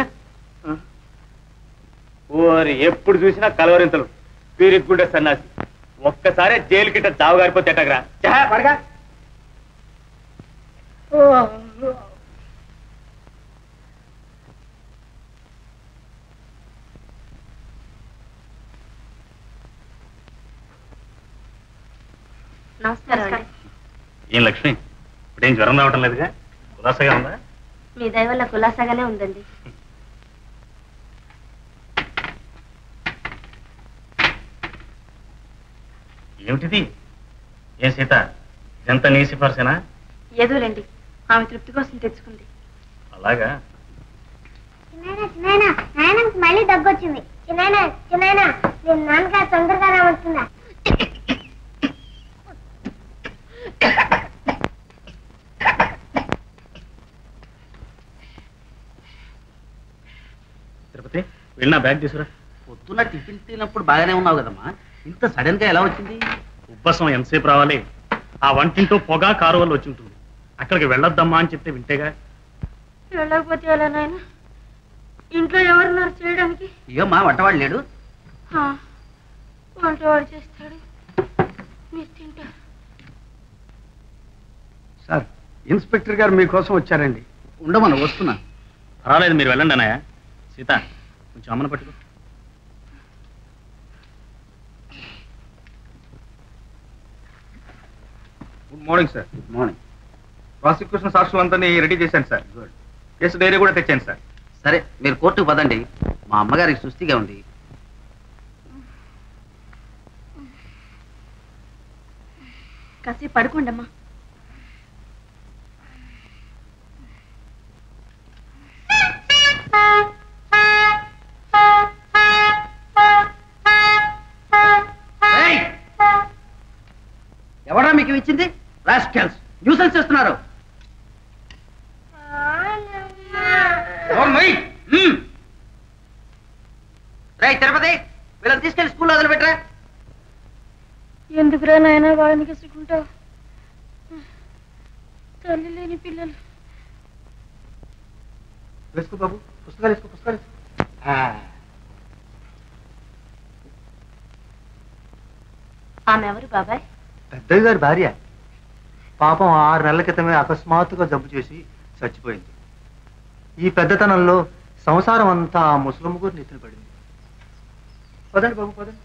ఓరి ఎప్పుడు చూసినా కలవరింతలు, పీరిగ్గుండే సన్నాసి. ఒక్కసారి జైలు కిట్ట చావు గారిపోతే ఎట్టగరా పడగా. నమస్కారం. ఏం లక్ష్మి, ఇప్పుడేం జ్వరం రావటం లేదుగా? ఉదాసగా ఉందా? మీ దయ వల్ల కులాసాగానే ఉందండి. ఏమిటిది? ఏ సీత, ఇదంతా నీ సిఫార్సేనా? ఏదోలేండి, ఆమె తృప్తి కోసం తెచ్చుకుంది. అలాగా? నాయనకి మళ్ళీ దగ్గొచ్చింది. చిన్నాయన చిన్నాయన నేను నాన్నగారు తొందరగా రావచ్చుందా? తిరుపతి వెళ్ళి నా బ్యాగ్ తీసుకురా. పొద్దున్న టిఫిన్ తినప్పుడు బాగానే ఉన్నావు కదమ్మా, ఇంత సడన్ గా ఎలా వచ్చింది? ఉబ్బసం ఎంతసేపు రావాలి? ఆ వంటింటో పొగ కారు వల్ల వచ్చి ఉంటుంది. అక్కడికి వెళ్ళొద్దమ్మా అని చెప్తే వింటేగా. వెళ్ళకపోతే ఎలా నాయన? ఇంట్లో ఎవరున్నారు చేయడానికి? ఏమ్మా వంటవాడు లేడు? వంట వాడు చేస్తాడు, మీరు తింటారు. సార్, ఇన్స్పెక్టర్ గారు మీకోసం వచ్చారండి. ఉండమను, వస్తున్నా. పర్వాలేదు, మీరు వెళ్ళండి అన్నయ్య. సీత, కొంచెం అమ్మను పట్టుకో. Good morning sir. Good morning. Prosecution సాక్షులు అంతా రెడీ చేశాను సార్. గుడ్. కేసు డైరీ కూడా తెచ్చాను సార్. సరే, మీరు కోర్టుకు పదండి. మా అమ్మగారికి సుస్థిగా ఉంది. కాసేపు పడుకోండమ్మా. ఎవరా మీకు ఇచ్చింది? రాస్కెల్స్, న్యూసెన్స్ చేస్తున్నారు. తిరుపతి, వీళ్ళని తీసుకెళ్లి స్కూల్లో వదిలిపెట్టరా. ఎందుకురా నాయన వాళ్ళని కసుకుంటావు? తల్లి లేని పిల్లలు. వేసుకో బాబు, పుస్తకాలు వేసుకో, పుస్తకాలు వేసుకో. ఆమె ఎవరు బాబాయ్? పెద్దయ్య గారి భార్య. పాపం ఆరు నెలల క్రితమే అకస్మాత్తుగా జబ్బు చేసి చచ్చిపోయింది. ఈ పెద్దతనంలో సంసారం అంతా ఆ ముసలమ్మ గారు నెత్తిన పడింది. పదండి బాబు, పదండి.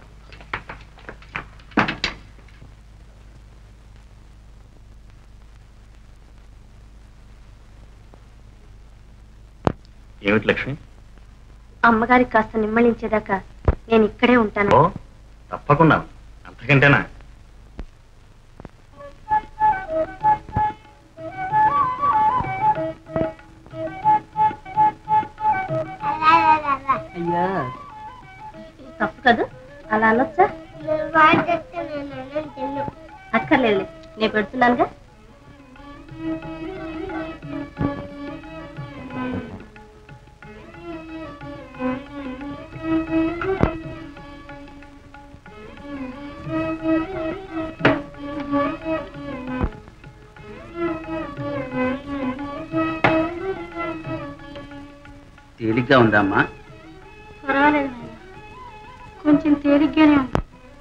ఏమిటి లక్ష్మి? అమ్మగారికి కాస్త నిమ్మళించేదాకా నేను ఇక్కడే ఉంటాను. ఓ తప్పకుండా, అంతకంటేనా? అయ్యా తప్పు కదా, అలా అనొచ్చా? అక్కర్లేదు, నేను పెడుతున్నానుగా. తేలిగ్గా ఉందమ్మా? పర్వాలేదు నాయన, కొంచెం తేలిగ్గానే ఉంది.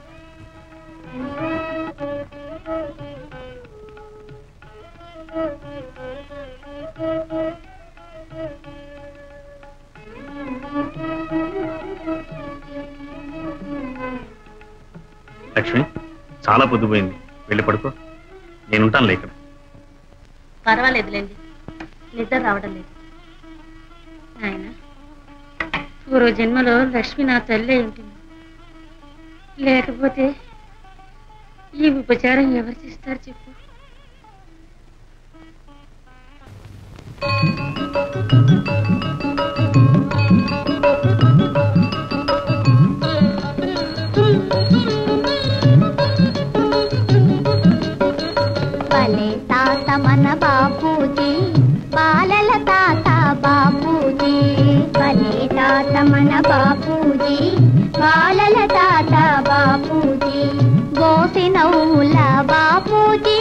లక్ష్మి చాలా పొద్దుపోయింది, వెళ్ళి పడుకో. నేనుంటాను లేక. పర్వాలేదులేండి, నిద్ర రావడం లేదు. ఆయన పూర్వ జన్మలో లక్ష్మి నా తల్లి ఉంటుంది, లేకపోతే ఈ ఉపచారం ఎవరు చేస్తారు చెప్పు? భలే తాత మన బాపూజీ, బాలల తాత బాపూజీ. భలే తాత మన బాపూజీ, బాలల తాత బాపూజీ. గోసినౌల బాపూజీ.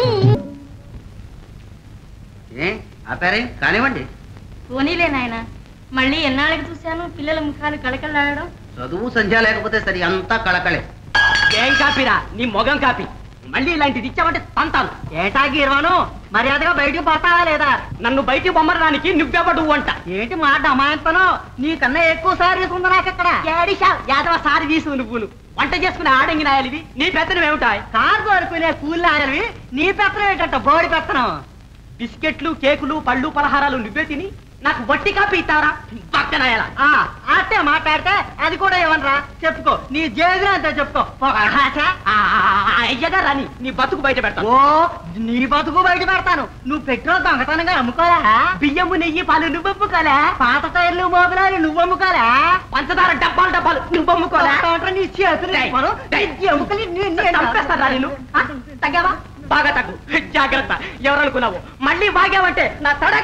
ఏ ఆపారే, కానివ్వండి. పోనీలే నాయన, మళ్ళీ ఎన్నాళ్ళకి చూశాను పిల్లల ముఖాలు కళకళలాడడం. చదువు సంధ్య లేకపోతే సరి అంతా కళకళే. ఏం కాపీరా నీ మొగం కాపీ? మళ్ళీ ఇలాంటిది ఇచ్చావంటే తంతాను. ఏటాకి ఇరవాను, మర్యాదగా బయటికి పోతావా లేదా? నన్ను బయటికి బొమ్మరడానికి నువ్వెవడు అంట. ఏంటి మాట అమాయంతను? నీకన్నా ఎక్కువ సారి తీసుకుందా నాకెక్కడ? ఏడిషా యాదవ సారి తీసు నువ్వును. వంట చేసుకునే ఆడంగి నాయాలివి, నీ పెత్తనం ఏమిటాయి? కారు కోరుకునే కూలి నాయాలివి, నీ పెత్తనం ఏంటంట? బోడి పెత్తనం. బిస్కెట్లు, కేకులు, పళ్ళు, పలహారాలు నువ్వే తిని నాకు వట్టి కాపీ ఇస్తారా? పక్కనాయాల అట్టే మాట్లాడితే అది కూడా ఏమనరా? చెప్పుకో, నీ జేజులు అంతే చెప్పుకో. అయ్యగా రాని నీ బతుకు బయట పెడతాను. ఓ నీ బతుకు బయట పెడతాను. నువ్వు పెట్రోల్ దొంగతనంగా అమ్ముకోలే? బియ్యము, నెయ్యి, పాలు నువ్వు అమ్ముకోలే? పాత టైర్లు, మోబిలాలు నువ్వు అమ్ముకోలే? పంచదార డబ్బాలు డబ్బాలు నువ్వు అమ్ముకోలే? నీ చేతులు చంపేస్తారా నేను? తగ్గావా? బాగా తగ్గు, జాగ్రత్త. ఎవరనుకున్నావు? మళ్ళీ బాగావంటే నా తడక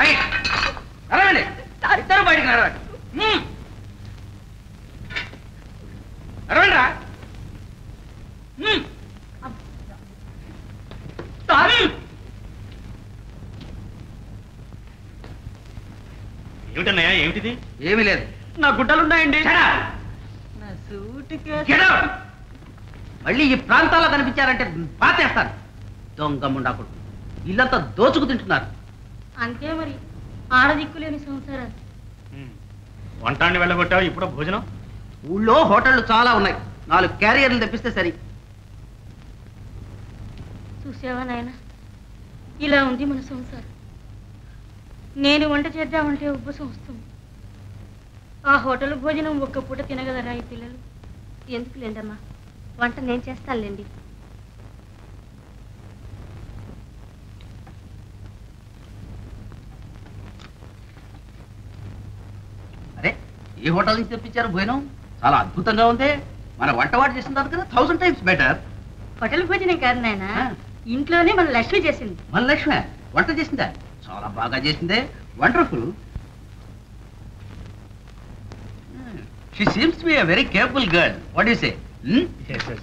ఇద్దరు బయటకు నడవండి. నడవండిరా. ఏమిటన్నయ్యా, ఏమిటిది? ఏమీ లేదు. నా గుడ్డలున్నాయండి. నా మళ్ళీ ఈ ప్రాంతాల్లో కనిపించారంటే పాతేస్తాను. దొంగ ముండాకుడు ఇల్లంతా దోచుకు తింటున్నారు. అంతే మరి, ఆడదిక్కులేని సంసారాలు. వంటాన్ని వెళ్ళగొట్టావు, ఇప్పుడు భోజనం? ఊళ్ళో హోటళ్లు చాలా ఉన్నాయి, నాలుగు క్యారియర్లు తెప్పిస్తే సరి. చూసావా నాయన, ఇలా ఉంది మన సంసారం. నేను వంట చేద్దామంటే ఉబ్బసం వస్తుంది. ఆ హోటల్ భోజనం ఒక్క పూట తినగలరా ఈ పిల్లలు? ఎందుకు లేండమ్మా, వంట నేను చేస్తానులేండి. అరే, ఏ హోటల్ నుంచి తెప్పించారు భోజనం? చాలా అద్భుతంగా ఉంది. మన వంటవాడు చేసిన దాని కదా థౌసండ్ టైమ్స్ బెటర్. హోటల్ భోజనం కాదు నాయన, ఇంట్లోనే మన లక్ష్మి చేసింది. మన లక్ష్మి వంట చేసిందా? చాలా బాగా చేసిందే. Wonderful. She seems to be a very capable girl. What do you say? Hmm? Yes, yes.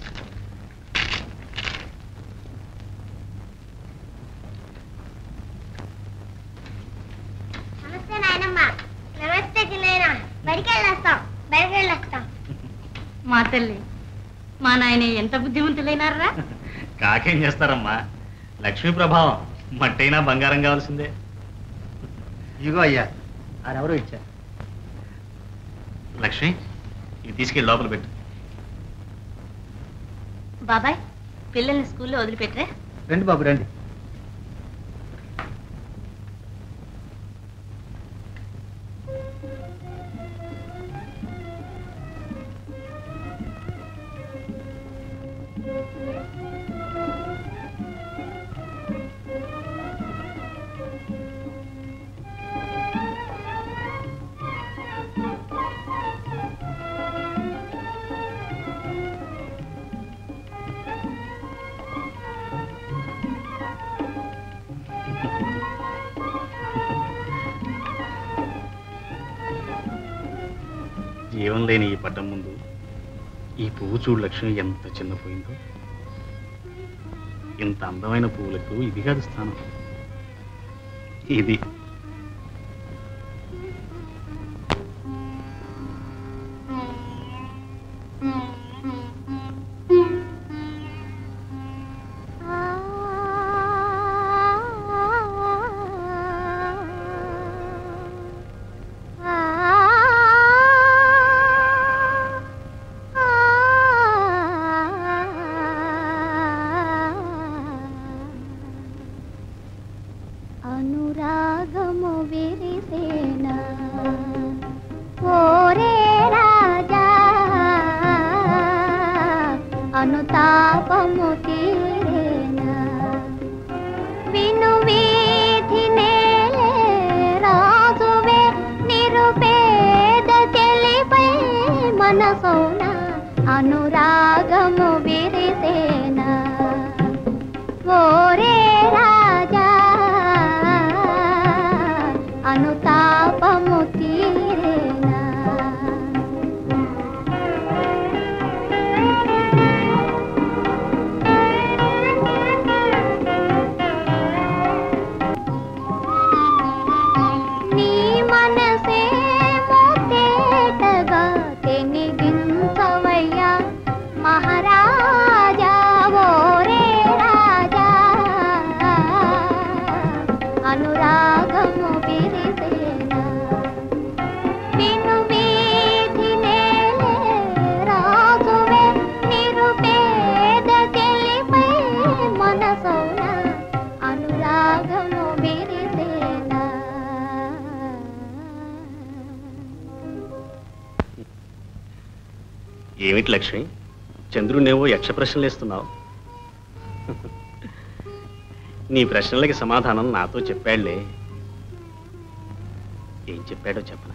మా తల్లి మా నాయన ఎంత బుద్ధిమంతులైనారా. కాకేం చేస్తారమ్మా, లక్ష్మీ ప్రభావం. మట్టైనా బంగారం కావాల్సిందే. ఇగో అయ్యా ఆరెవరో ఇచ్చా. లక్ష్మి, ఇది తీసుకెళ్ళి లోపల పెట్టు. బాబాయ్ పిల్లల్ని స్కూల్లో వదిలిపెట్టరే. రండి బాబు రండి. జీవం లేని ఈ పడ్డం ముందు ఈ పువ్వు చూడు లక్ష్మి, ఎంత చిన్నపోయిందో. ఇంత అందమైన పువ్వులకు ఇది కాదు స్థానం. ఇది అనురాగము విరిసేనా ఓరే రాజా, అనుతాపము తీరేనా విను వీధి నేలే రాజువే నిరుపేద చెలిపై మనసౌన అనురాగము విరిసేనా ఓరే రాజా, అనుతాపము తీరేనా. నీ మనసే మోతేటగా తెనిగించవయ్యా మహారాజా, ఓరే రాజా, అనురాగము విరిసేనా విను వీధి నేలే రాజువే నిరుపేద చెలిపై మనసౌన అనురాగము విరిసేనా. ఏమిటి లక్ష్మి, చంద్రునేవో యక్ష ప్రశ్నలు వేస్తున్నావు? నీ ప్రశ్నలకి సమాధానం నాతో చెప్పాడులే. ఏం చెప్పాడో చెప్పనా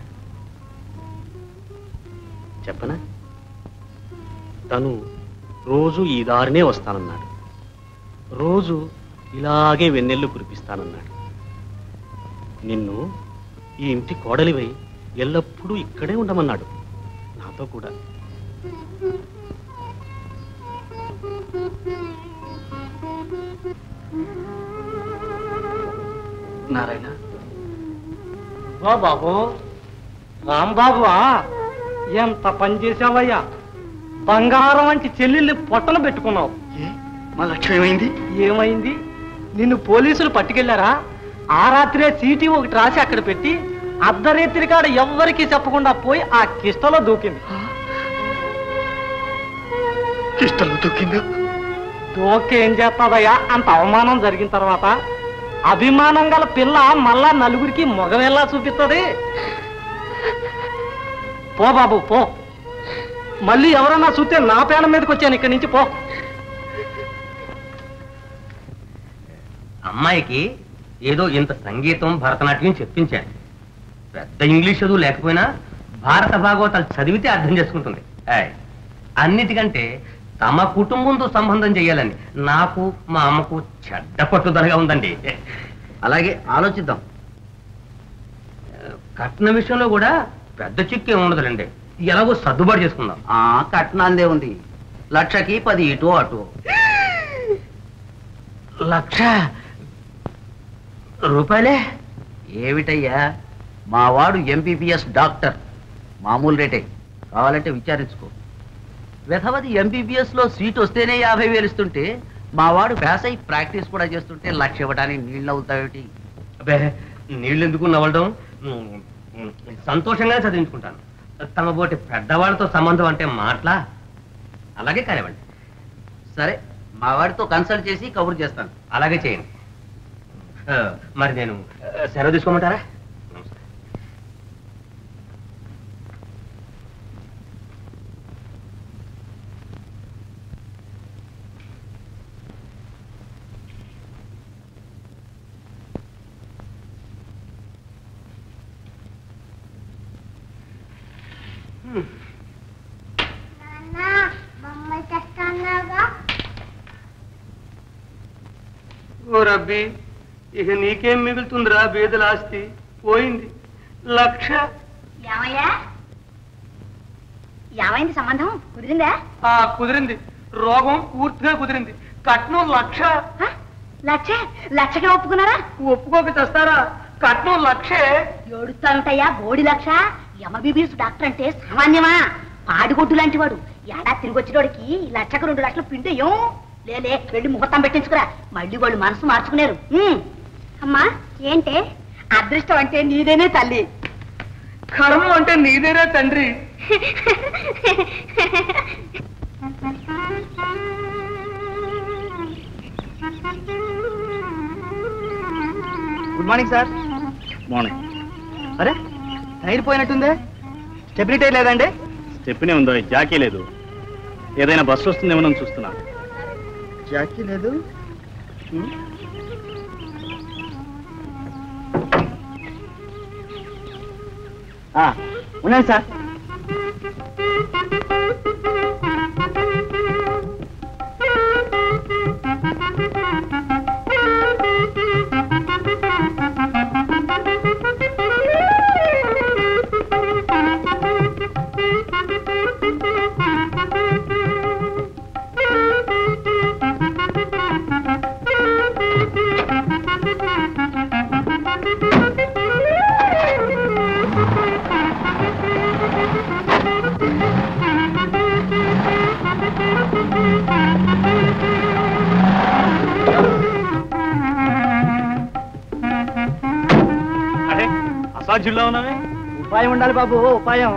చెప్పనా తను రోజు ఈ దారినే వస్తానన్నాడు, రోజు ఇలాగే వెన్నెళ్ళు కురిపిస్తానన్నాడు. నిన్ను ఈ ఇంటి కోడలివై ఎల్లప్పుడూ ఇక్కడే ఉండమన్నాడు నాతో కూడా. నారాయణ బాబు, రాంబాబువా, ఎంత పని చేసావయ్యా. బంగారం వంటి చెల్లెల్ని పొట్టలు పెట్టుకున్నావు. మా లక్ష్యం ఏమైంది? ఏమైంది? నిన్ను పోలీసులు పట్టుకెళ్లారా? ఆ రాత్రే సీటీ ఒకటి రాసి అక్కడ పెట్టి అర్ధరేత్రి కాడ ఎవ్వరికీ చెప్పకుండా పోయి ఆ కిష్టలో దూకింది. కిష్టలో దూకిందా? దూకి ఏం చేస్తాదయ్యా? అంత అవమానం జరిగిన తర్వాత అభిమానం గల పిల్ల మళ్ళా నలుగురికి మొగవెల్లా చూపిస్తుంది. పో బాబు పో, మళ్ళీ ఎవరన్నా చూస్తే నా పేడ మీదకి వచ్చాను. ఇక్కడి నుంచి పో. అమ్మాయికి ఏదో ఇంత సంగీతం భరతనాట్యం చెప్పించాను. పెద్ద ఇంగ్లీష్ చదువు లేకపోయినా భారత భాగవతాలు చదివితే అర్థం చేసుకుంటుంది. ఏయ్, అన్నిటికంటే తమ కుటుంబంతో సంబంధం చేయాలని నాకు మా అమ్మకు చెడ్డ పట్టుదలగా ఉందండి. అలాగే ఆలోచిద్దాం. కట్న విషయంలో కూడా పెద్ద చిక్కు ఏముండదులండి, ఎలాగో సర్దుబాటు చేసుకుందాం. ఆ కట్నాందే ఉంది, లక్షకి పది ఇటు అటు. లక్ష రూపాయలే? ఏమిటయ్యా, మా వాడు ఎంబీబీఎస్ డాక్టర్, మామూలు రేటే, కావాలంటే విచారించుకో. వెధవది ఎంబీబీఎస్ లో సీట్ వస్తేనే యాభై వేలు ఇస్తుంటే మావాడు పాస్ అయి ప్రాక్టీస్ కూడా చేస్తుంటే లక్ష ఇవ్వడానికి నీళ్ళు అవుతావేటి? అబ్బే నీళ్ళు ఎందుకు నవ్వడం, సంతోషంగా చదివించుకుంటాను. తమ బోటి పెద్దవాళ్ళతో సంబంధం అంటే మాటలా? అలాగే కానివ్వండి. సరే, మా వాడితో కన్సల్ట్ చేసి కబురు చేస్తాను. అలాగే చేయండి. మరి నేను సెలవు తీసుకోమంటారా? ఓ రబ్బీ, ఇక నీకేం మిగులుతుందిరా బేదల ఆస్తి? పోయింది లక్ష. ఏమైంది? సంబంధం కుదిరిందా? ఆ కుదిరింది, రోగం పూర్తిగా కుదిరింది. కట్నం లక్ష. లక్ష? లక్షకే ఒప్పుకున్నారా? ఒప్పుకోక తెస్తారా? కట్నం లక్షే. ఏడుస్తానుంటయ్యా బోడి లక్ష. ఎంబీబీఎస్ డాక్టర్ అంటే సామాన్యమా? ఆడిగొడ్డు లాంటి వాడు ఏడా తిరిగి వచ్చినోడికి లక్షకు రెండు లక్షలు పిండేయం. లేలే, వెళ్ళి ముహూర్తం పెట్టించుకురా. మళ్ళీ వాళ్ళు మనసు మార్చుకున్నారు. అమ్మా ఏంటే? అదృష్టం అంటే నీదేనే తల్లి, కర్మం అంటే నీదేనే తండ్రి. Good morning sir. మార్నింగ్. అరే టైర్ పోయినట్టుందే, స్టెబిలిటీ టైర్ లేదండి? స్టెప్నే ఉందో, జాకీ లేదు. ఏదైనా బస్సు వస్తుందేమో చూస్తున్నా. జాకీ లేదు. ఉన్నాను సార్. అసాధ్యుల్లో ఉన్నావే. ఉపాయం ఉండాలి బాబు, ఉపాయం.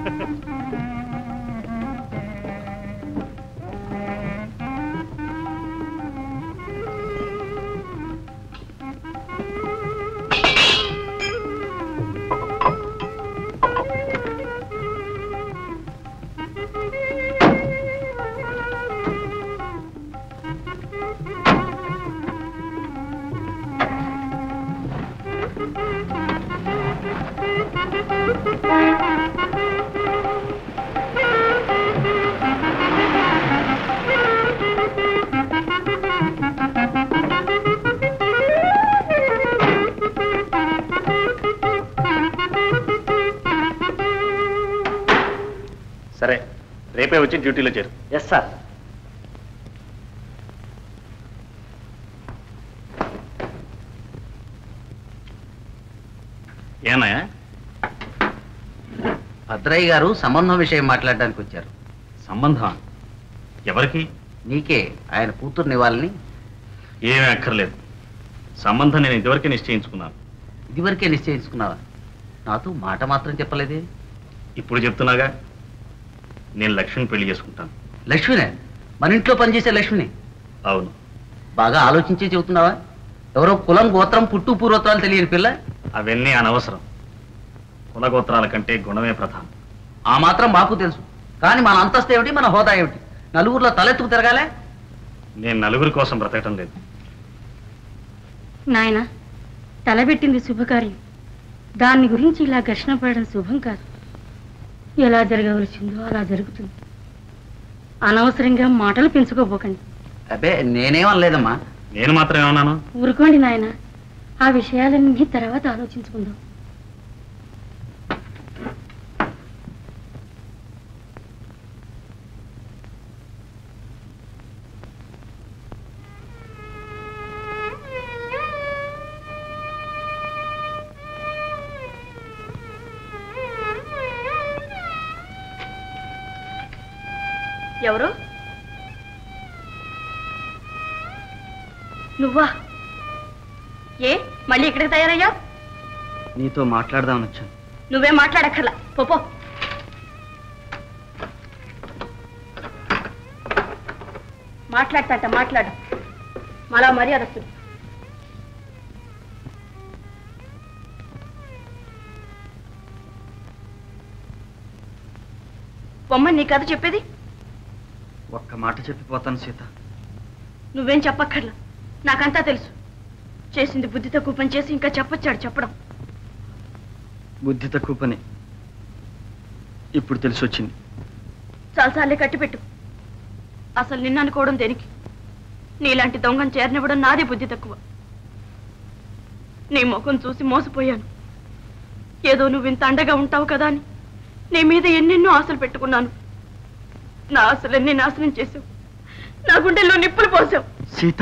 సరే, రేపే వచ్చి డ్యూటీలో చేరు. Yes sir. ఏనాయా? భద్రయ్య గారు సంబంధం విషయం మాట్లాడడానికి వచ్చారు. సంబంధం? ఎవరికి? నీకే. ఆయన కూతుర్ని ఇవ్వాలని. ఏమీ అక్కర్లేదు. సంబంధం నేను ఇదివరకే నిశ్చయించుకున్నాను. ఇదివరకే నిశ్చయించుకున్నావా? నాతో మాట మాత్రం చెప్పలేదే. ఇప్పుడు చెప్తున్నాగా, నేను లక్ష్మిని పెళ్లి చేసుకుంటాను. లక్ష్మినే? మన ఇంట్లో పనిచేసే లక్ష్మిని? అవును. బాగా ఆలోచించి చెబుతున్నావా? ఎవరో కులం గోత్రం పుట్టు పూర్వోత్తరాలు తెలియని పిల్ల. అవన్నీ అనవసరం. కులగోత్రాల కంటే గుణమే ప్రధానం. ఆ మాత్రం మాకు తెలుసు. కానీ మన అంతస్తు ఏమిటి, మన హోదా ఏమిటి? నలుగురిలో తలెత్తుకు తిరగాలే. నేను నలుగురి కోసం బ్రతకటం లేదు. నాయన, తలబెట్టింది శుభకార్యం. దాన్ని గురించి ఇలా ఘర్షణ పడడం శుభం కాదు. ఎలా జరగవలసిందో అలా జరుగుతుంది. అనవసరంగా మాటలు పెంచుకోబోకండి. అబ్బే, నేనేమనలేదమ్మా. నేను మాత్రం ఏమన్నాను? ఊరుకోండి నాయన, ఆ విషయాలన్నీ తర్వాత ఆలోచించుకుందాం. ఎవరు? నువ్వా? ఏ మళ్ళీ ఇక్కడికి తయారయ్యా? నీతో మాట్లాడదామని వచ్చాను. నువ్వేం మాట్లాడక్కర్లా, పోపో. మాట్లాడతాంట మాట్లాడు, మళ్ళా మర్యాదస్తుడు. పొమ్మని నీ కథ చెప్పేది. ఒక్క మాట చెప్పిపోతాను సీత. నువ్వేం చెప్పక్కర్లా, నాకంతా తెలుసు. చేసింది బుద్ధి తక్కువ పని చేసి ఇంకా చెప్పొచ్చాడు చెప్పడం. బుద్ధి తక్కువ పని ఇప్పుడు తెలిసి వచ్చింది. చాలాసార్లే కట్టిపెట్టు. అసలు నిన్ను అనుకోవడం దేనికి? నీలాంటి దొంగను చేరనివ్వడం నాది బుద్ధి తక్కువ. నీ ముఖం చూసి మోసపోయాను. ఏదో నువ్వు ఇంత అండగా ఉంటావు కదా అని నీ మీద ఎన్నెన్నో ఆశలు పెట్టుకున్నాను. నా ఆశలన్నీ నాశనం చేసావు. నా గుండెల్లో నిప్పులు పోసావు. సీత,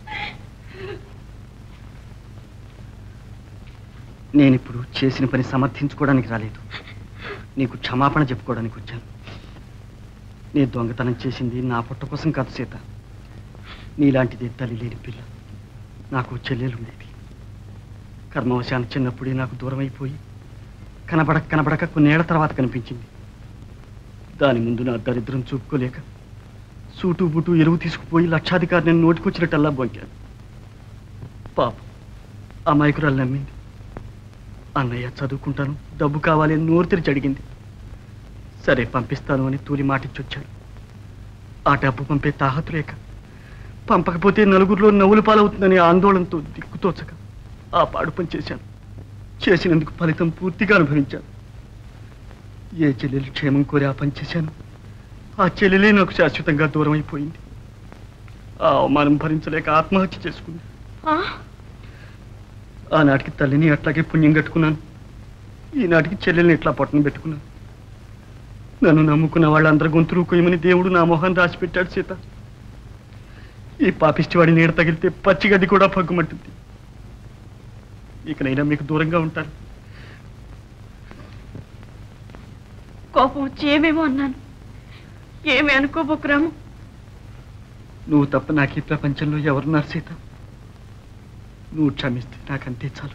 నేనిప్పుడు చేసిన పని సమర్థించుకోవడానికి రాలేదు, నీకు క్షమాపణ చెప్పుకోవడానికి వచ్చాను. నీ దొంగతనం చేసింది నా పుట్ట కోసం కాదు సీత. నీలాంటిది తల్లి లేని పిల్ల నాకు చెల్లెలు ఉండేది. కర్మవశాన్ని చిన్నప్పుడే నాకు దూరం అయిపోయి కనబడక కనబడక కొన్నేళ్ల తర్వాత కనిపించింది. దాని ముందు నా దరిద్రం చూపుకోలేక సూటు బుటు ఎరువు తీసుకుపోయి లక్షాధికారిని నోటికొచ్చినట్టల్లా బొంకాను. పాపం అమాయకురాలు నమ్మింది. అన్నయ్య చదువుకుంటాను, డబ్బు కావాలి అని నోరు తెరిచి అడిగింది. సరే పంపిస్తాను అని తూలి మాటిచ్చొచ్చాడు. ఆ డబ్బు పంపే తాహతు లేక, పంపకపోతే నలుగురిలో నవ్వులు పాలవుతుందని ఆందోళనతో దిక్కుతోచక ఆ పాడు పని చేశాను. చేసినందుకు ఫలితం పూర్తిగా అనుభవించాను. ఏ చెల్లెలు క్షేమం కోరి ఆ పని చేశాను, ఆ చెల్లెలే నాకు శాశ్వతంగా దూరం అయిపోయింది. ఆ అవమానం భరించలేక ఆత్మహత్య చేసుకుంది. ఆనాటికి తల్లిని అట్లాగే పుణ్యం కట్టుకున్నాను, ఈనాటికి చెల్లెల్ని ఇట్లా పొట్టను పెట్టుకున్నాను. నన్ను నమ్ముకున్న వాళ్ళందరూ గొంతులు కొయ్యమని దేవుడు నా మొహాన్ని రాసిపెట్టాడు సీత. ఈ పాపిష్టి వాడి నీడ తగిలితే పచ్చిగడ్డి కూడా పగ్గుమంటుంది. ఇకనైనా మీకు దూరంగా ఉంటాను. కోపం వచ్చి ఏమేమో అన్నాను. ఏమి అనుకోబోకురాము. నువ్వు తప్ప నాకు ఈ ప్రపంచంలో ఎవరున్నారు సీత? నువ్వు క్షమిస్తే నాకంతే చాలు.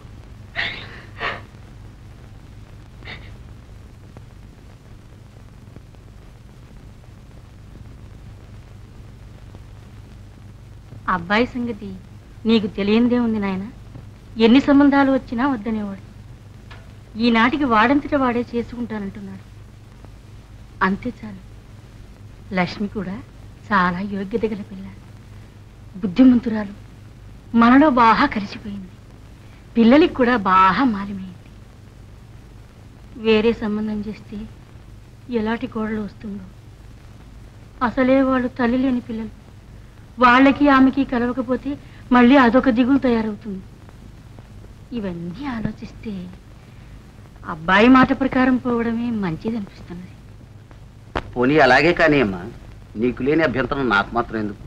అబ్బాయి సంగతి నీకు తెలియందే ఉంది నాయన. ఎన్ని సంబంధాలు వచ్చినా వద్దనేవాడు. ఈనాటికి వాడంతట వాడే చేసుకుంటానంటున్నాడు. అంతే చాలు. లక్ష్మి కూడా చాలా యోగ్యత గల పిల్ల, బుద్ధిమంతురాలు, మనలో బాగా కలిసిపోయింది. పిల్లలకి కూడా బాగా మారిపోయింది. వేరే సంబంధం చేస్తే ఎలాంటి కోడలు వస్తుందో. అసలే వాళ్ళు తల్లి లేని పిల్లలు. వాళ్ళకి ఆమెకి కలవకపోతే మళ్ళీ అదొక దిగులు తయారవుతుంది. ఇవన్నీ ఆలోచిస్తే అబ్బాయి మాట ప్రకారం పోవడమే మంచిది అనిపిస్తున్నది. పోనీ అలాగే కానీ అమ్మా, నీకు లేని అభ్యంతరం నాకు మాత్రం ఎందుకు?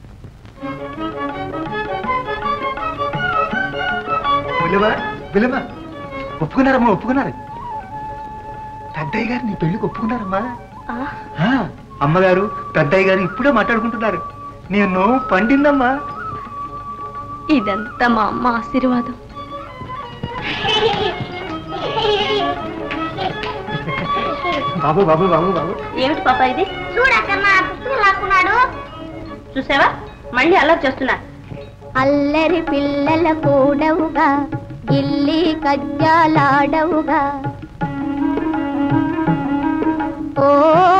విలువా విలువా ఒప్పుకున్నారమ్మా, ఒప్పుకున్నారు. పెద్దయ్య గారు నీ పెళ్లికి ఒప్పుకున్నారమ్మా. అమ్మగారు పెద్దయ్య గారు ఇప్పుడే మాట్లాడుకుంటున్నారు. నేను పండిందమ్మా. ఇదంతా మా అమ్మ ఆశీర్వాదం. బాబు బాబు బాబు బాబు ఏమిటి పాప ఇది? చూడక్కమ్మా పుస్తకం రాకున్నాడు. చూసావా మళ్ళీ అలా చేస్తున్నా. అల్లరి పిల్లల కూడవుగా గిల్లి కజ్జాలాడవుగా ఓ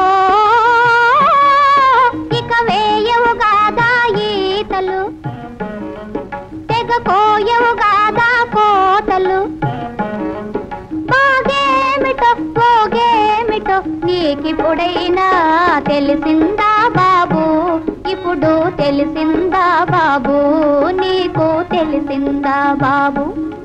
ఇక వేయవుగాదా ఈతలు తెగ కోయవుగాదా కోతలు బాగేమిటో పోగేమిటో నీకిప్పుడైనా తెలిసిందా బాబు? ఇప్పుడు తెలిసిందా బాబు? నీకు తెలిసిందా బాబు?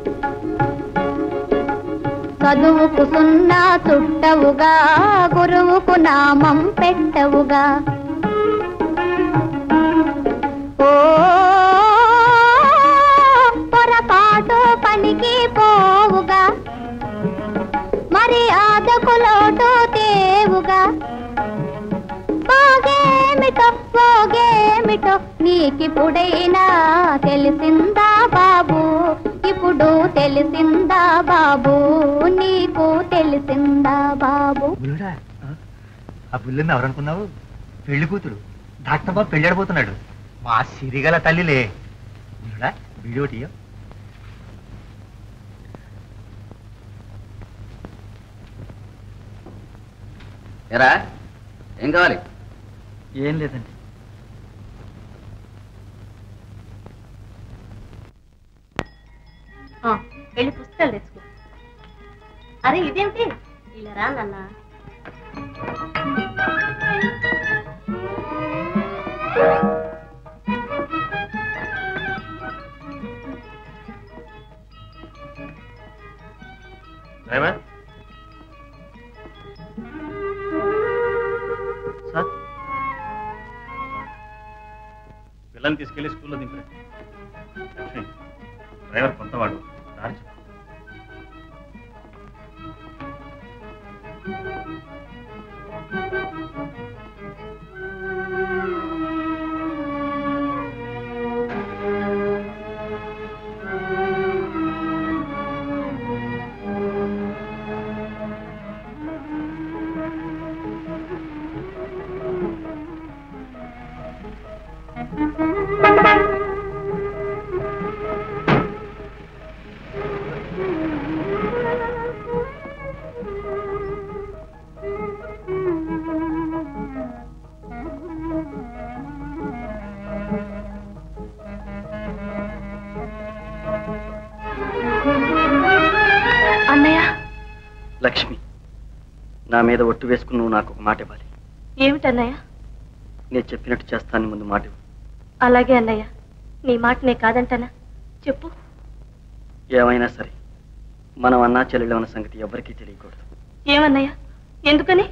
చదువుకు సున్నా చుట్టవుగా గురువుకు నామం పెట్టవుగా ఓ పొరపాటు పనికి పోవుగా మరి ఆదకు లోటు తేవుగా బాగేమిటో ఏమిటో నీకిప్పుడైనా తెలిసిందా బాబు? ఇప్పుడు తెలిసిందా బాబు? నీకు తెలిసిందా బాబు? ఆ బుల్లిని ఎవరనుకున్నావు? పెళ్లి కూతురు డాక్టర్ బాబు పెళ్ళాడిపోతున్నాడు. మా సిరిగల తల్లిలే. వీడియోటి ఎరా ఏం కావాలి? ఏం లేదండి. వెళ్ళి పుస్తకాలు తెచ్చుకో. అరే ఇదేంటి? ఇలా రా నాన్న. డ్రైవర్ సార్, పిల్లల్ని తీసుకెళ్లి స్కూల్లో దింపారు. లక్ష్మి, డ్రైవర్ కొత్తవాడు, దారి చెప్పు. అన్నయ్య, లక్ష్మి, నా మీద ఒట్టు వేసుకుని నువ్వు నాకు ఒక మాట ఇవ్వాలి. ఏమిటన్నయ్య? నేను చెప్పినట్టు చేస్తాను. ముందు మాట ఇవ్వు. అలాగే అన్నయ్య, నీ మాట నే కాదంటానా? చెప్పు. ఏమైనా సరే మనం అన్నా చెల్లెలు అన్న సంగతి ఎవరికీ తెలియకూడదు. ఏమన్నయ్య? ఎందుకని?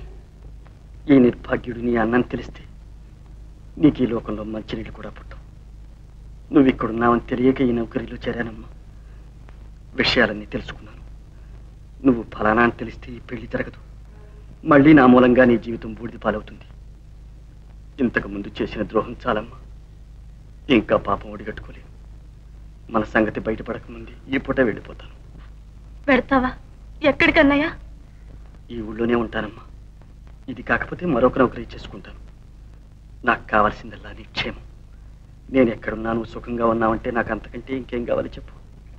ఈ నిర్భాగ్యుడు నీ అన్నని తెలిస్తే నీకు ఈ లోకంలో మంచినీళ్ళు కూడా పుట్టవు. నువ్వు ఇక్కడున్నావని తెలియక ఈ నౌకరీలో చేరానమ్మా. విషయాలన్నీ తెలుసుకున్నాను. నువ్వు ఫలానా అని తెలిస్తే ఈ పెళ్లి జరగదు. మళ్ళీ నా మూలంగా నీ జీవితం బూడిద పాలవుతుంది. ఇంతకు ముందు చేసిన ద్రోహం చాలమ్మా. ఇంకా పాపం ఒడిగట్టుకోలేను. మన సంగతి బయటపడకముందే ఈ పూట వెళ్ళిపోతాను. పెడతావా? ఎక్కడికన్నయ్యా? ఈ ఊళ్ళోనే ఉంటానమ్మా. ఇది కాకపోతే మరొక నౌకరీ చేసుకుంటాను. నాకు కావాల్సిందల్లా నీ క్షేమం. నేను ఎక్కడున్నా నువ్వు సుఖంగా ఉన్నావంటే నాకు అంతకంటే ఇంకేం కావాలి చెప్పు.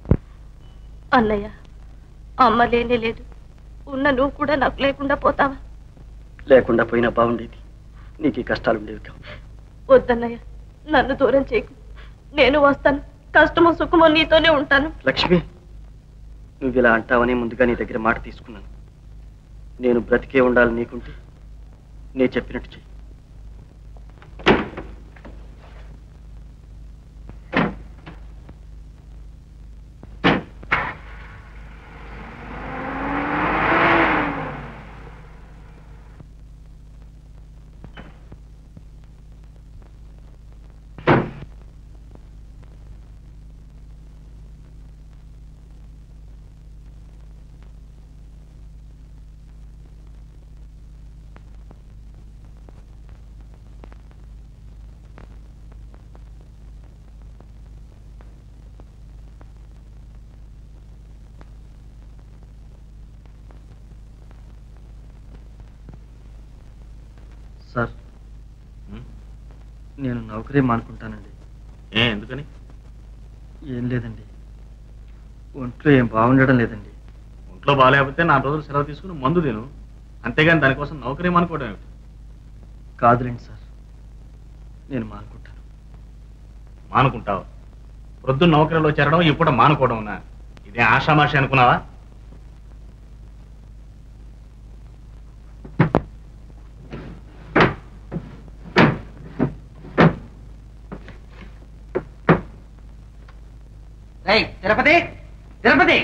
అన్నయ్య, అమ్మ లేనే లేదు. ఉన్న నువ్వు కూడా నాకు లేకుండా పోతావా? లేకుండా పోయినా బాగుండేది. నీకు ఈ కష్టాలు ఉండేవి కావు. వద్దన్నయ్య, నన్ను దూరం చేయకు. నేను వస్తాను. కష్టమో సుఖమో నీతోనే ఉంటాను. లక్ష్మి, నువ్వు ఇలా అంటావని ముందుగా నీ దగ్గర మాట తీసుకున్నాను. నేను బ్రతికే ఉండాలి నీకుంటే నేను చెప్పినట్టు చెయ్యి. సార్, నేను నౌకరీ మానుకుంటానండి. ఏ ఎందుకని? ఏం లేదండి, ఒంట్లో ఏం బాగుండడం లేదండి. ఒంట్లో బాగాలేకపోతే నా రోజులు సెలవు తీసుకుని మందు తిను, అంతేగాని దానికోసం నౌకరీ మానుకోవడం ఏమిటి? కాదులేండి సార్, నేను మానుకుంటాను. మానుకుంటావు? ప్రొద్దున్న నౌకరీలో చేరడం ఇప్పుడు మానుకోవడం ఉన్నా ఇదే ఆషామాషి అనుకున్నావా? తిరుపతి, తిరుపతి,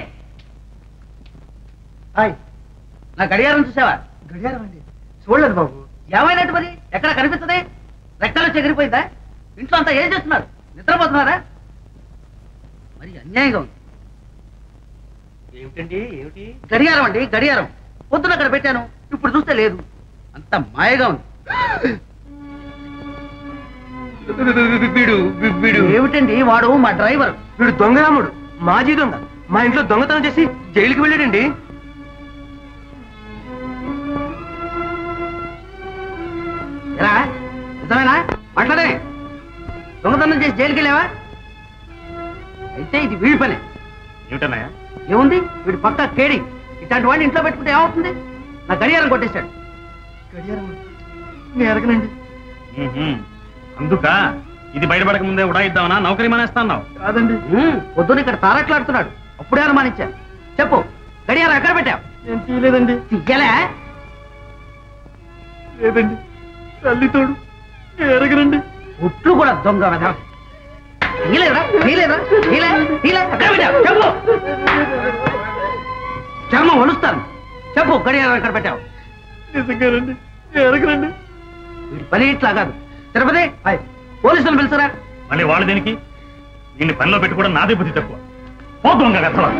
హాయ్. నా గడియారం చూసావా? గడియారం అండి, చూడలేదు బాబు. ఏమైనట్టు మరి? ఎక్కడ కనిపిస్తుంది? రెక్కలు చెగిరిపోయిందా? ఇంట్లో అంతా ఏం చేస్తున్నారు? నిద్రపోతున్నారా? మరి అన్యాయంగా ఉంది. ఏమిటండి? ఏమిటి? గడియారం అండి, గడియారం. పొద్దున అక్కడ పెట్టాను, ఇప్పుడు చూస్తే లేదు. అంత మాయగా ఉంది. వీడు వీడు ఏమిటండి వాడు మా డ్రైవర్. వీడు దొంగరాముడు, మాజీ దొంగ. మా ఇంట్లో దొంగతనం చేసి జైలుకి వెళ్ళాడండి. ఎలా నిజమేనా? మాట్లాడే. దొంగతనం చేసి జైలుకి వెళ్ళావా? అయితే ఇది వీడి పనే. ఏమిటన్నాయా? ఏముంది, వీడు పక్కా కేడి. ఇట్లాంటి వాడిని ఇంట్లో పెట్టుకుంటే ఏమవుతుంది? నా గడియారం కొట్టేశాడు. గడియారం నేను ఎరగనండి. అందుక ఇది బయటపడక ముందే ఉడాయిద్దామనా? నౌకరీ మానేస్తా అన్నావు కాదండి. పొద్దున ఇక్కడ తారట్లాడుతున్నాడు, అప్పుడే అనుమానించా. చెప్పు, గడియారం ఎక్కడ పెట్టావు? నేను తీయలేదండి. తీయలే? లేదండి, తల్లితోడు నేను ఎరగనండి. ఉట్లు కూడా దొంగ వెధవ. తీయలేదా? తీయలేదా? తీయలే? తీయలే? ఎక్కడ పెట్టావు? చెప్పు. చర్మం వలుస్తాను. చెప్పు, గడియారం ఎక్కడ పెట్టావు? నిజంగానండి, నేను ఎరగనండి. వీడి పని ఇట్లా కాదు. తిరుపతి పోలీసులు పిలుచురా. మళ్ళీ వాళ్ళు దేనికి? దీన్ని పనిలో పెట్టుకోవడం నాదే బుద్ధి తక్కువ. పోద్దాం కదా.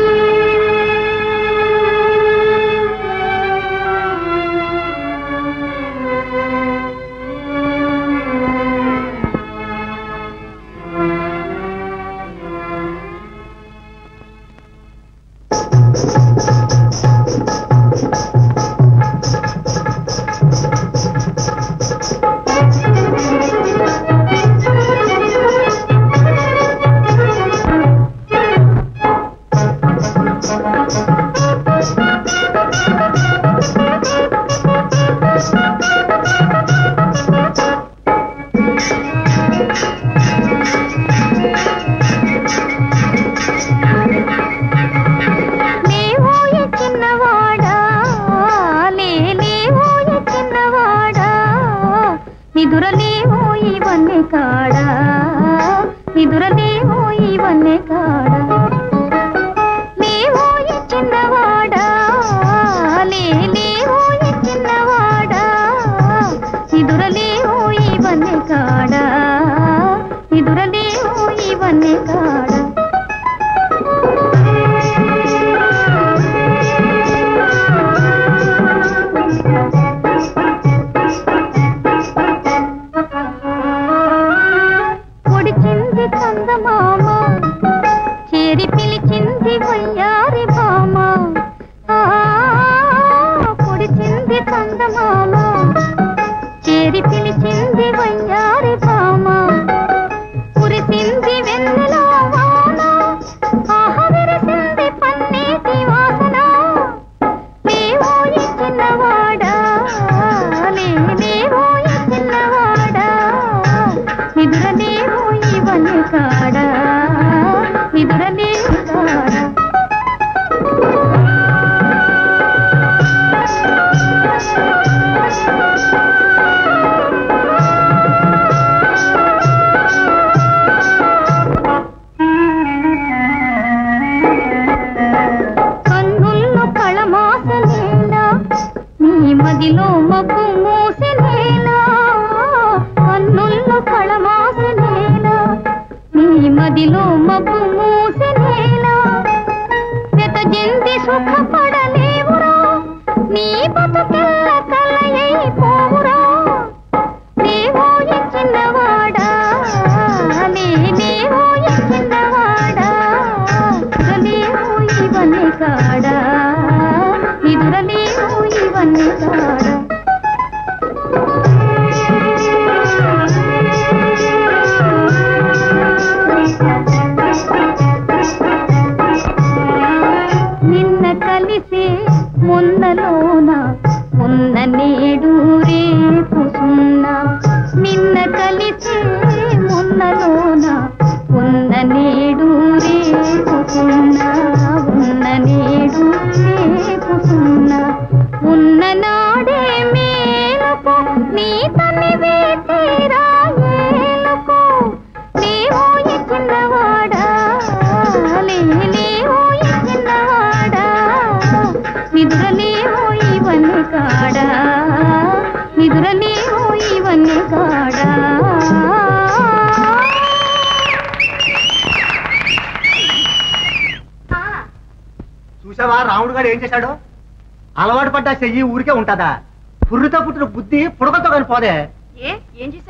చూసావా రాముడు గారు ఏం చేశాడు? అలవాటు పడ్డా చెయ్యి ఊరికే ఉంటుందా? పుర్రుతో పుట్టిన బుద్ధి పుడకతో కానీ పోదే. ఏ ఏం చేశాడు?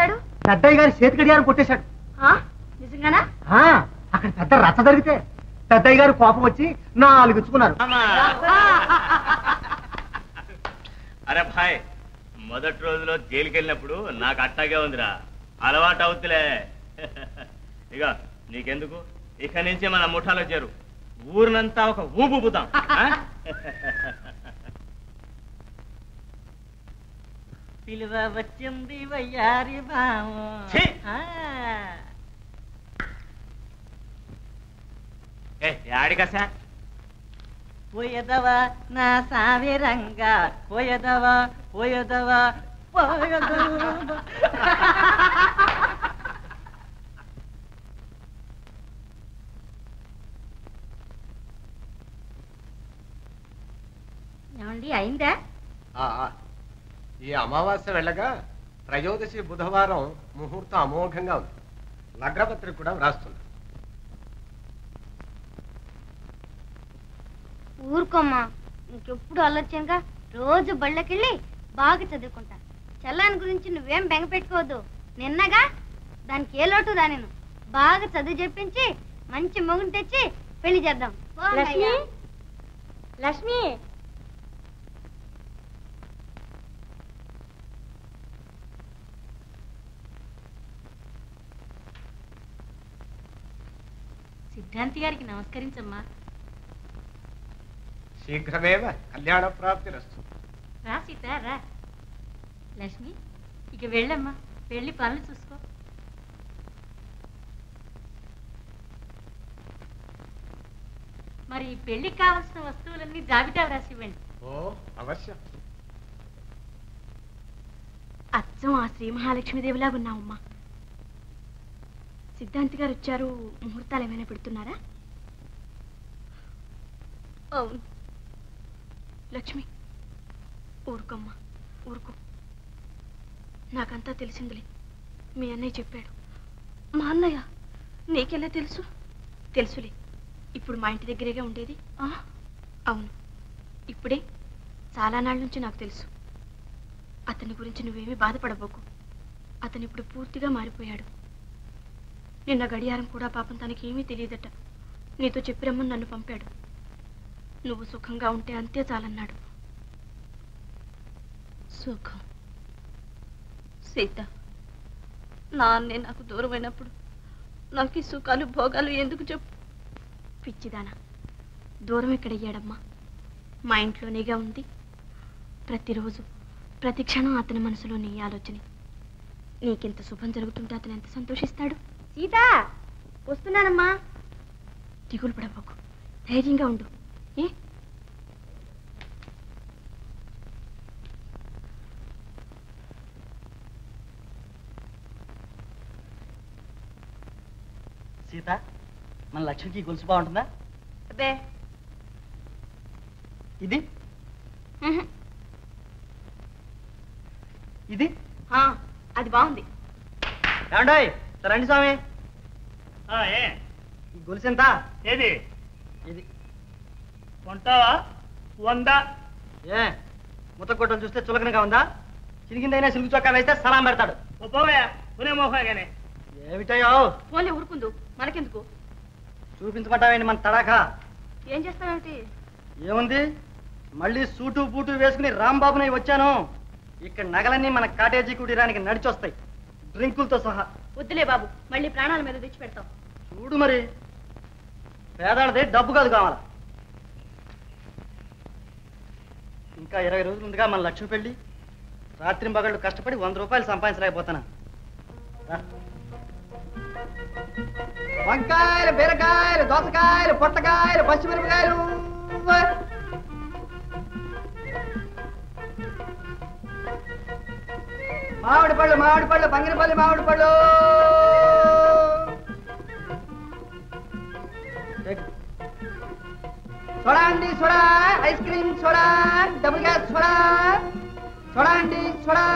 పెద్దయ్య గారి చేతి గడియారం కొట్టేశాడు. నిజంగానా? ఆ, అక్కడ పెద్ద రచ్చ జరిగితే పెద్దయ్య గారు కోపం వచ్చి నాలుగు ఇచ్చుకున్నారు. అరే భాయ్, మొదటి రోజులో జైలుకి వెళ్ళినప్పుడు నాకు అట్టాగే ఉందిరా, అలవాటు అవుతులే. ఇక నీకెందుకు, ఇక నుంచి మన ముఠాలో చేరు, ఊరినంతా ఒక ఊపుతాం. పిలువ వచ్చింది వయ్యారి బావు. ఆడికసా పోయదవా నా సావిరంగా, పోయదవా పోయదవా పోయదవా. ఏమండి అయిందా? ఈ అమావాస్య వెళ్ళగా త్రయోదశి బుధవారం ముహూర్తం అమోఘంగా ఉంది. లగ్నపత్రిక కూడా వ్రాస్తుంది. ఊరుకోమ్మా, ఇంకెప్పుడు ఆలోచనగా రోజు బళ్ళకెళ్ళి బాగా చదువుకుంటా. చల్లాని గురించి నువ్వేం బెంగ పెట్టుకోవద్దు. నిన్నగా దానికి ఏ లోటు రానేను. బాగా చదువు చెప్పించి మంచి మొగుని తెచ్చి పెళ్లి చేద్దాం. లక్ష్మి, లక్ష్మి, సిద్ధాంతి గారికి నమస్కరించమ్మా. శీఘ్రమేవ కళ్యాణ ప్రాప్తి రస్తు. రా సీత రా. లక్ష్మి, ఇక వెళ్ళమ్మా, వెళ్ళి పనులు చూసుకో. మరి పెళ్లికి కావాల్సిన వస్తువులన్నీ జాబితా వ్రాసి ఇవ్వండి. ఓ అవశ్యం. అచ్చం ఆ శ్రీ మహాలక్ష్మీదేవిలాగా ఉన్నావమ్మా. సిద్ధాంతి గారు వచ్చారు, ముహూర్తాలు ఏమైనా పెడుతున్నారా? అవును. లక్ష్మి ఊరుకోమ్మా, ఊరుకో. నాకంతా తెలిసిందిలే. మీ అన్నయ్య చెప్పాడు. మా అన్నయ్య నీకెలా తెలుసు? తెలుసులే. ఇప్పుడు మా ఇంటి దగ్గరేగా ఉండేది. అవును, ఇప్పుడే చాలా నాళ్ళ నుంచి నాకు తెలుసు. అతని గురించి నువ్వేమీ బాధపడబోకు. అతను ఇప్పుడు పూర్తిగా మారిపోయాడు. నిన్న గడియారం కూడా పాపం తనకేమీ తెలియదట. నీతో చెప్పి రమ్మని నన్ను పంపాడు. నువ్వు సుఖంగా ఉంటే అంతే చాలన్నాడు. సుఖం సీత, నాన్నే నాకు దూరమైనప్పుడు నాకు ఈ సుఖాలు భోగాలు ఎందుకు చెప్పు? పిచ్చిదానా, దూరం ఎక్కడయ్యాడమ్మా? మా ఇంట్లోనేగా ఉంది. ప్రతిరోజు ప్రతి క్షణం అతని మనసులో నీ ఆలోచన. నీకింత శుభం జరుగుతుంటే అతను ఎంత సంతోషిస్తాడు? సీత, వస్తున్నానమ్మా. దిగులు పడబోకు, ధైర్యంగా ఉండు. ఏ సీత, మన లక్ష్మికి గొలుసు బాగుంటుందా? అబ్బే, ఇది ఇది అది బాగుంది. ఏమండోయ్, రండి స్వామి. ఏ ఈ గొలుసు ఎంత? ఏది ఇది కొంటావా? వందా? ఏ ముత్తకొట్టలు చూస్తే చులకనగా ఉందా? చిరిగిందైనా సిలుగు చొక్కా వేస్తే సలాం పెడతాడు. పోవా పునే మోహగానే. ఏమిటయో పోలే, ఊరుకుందు, మనకెందుకు? చూపించమంటావేంటి మన తడాకా? ఏం చేస్తావేమిటి? ఏముంది, మళ్ళీ సూటు బూటు వేసుకుని రాంబాబునై వచ్చాను. ఇక్కడ నగలన్నీ మన కాటేజీ కుటీరానికి నడిచొస్తాయి, డ్రింకులతో సహా. వద్దులే బాబు, మళ్ళీ ప్రాణాల మీద తెచ్చి పెడతాం. చూడు మరి, పేదాడదే డబ్బు కాదు కావాలా. ఇంకా ఇరవై రోజులు ఉందిగా మన లక్ష్మి పెళ్లి. రాత్రి పగళ్ళు కష్టపడి వంద రూపాయలు సంపాదించలేకపోతానా? వంకాయలు, బీరకాయలు, దోసకాయలు, పొట్టకాయలు, పచ్చిమిరపకాయలు, మామిడి పళ్ళు, మామిడి పళ్ళు, బంగినపల్లి మామిడి పళ్ళు, సోడా అండి, soda, ice cream soda, double gas soda, soda అండి, సోడా.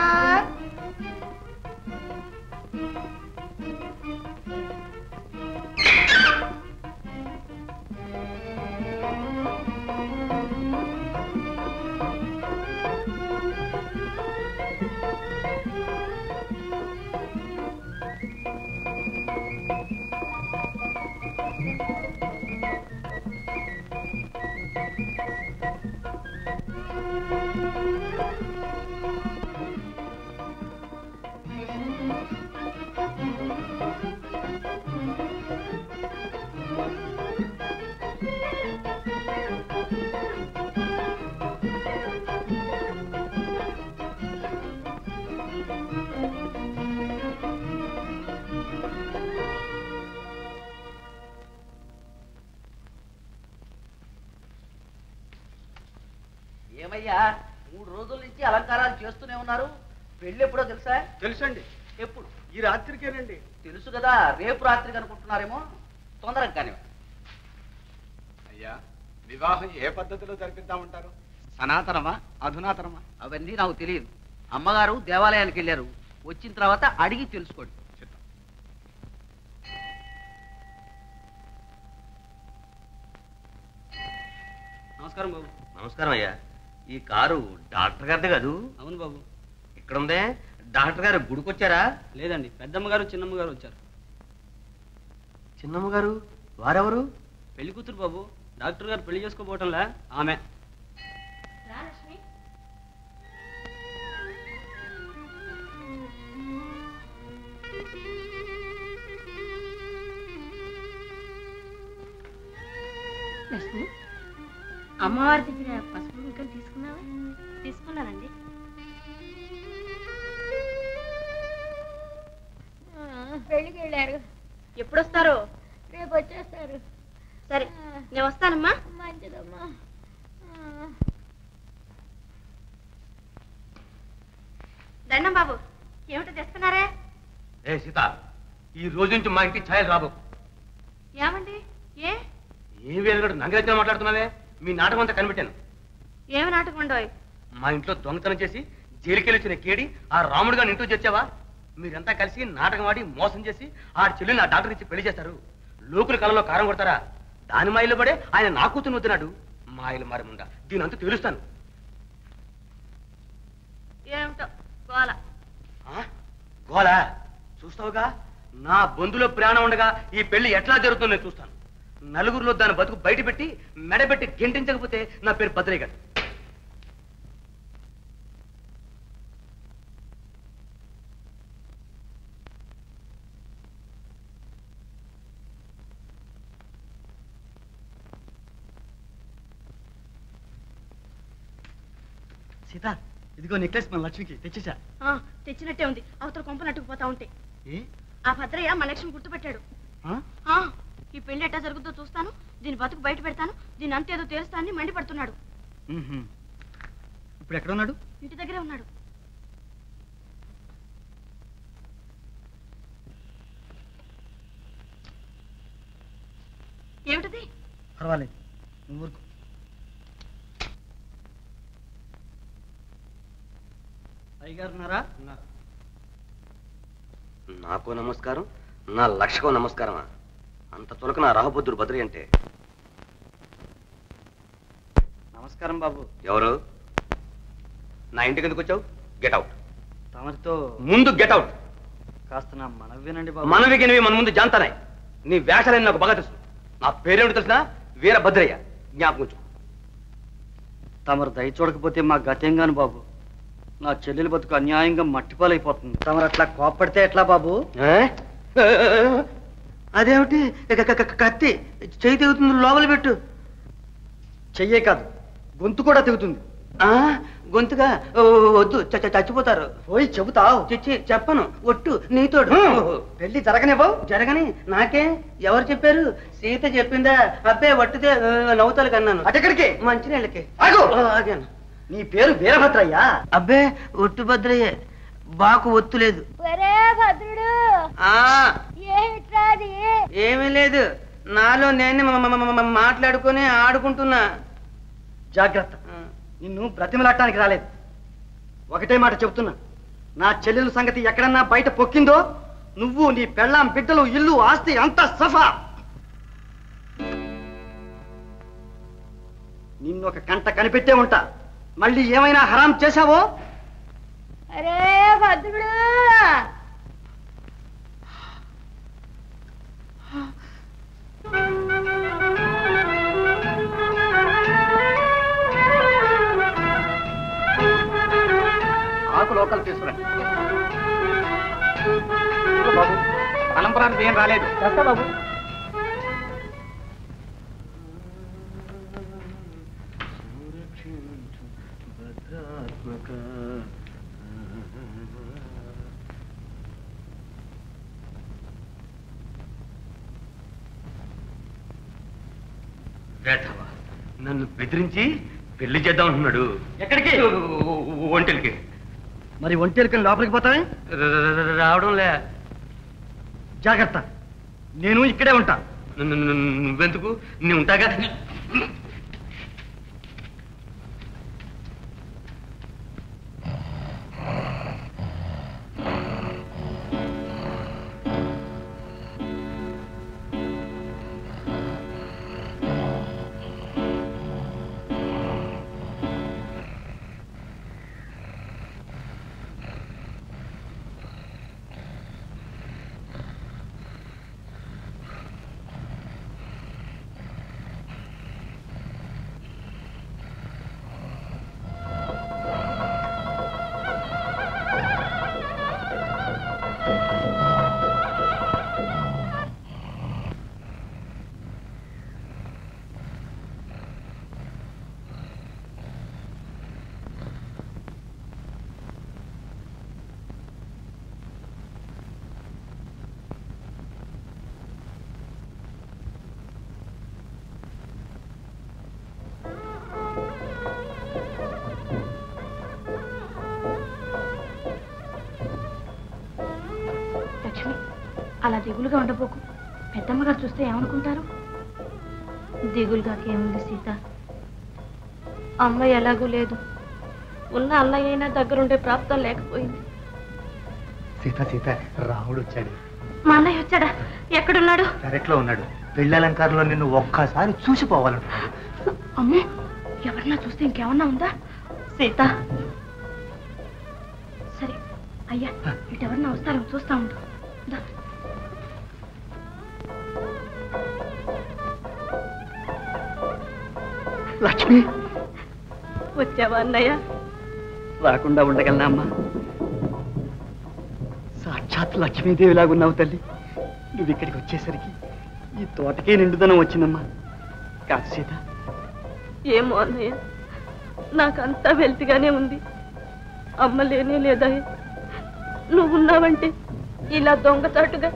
ఏమిటయ్యా మూడు రోజుల నుంచి అలంకారాలు చేస్తూనే ఉన్నారు. పెళ్ళి ఎప్పుడో తెలుసా? తెలుసండి. ఎప్పుడు? ఈ రాత్రికేనండి. తెలుసు కదా, రేపు రాత్రికి అనుకుంటున్నారేమో. తొందరగా కానీ. అయ్యా వివాహం ఏ పద్ధతిలో జరిపిద్దామంటారు? సనాతనమా అధునాతనమా? అవన్నీ నాకు తెలియదు. అమ్మగారు దేవాలయానికి వెళ్ళారు. వచ్చిన తర్వాత అడిగి తెలుసుకోండి. నమస్కారం బాబు. నమస్కారం అయ్యా. ఈ కారు డాక్టర్ గారిదే కాదు? అవును బాబు. ఇక్కడ ఉందే. డాక్టర్ గారు గుడికొచ్చారా? లేదండి, పెద్దమ్మ గారు చిన్నమ్మ గారు వచ్చారు. చిన్నమ్మ గారు వారెవరు? పెళ్లి కూతురు బాబు. డాక్టర్ గారు పెళ్లి చేసుకోబోవటంలా ఆమె. లక్ష్మి, అమ్మవారి దగ్గర పసుపు కుంకం తీసుకున్నావా? తీసుకున్నానండి. పెళ్ళికి వెళ్ళారు. ఎప్పుడు వస్తారు? రేపు వచ్చేస్తారు. సరే, నేను వస్తానమ్మా. మంచిదమ్మా. దండం బాబు, ఏమిటో తెస్తున్నారే? ఏ సీత, ఈ రోజు నుంచి మా ఇంటికి ఛాయలు రాబో. ఏమండి? ఏ ఏ వేరుగడు నంగరచన మాట్లాడుతున్నావే? మీ నాటకం అంతా కనిపెట్టాను. ఏమి నాటకం ఉండవు? మా ఇంట్లో దొంగతనం చేసి జైలుకెళ్ళి వచ్చిన కేడి ఆ రాముడు గారిని ఇంటూ చేర్చావా? మీరంతా కలిసి నాటకం ఆడి మోసం చేసి ఆ చెల్లిని ఆ డాక్టర్ ఇచ్చి పెళ్లి చేస్తారు. లోకుల కళలో కారం కొడతారా? దాని మాయలో పడే ఆయన నా కూతురు వద్దున్నాడు. మాయలు మారముండా, దీని అంతా తెలుస్తాను. ఏమిటో గోల. గోలా చూస్తావుగా? నా బంధులో ప్రాణం ఉండగా ఈ పెళ్లి ఎట్లా జరుగుతుందో నేను చూస్తాను. నలుగురిలో దాని బతుకు బయట పెట్టి మెడబెట్టి గెంటించకపోతే నా పేరు భద్రయ్య గారు. సీత, ఇదిగో నెక్లెస్ మన లక్ష్మికి తెచ్చేసా. ఆ, తెచ్చినట్టే ఉంది. అవతల కొంప నట్టుకుపోతా ఉంటే ఏ? ఆ భద్రయ్య మన లక్ష్మి గుర్తుపెట్టాడు. ఆ? ఆ, ఈ పెళ్లి ఎట్టా జరుగుతుందో చూస్తాను, దీని బతుకు బయట పెడతాను, దీని అంతేదో తేలుస్తానని మండిపడుతున్నాడు. మ్మ్హ్మ్. ఇప్పుడు ఎక్కడ ఉన్నాడు? ఇంటి దగ్గరే ఉన్నాడు. ఏమిటది? పర్వాలేదు, నువ్వు ఊరుకో. అయ్యగారు ఉన్నారా? నాకు నమస్కారం, నా లక్షకో నమస్కారమా? అంత తొలక నా రాహబుద్ధుడు బద్రి అంటే. నమస్కారం బాబు. ఎవరు? నా ఇంటికి ఎందుకు వచ్చావు? Get out. తమరితో ముందు గెట్ అవుట్. కాస్త నా మనవి వినండి బాబు. మనవి గినవి మన ముందు జాంతానాయి. నీ వేషాలని నాకు బాగా తెలుసు. నా పేరేమిటి తెలిసిన? వీరభద్రయ్య. జ్ఞాపకం ఉంచు. తమరు దయ చూడకపోతే మా గతేంగాను బాబు. నా చెల్లెలి బతుకు అన్యాయంగా మట్టిపాలైపోతుంది. తమరు అట్లా కోప్పడితే ఎట్లా బాబు? అదేమిటి? కత్తి చెయ్యి తెగుతుంది, లోపల పెట్టు. చెయ్యే కాదు, గొంతు కూడా తెగుతుంది. గొంతుగా వద్దు, చచ్చిపోతారు. పోయి చెబుతావు. చిచ్చి చెప్పను, ఒట్టు నీతోడు. పెళ్లి జరగనివ్వవు? జరగని నాకే ఎవరు చెప్పారు? సీత చెప్పిందా? అబ్బే వట్టితే నవ్వుతాలు కన్నాను. అటెక్కడికి? మంచినీళ్ళకి. ఆగాను. నీ పేరు వీరభద్రయ్య? అబ్బే ఒట్టు భద్రయ్యే, బాకు ఒత్తు లేదు. భద్రుడు ఏమీ లేదు, నాలో నేను మాట్లాడుకుని ఆడుకుంటున్నా. జాగ్రత్త, నిన్ను బ్రతిమలాడటానికి రాలేదు. ఒకటే మాట చెబుతున్నా, నా చెల్లెల సంగతి ఎక్కడన్నా బయట పొక్కిందో నువ్వు, నీ పెళ్ళాం, బిడ్డలు, ఇల్లు, ఆస్తి అంతా సఫా. నిన్ను ఒక కంట కనిపెట్టే ఉంటా. మళ్ళీ ఏమైనా హరాం చేశావో? అరే భద్రుడు, ఆకు లోకల్ తీసుకురండి బాబు. తలంపరానికి ఏం రాలేదు. బాబు వేధవ, నన్ను బెదిరించి పెళ్లి చేద్దాం అంటున్నాడు. ఎక్కడికి? ఒంటెలకి. మరి ఒంటెలకి లోపలికి పోతామే? రావడంలే. జాగ్రత్త, నేను ఇక్కడే ఉంటా. నువ్వెందుకు? నీ ఉంటాగా. అలా దిగులుగా ఉండబోకు. పెద్దమ్మగారు చూస్తే ఏమనుకుంటారు? దిగులుగాకేముంది సీత, అమ్మ ఎలాగూ లేదు. ఉన్న అన్నయ్య అయినా దగ్గరుండే ప్రాప్తం లేకపోయింది. సీత సీత రాముడు వచ్చాడు. మా అన్నయ్య వచ్చాడా? ఎక్కడున్నాడు? పెరట్లో ఉన్నాడు. పెళ్లి అలంకారంలో నిన్ను ఒక్కసారి చూసిపోవాలంటున్నాడు. అమ్మో, ఎవరన్నా చూస్తే ఇంకేమన్నా ఉందా? సీత, సరే అయ్యా, ఇటు ఎవరన్నా వస్తారో చూస్తా ఉండు. లక్ష్మి, వచ్చావా అన్నయ్య? రాకుండా ఉండగలనా అమ్మా? సాక్షాత్ లక్ష్మీదేవిలాగున్నావు తల్లి. నువ్వు ఇక్కడికి వచ్చేసరికి ఈ తోటకే నిండుదనం వచ్చిందమ్మా. కాదు సీత? ఏమో అన్నయ్య, నాకంతా వెల్తిగానే ఉంది. అమ్మ లేనే లేదా? నువ్వున్నావంటే ఇలా దొంగచాటుగా.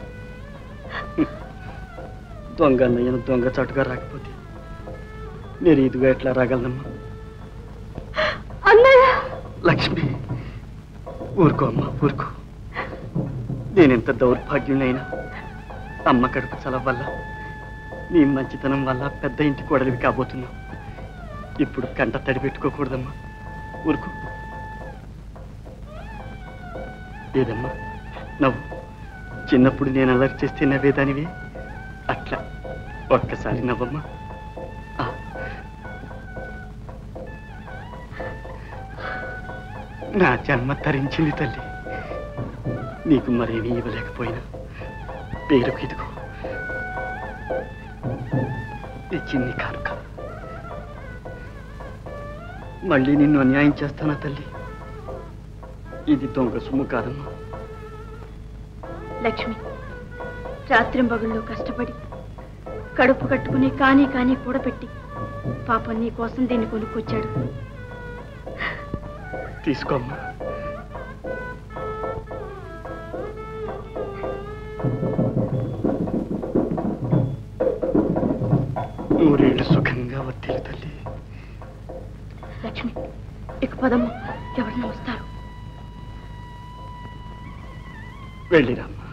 దొంగ అన్నయ్యను దొంగచాటుగా రాకపోతే నేను ఇదిగా ఎట్లా రాగలనమ్మా? అన్నయ్య! లక్ష్మి, ఊరుకో అమ్మా, ఊరుకో. నేనెంత దౌర్భాగ్యునైనా అమ్మ కడుపు చలవ వల్ల, నీ మంచితనం వల్ల పెద్ద ఇంటి కోడలివి కాబోతున్నావు. ఇప్పుడు కంట తడి పెట్టుకోకూడదమ్మా, ఊరుకో. ఏదమ్మా నవ్వు? చిన్నప్పుడు నేను అలర్ట్ చేస్తే నవ్వేదానివి, అట్లా ఒక్కసారి నవ్వమ్మా. నా జన్మ తరించింది తల్లి. నీకు మరేమీ ఇవ్వలేకపోయినా పేరుకు ఇదిగో ఈ చిన్ని కానుక. మళ్ళీ నిన్ను అన్యాయం చేస్తానా తల్లి? ఇది దొంగ సొమ్ము కాదమ్మా. లక్ష్మి, రాత్రింబగుళ్ళు కష్టపడి కడుపు కట్టుకుని కానీ కానీ కూడబెట్టి పాపం నీ కోసం దీన్ని కొనుక్కొచ్చాడు. తీసుకోమ్మా. నూరేళ్ళు సుఖంగా వర్తిల్లు తల్లి. లక్ష్మి, ఇక పదమ్మ, ఎవరన్నా వస్తారు. వెళ్ళిరమ్మా.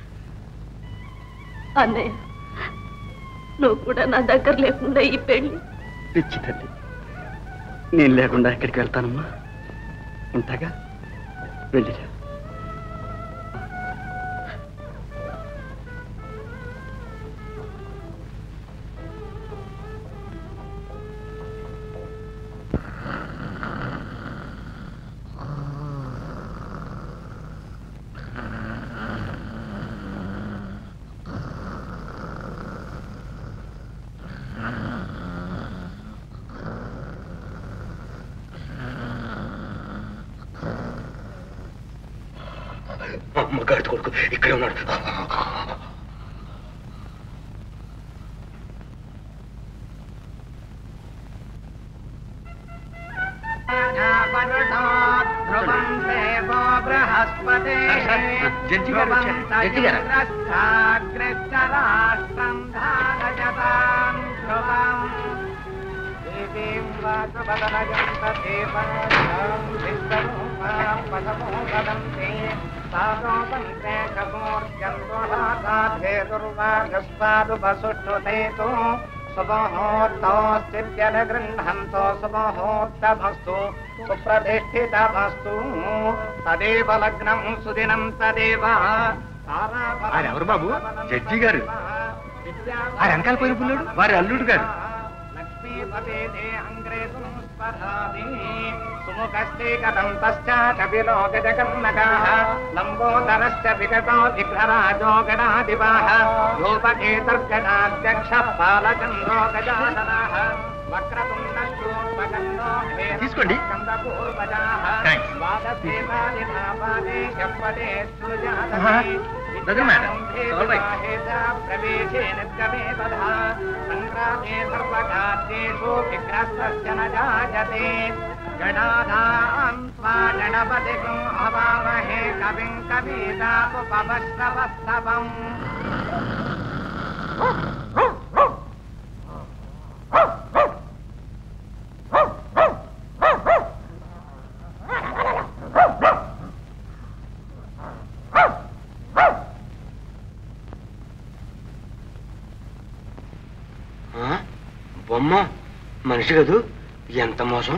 అన్నయ్య, నువ్వు కూడా నా దగ్గర లేకుండా ఈ పెళ్లి. పిచ్చి తల్లి, నేను లేకుండా ఎక్కడికి వెళ్తానమ్మా? ఉంటాగా, వెళ్ళిరా. అమ్మగారి కొడుకు ఇక్కడే ఉన్నాడు. జడ్జి గారు వచ్చారు. జడ్జి గారు దేవీం వాచవదనయం తదేవాం విశ్వరూపాం పదమో వదంతే సాదో పంతే కమోర్జంతోహాసాధే దుర్వాగస్వాదు వసుష్ఠుతేతో సుమహోత్తోస్తిత్యన గృహంతో సుమహోత్తమస్తు సుప్రతిష్ఠితమస్తు తదేవ లగ్నం సుదినం తదేవ ఆయన ఎవరు బాబు? జడ్జి గారు. ఆ వెనకాల పోయిన పుల్లుడు వారి అల్లుడు గారు. సుముఖస్తే కథం తశ్చాకపిలో గజకర్ణకాః లంబోదరశ్చ విగతో విఘ్నరాజో గణాధిపాః రూపకేతర్గణాధ్యక్షః పాలచంద్రో గజాననః వక్రతుండశూర్పకర్ణో తీసుకోండి. ప్రవేశే నిర్గమే తథా సంగ్రామే సర్వకార్యేషు విఘ్నస్తస్య న జాయతే గణానాం త్వా గణపతిం హవామహే కవిం కవీనాముపమశ్రవస్తవం. బొమ్మ మనిషి కదూ, ఎంత మోసం.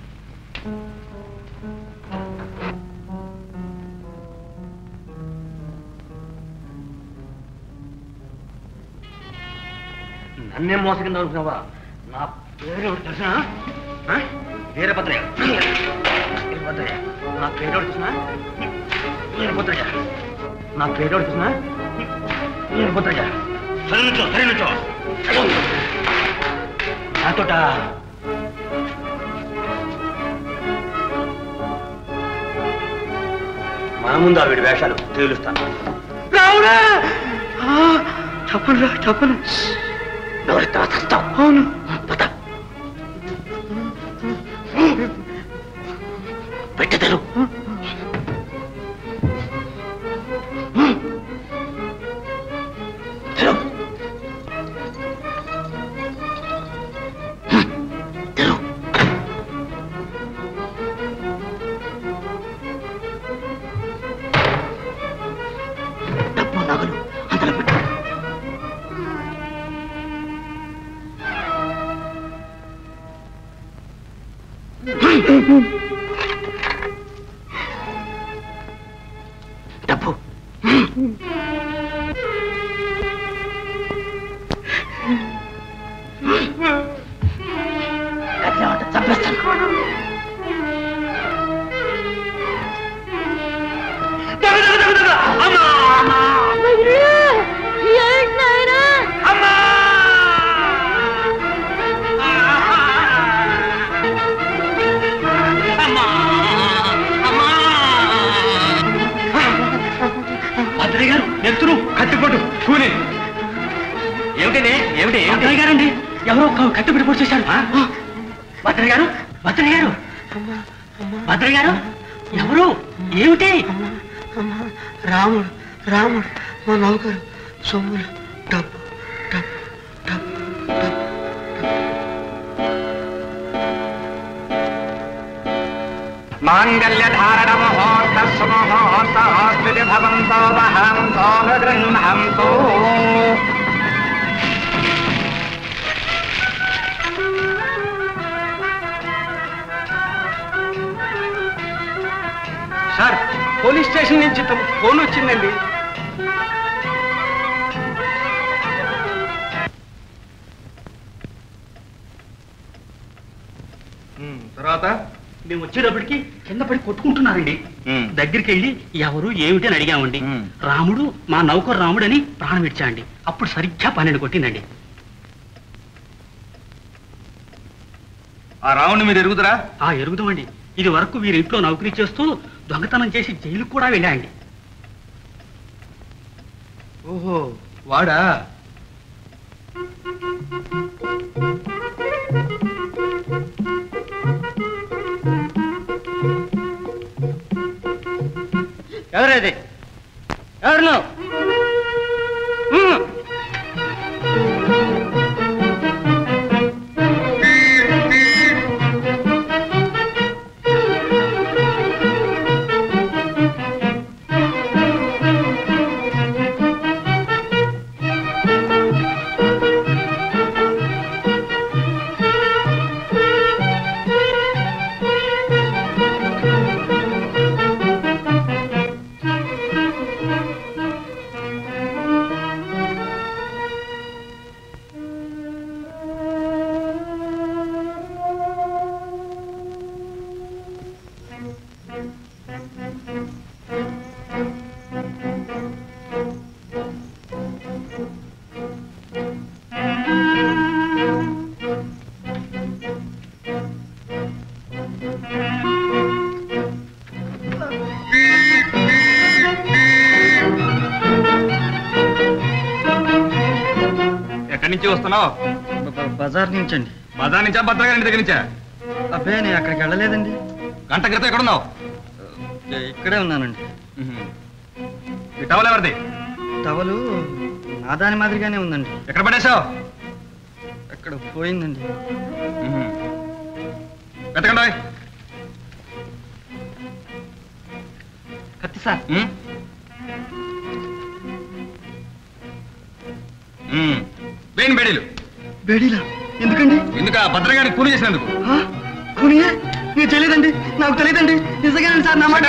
నన్నేం మోసం కింద అనుకున్నావా? నా పేరు తెలిసిన వీరభద్రయ్య. వీరభద్రయ్య నా పేరు తెలిసిన వీరభద్రయ్య. నా పేరు తెలిసిన వీరభద్రయ్య. సరే నుంచో సరే నుంచో నాతోట మన ముందు ఆవిడ వేషాలు తేలుస్తాను. రావురా చెప్పను చెప్పను. అవును పెట్టెదరు. డబ్బు నగలు అందులో పెట్టు. డబ్బు చంపేస్తాను. భద్రయ్య గారు నెత్తురు కత్తిపొట్టు కూలి. ఏమిటండి ఏమిటి భద్రయ్య గారండి ఎవరో కత్తిపెట్టి పొడి చేశారు. భద్రయ్య గారు భద్రయ్య గారు భద్రయ్య గారు ఎవరు ఏమిటి? రాముడు రాముడు మా నౌకరు సొమ్ములు డబ్బు డబ్బు డబ్బు డబ్బు. మాంగళ్యధారణ ముహూర్త సుముహూర్తస్థితి భవంతో వహంతో గృహంతో. సార్ పోలీస్ స్టేషన్ నుంచి ఫోన్ వచ్చిందండి. తర్వాత మేము వచ్చేటప్పటికి కింద పడి కొట్టుకుంటున్నారండి. దగ్గరికి వెళ్ళి ఎవరు ఏమిటి అని అడిగామండి. రాముడు మా నౌకరు రాముడు అని ప్రాణం ఇచ్చాండి. అప్పుడు సరిగ్గా పన్నెండు కొట్టిందండి. ఆ రావుని మీరు ఎరుగుదరా? ఆ ఎరుగుదామండి. ఇది వరకు వీరి ఇంట్లో నౌకరీ చేస్తూ దొంగతనం చేసి జైలుకు కూడా వెళ్ళాండి. ఓహో వాడా? ఎవరది? ఎవరు నువ్వు? నుంచి వస్తున్నావు? బజార్ నుంచి అండి. బజార్ నుంచా భద్రగారి దగ్గర నుంచా? అబ్బే నేను అక్కడికి వెళ్ళలేదండి. గంట క్రితం ఎక్కడున్నావు? ఇక్కడే ఉన్నానండి. ఈ టవల్ ఎవరిది? టవలు నా దాని మాదిరిగానే ఉందండి. ఎక్కడ పడేసావు? ఎక్కడ పోయిందండి. వెతకండి. కత్తి సార్. వేణి బేడీలు. బేడీలా? ఎందుకండి? ఎందుక భద్రగాడికి కూలి చేసినందుకు. కూలియే? నీకు తెలియదండి. నాకు తెలియదండి. నిజంగానే సార్ నా మాట.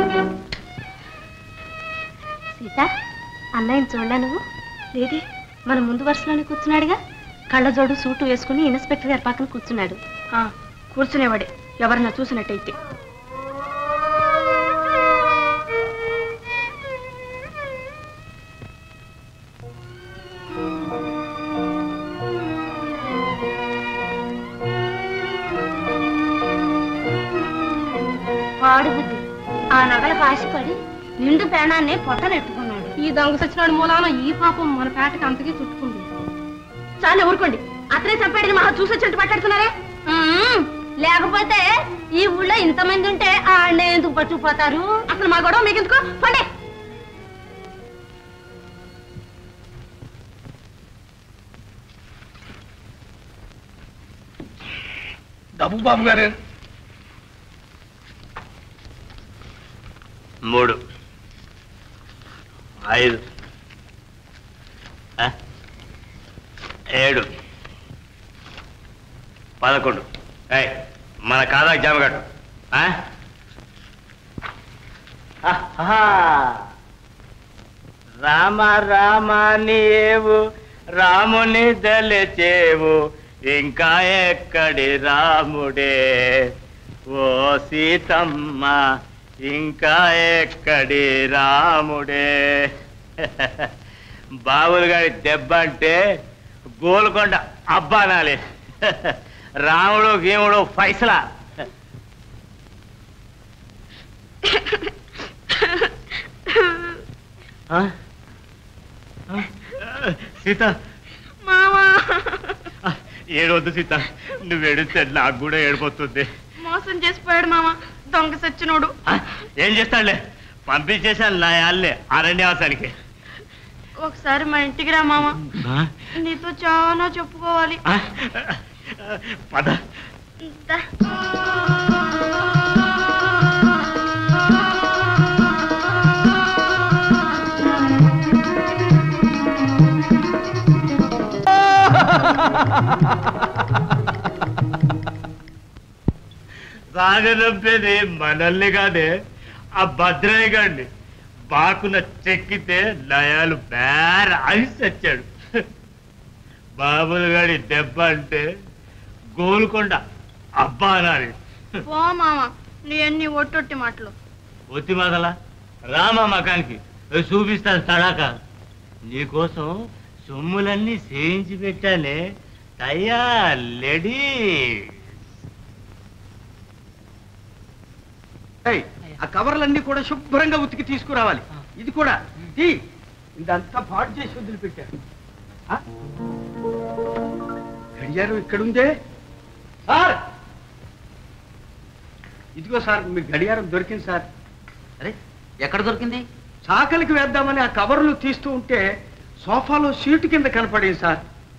సీత, అన్నయ్యని చూడలే నువ్వు? లేదే, మన ముందు వరుసలోనే కూర్చున్నాడుగా. కళ్ళజోడు సూటు వేసుకుని ఇన్స్పెక్టర్ గారి పక్కన కూర్చున్నాడు. కూర్చునేవాడే, ఎవరన్నా చూసినట్టయితే. వాడు బుద్ధి ఆ నగలకు ఆశపడి నిండు ప్రాణాన్ని పొట్టనెట్టుకున్నాడు. ఈ దొంగ సచ్చినాడు మూలాన ఈ పాపం మన పేటకి అంతకీ చుట్టుకుంది. చాలా ఊరుకోండి. అతనే చంపాడని మహా చూసొచ్చినట్టు మాట్లాడుతున్నారే. లేకపోతే ఈ ఊళ్ళో ఇంతమంది ఉంటే ఆ అన్నయ్య ఎందుకు పట్టుకుపోతారు? అసలు మా గొడవ మీకు ఎందుకో పండే. డబ్బు బాబు గారు. మూడు, ఐదు, ఏడు, పదకొండు. ఏయ్, మన కాదాకి జామ కట్టు. రామ రామ నీవు రాముని దలచేవు, ఇంకా ఎక్కడి రాముడే ఓ సీతమ్మ, ఇంకా ఎక్కడి రాముడే. బాబులు గారి దెబ్బ అంటే గోల్కొండ అబ్బానాలి. రాముడు గీముడు ఫైసలా. సీత, ఏడవద్దు సీత, నువ్వు ఏడిస్తే నాకు కూడా ఏడిపోతుంది. మోసం చేసిపోయాడు మామ, దొంగ సచ్చినోడు. ఏం చేస్తాడులే, పంపించేశాను నా యాళ్ళే అరణ్యవాసానికి. ఒకసారి మా ఇంటికి రా మామ, నీతో చాలా చెప్పుకోవాలి. పద. సాగనంపేది మనల్ని కాదే, ఆ భద్రయ్య గారిని. బాకున చెక్కితే నయాలు బేర అని చచ్చాడు. బాబులు గారి దెబ్బ అంటే గోల్కొండ అబ్బా అనాలి. ఓ మామ, నీ అన్ని ఒట్టొట్టి మాటలు. ఒత్తి మాదలా రామా మకానికి చూపిస్తాను తడాక. నీకోసం సొమ్ములన్నీ చేయించి పెట్టానే. తయ్యా లేడీ. ఆ కవర్లన్నీ కూడా శుభ్రంగా ఉతికి తీసుకురావాలి. ఇది కూడా తీ. ఇదంతా పాడు చేసి వదిలిపెట్టారు. గడియారం ఇక్కడుందే సార్. ఇదిగో సార్, మీ గడియారం దొరికింది సార్. అరే, ఎక్కడ దొరికింది? చాకలికి వేద్దామని ఆ కవర్లు తీస్తూ ఉంటే సోఫాలో సీటు కింద కనపడింది సార్.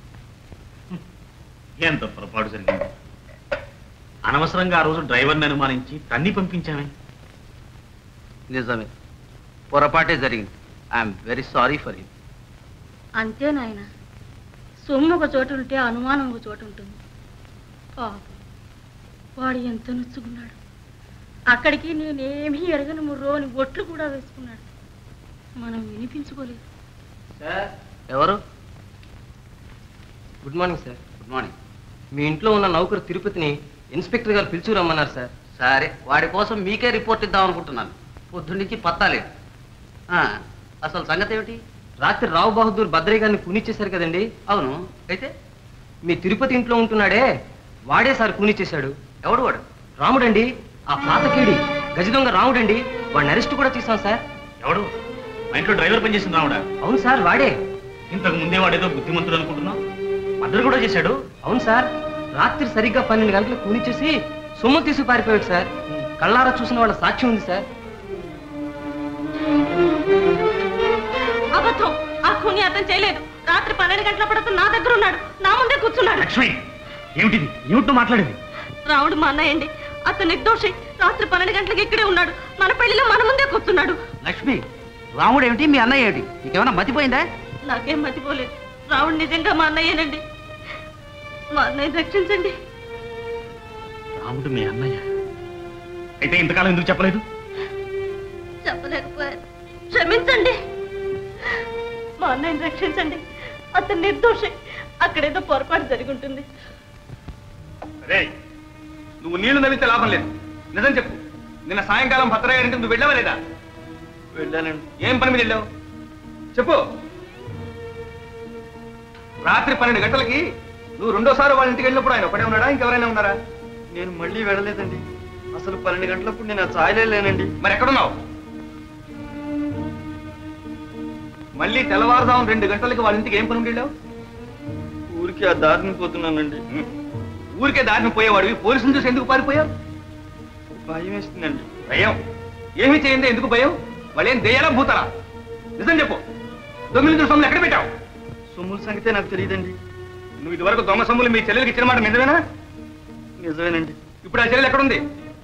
ఎంత పొరపాటు జరిగింది. అనవసరంగా ఆ రోజు డ్రైవర్ని అనుమానించి తన్ని పంపించామే. నిజమే, పొరపాటే జరిగింది. I'm very sorry for you. అంతే నాయన, సొమ్ము ఒక చోటు ఉంటే అనుమానం ఒక చోటు ఉంటుంది. పాపం, వాడు ఎంత నొచ్చుకున్నాడు. అక్కడికి నేనేమీ ఎరగని ముర్రోని ఒట్లు కూడా వేసుకున్నాడు. మనం వినిపించుకోలేదు. సార్, ఎవరు? Good morning sir. Good morning. మీ ఇంట్లో ఉన్న నౌకరు తిరుపతిని ఇన్స్పెక్టర్ గారు పిలుచుకురమ్మన్నారు సార్. సరే, వాడి కోసం మీకే రిపోర్ట్ ఇద్దాం అనుకుంటున్నాను. పొద్దున్న నుంచి పత్తాలేదు. అసలు సంగతి ఏమిటి? రాత్రి రావు బహదూర్ భద్రయ్య గారిని కూనిచ్చేశారు కదండి. అవును. అయితే మీ తిరుపతి ఇంట్లో ఉంటున్నాడే, వాడే సార్ కూనిచ్చేశాడు. ఎవడు వాడు? రాముడండి, ఆ పాతకీడి గజదొంగ రాముడండి. వాడిని అరెస్ట్ కూడా చేశాం సార్. ఎవడు? మా ఇంట్లో డ్రైవర్ పనిచేసిన రాముడా? అవును సార్, వాడే. ఇంతకు ముందే వాడేదో బుద్ధిమంతుడు అనుకుంటున్నావు. మర్డర్ కూడా చేశాడు? అవును సార్, రాత్రి సరిగ్గా పన్నెండు గంటలకు కూనిచ్చేసి సొమ్ము తీసి పారిపోయాడు సార్. కళ్ళారా చూసిన వాళ్ళ సాక్ష్యం ఉంది సార్. అబద్ధం, ఆ ఖూని అతను చేయలేదు. రాత్రి పన్నెండు గంటలప్పుడు అతను నా దగ్గర ఉన్నాడు, నా ముందే కూర్చున్నాడు. లక్ష్మి, ఏమిటిది? ఏమిటో మాట్లాడేది? రావుడు మా అన్నయ్యండి, అతను నిర్దోషి. రాత్రి పన్నెండు గంటలకు ఇక్కడే ఉన్నాడు, మన పెళ్లిలో మన ముందే కూర్చున్నాడు. లక్ష్మి, రాముడు ఏమిటి, మీ అన్నయ్య ఏమిటి? నీకేమైనా మతిపోయిందా? నాకేం మతిపోలేదు. రావుడు నిజంగా మా అన్నయ్యేనండి. మా అన్నయ్య రక్షించండి. రాముడు మీ అన్నయ్య అయితే ఇంతకాలం ఎందుకు చెప్పలేదు? చెప్పలేకపోయాను, క్షమించండి. మా అన్నయ్యని రక్షించండి, అతను నిర్దోషి. అక్కడేదో పొరపాటు జరిగి ఉంటుంది. రేయ్, నువ్వు నీళ్లు నవ్వితే లాభం లేదు. నిజం చెప్పు, నిన్న సాయంకాలం భద్రయ్య గారింటికి నువ్వు వెళ్ళావా లేదా? వెళ్ళానండి. ఏం పని మీద వెళ్ళావు చెప్పు. రాత్రి పన్నెండు గంటలకి నువ్వు రెండోసారి వాళ్ళ ఇంటికి వెళ్ళినప్పుడు ఆయన ఒకటే ఉన్నాడా, ఇంకెవరైనా ఉన్నారా? నేను మళ్ళీ వెళ్ళలేదండి. అసలు పన్నెండు గంటలప్పుడు నేను ఆ ఛాయలే లేనండి. మరి ఎక్కడున్నావు? మళ్ళీ తెల్లవారుదాం రెండు గంటలకి వాళ్ళ ఇంటికి ఏం పని ఉండి వెళ్ళావు? ఊరికి ఆ దారిని పోతున్నానండి. ఊరికే దారిని పోయేవాడివి పోలీసులు చూసి ఎందుకు పారిపోయావు? భయం వేస్తుందండి. భయం? ఏమి చేయండి, ఎందుకు భయం? వాళ్ళేం దెయ్యాలా భూతాలా? నిజం చెప్పు, దొంగలు సొమ్ములు ఎక్కడ పెట్టావు? సొమ్ముల సంగతే నాకు తెలియదండి. నువ్వు ఇదివరకు దొంగ సొమ్ములు మీ చెల్లెలకి ఇచ్చిన మాట నిజమేనా? నిజమేనండి. ఇప్పుడు ఆ చెల్లెలు ఎక్కడుంది?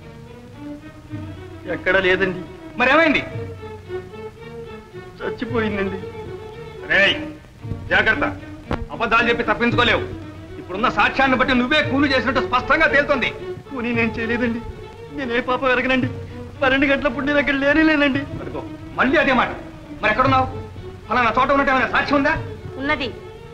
ఎక్కడా లేదండి. మరి ఏమైంది? చచ్చిపోయిందండి. రేయ్, జాగ్రత్త, అబద్ధాలు చెప్పి తప్పించుకోలేవు. ఇప్పుడున్న సాక్ష్యాన్ని బట్టి నువ్వే కూలి చేసినట్టు స్పష్టంగా తేలుతోంది. కూని నేను చేయలేదండి. నేనే పాపం ఎరగనండి. పన్నెండు గంటలప్పుడు నేను అక్కడ లేనే లేనండి. అడుగో, మళ్ళీ అదే మాట. మరి ఎక్కడున్నావు? ఫలానా చోట ఉన్నట్టు ఏమైనా సాక్ష్యం ఉందా? ఉన్నది.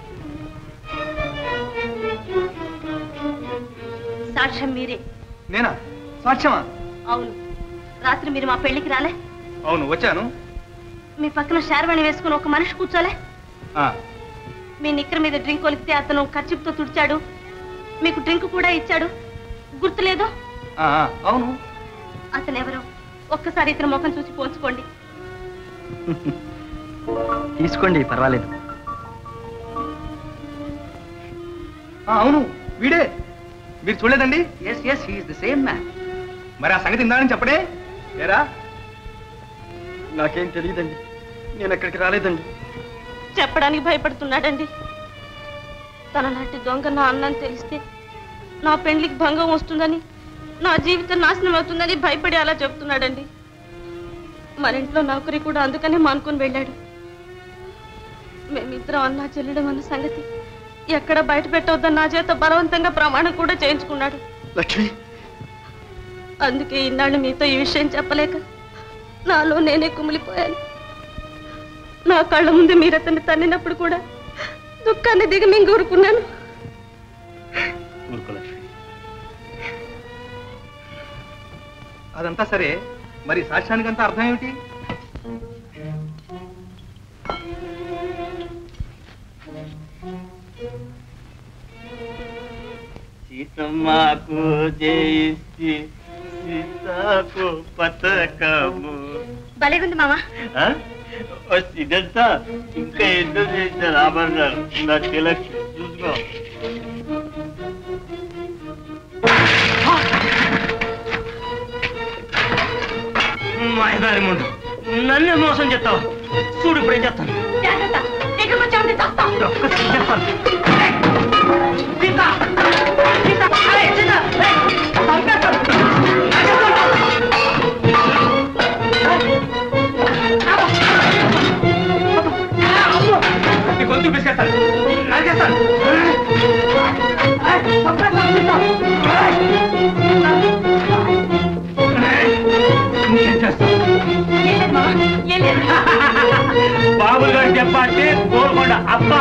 సాక్ష్యం మీరే. నేనా? సాక్ష్యమా? అవును, రాత్రి మీరు మా పెళ్లికి రాలే? అవును, వచ్చాను. మీ పక్కన శారవాణి వేసుకుని ఒక మనిషి కూర్చోలే? ఆ, మీ నిక్కర మీద డ్రింక్ కొలిపితే అతను కర్చిప్తో తుడిచాడు, మీకు డ్రింక్ కూడా ఇచ్చాడు, గుర్తులేదు? ఆ, ఆ, అవును. అతను ఎవరు? ఒక్కసారి ఇతను ముఖం చూసి పోల్చుకోండి. తీసుకోండి, పర్వాలేదు. అవును, వీడే. మీరు చూడలేదండి? Yes yes he is the same man. మరి ఆ సంగతి ఇందాని చెప్పడే ఏరా? నాకేం తెలియదండి. నేను అక్కడికి రాలేదండి. చెప్పడానికి భయపడుతున్నాడండి. తన లాంటి దొంగ నా అన్నని తెలిస్తే నా పెండ్లికి భంగం వస్తుందని, నా జీవితం నాశనం అవుతుందని భయపడి అలా చెప్తున్నాడండి. మన ఇంట్లో నౌకరి కూడా అందుకనే మానుకొని వెళ్ళాడు. మేమిద్దరం అన్నా చెల్లడం అన్న సంగతి ఎక్కడ బయట పెట్టవద్దని నా చేత బలవంతంగా ప్రమాణం కూడా చేయించుకున్నాడు. లక్ష్మి, అందుకే ఇన్నాళ్ళు మీతో ఈ విషయం చెప్పలేక నాలో నేనే కుమిలిపోయాను. నా కళ్ళ ముందు మీరు అతన్ని తన్నినప్పుడు కూడా దుఃఖాన్ని దిగి మేము కోరుకున్నాను. అదంతా సరే, మరి సాక్ష్యానికంతా అర్థం ఏమిటి? సీతమ్మకు జయిసి సీతకు పతకము. భలేగుంది మామ. ఇదంతా ఇంకా ఎందుకు చేశారు ఆభరణాలు? నా తిలక్ చూసుకో. మాయదారి ముందు నన్నే మోసం చేస్తావు. చూడు ఇప్పుడు ఏం చేస్తాను. ఒక్కసారి చెప్తాను. గొంతు పిసికేస్తాను, నరికేస్తాను. బాబులు గారు చెప్పంటే గోల్కొండ అబ్బా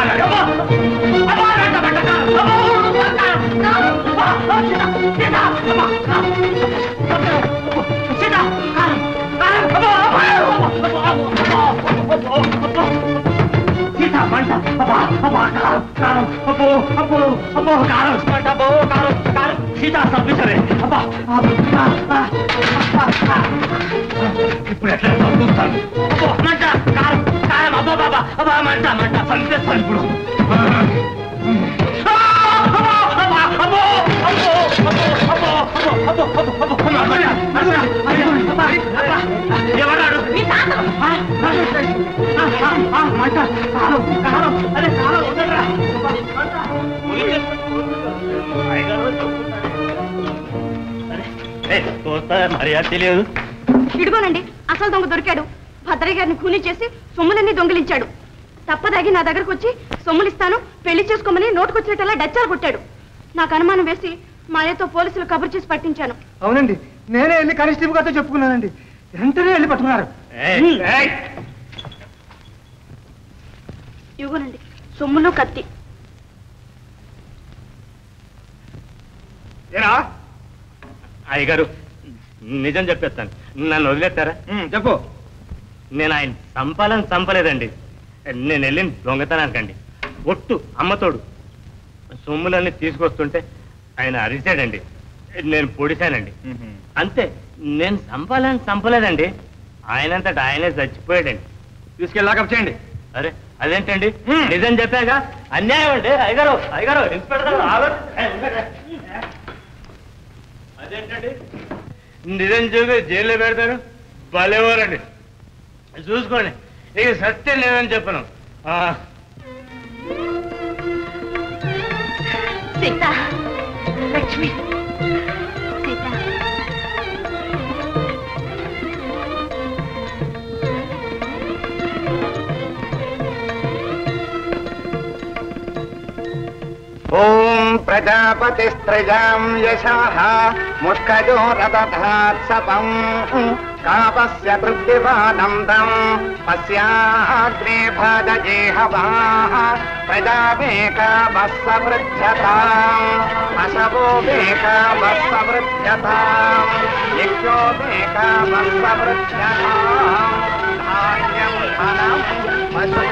సీత మంట అబ్బా అబ్బా కారం కారం అబ్బో అబ్బో అబ్బో కారం మంట అబ్బో కారం కారం సీత సంపించరే అబ్బా ఇప్పుడు ఎట్లా చూస్తాను. అబ్బో మంట కారం కారం అబ్బా బాబా అబ్బా మంట మంట సంపిస్తాను ఇప్పుడు. వస్తా మర్యాద తెలియదు. ఇడుగోనండి అసలు దొంగ దొరికాడు. భద్రయ్య గారిని కూలీ చేసి సొమ్ములన్నీ దొంగిలించాడు. తప్పదాగి నా దగ్గరకు వచ్చి సొమ్ములు ఇస్తాను పెళ్లి చేసుకోమని నోటుకొచ్చినట్టల్లా డచ్చాలు కొట్టాడు. నాకు అనుమానం వేసి మా అయ్యతో పోలీసులు కబురు చేసి పట్టించాను. అవునండి, నేనే వెళ్ళి కానిస్టేబుల్ గారితో చెప్పుకున్నానండి. వెంటనే వెళ్ళి పట్టుకున్నారు. ఇవ్వనండి సొమ్ములు కత్తి. ఏరా అయ్యగారు నిజం చెప్పేస్తాను, నన్ను వదిలేస్తారా? చెప్పు. నేను ఆయన చంపాలని చంపలేదండి. నేను వెళ్ళిన దొంగతనానికండి. ఒట్టు అమ్మతోడు సొమ్ములన్నీ తీసుకొస్తుంటే ఆయన అరిచాడండి. నేను పొడిశానండి. అంతే. నేను చంపాలని చంపలేదండి. ఆయనంతటా ఆయనే చచ్చిపోయాడండి. తీసుకెళ్ళాక చేయండి. అరే అదేంటండి, నిజం చెప్పాక అన్యాయం అండి. అయ్యగారు అయ్యగారు ఇన్స్పెక్టర్ అదేంటండి, నిజం చూపి జైల్లో పెడతారు. భలేవారండి. చూసుకోండి, ఇక సత్యం లేదని చెప్పను. సీత లక్ష్మి సీత ఓం ప్రజాపతిస్త్రజాం యశః ముష్కజో రదధాత్ సపం కాపస్య తృప్తివానందం పశ్యాగ్రే భజేహవాః ప్రజావేకామస్సవృధ్యతాం అశవోవేకామస్సవృధ్యతాం యక్షోవేకామస్సవృధ్యతాం ధాన్యం ధనం పశు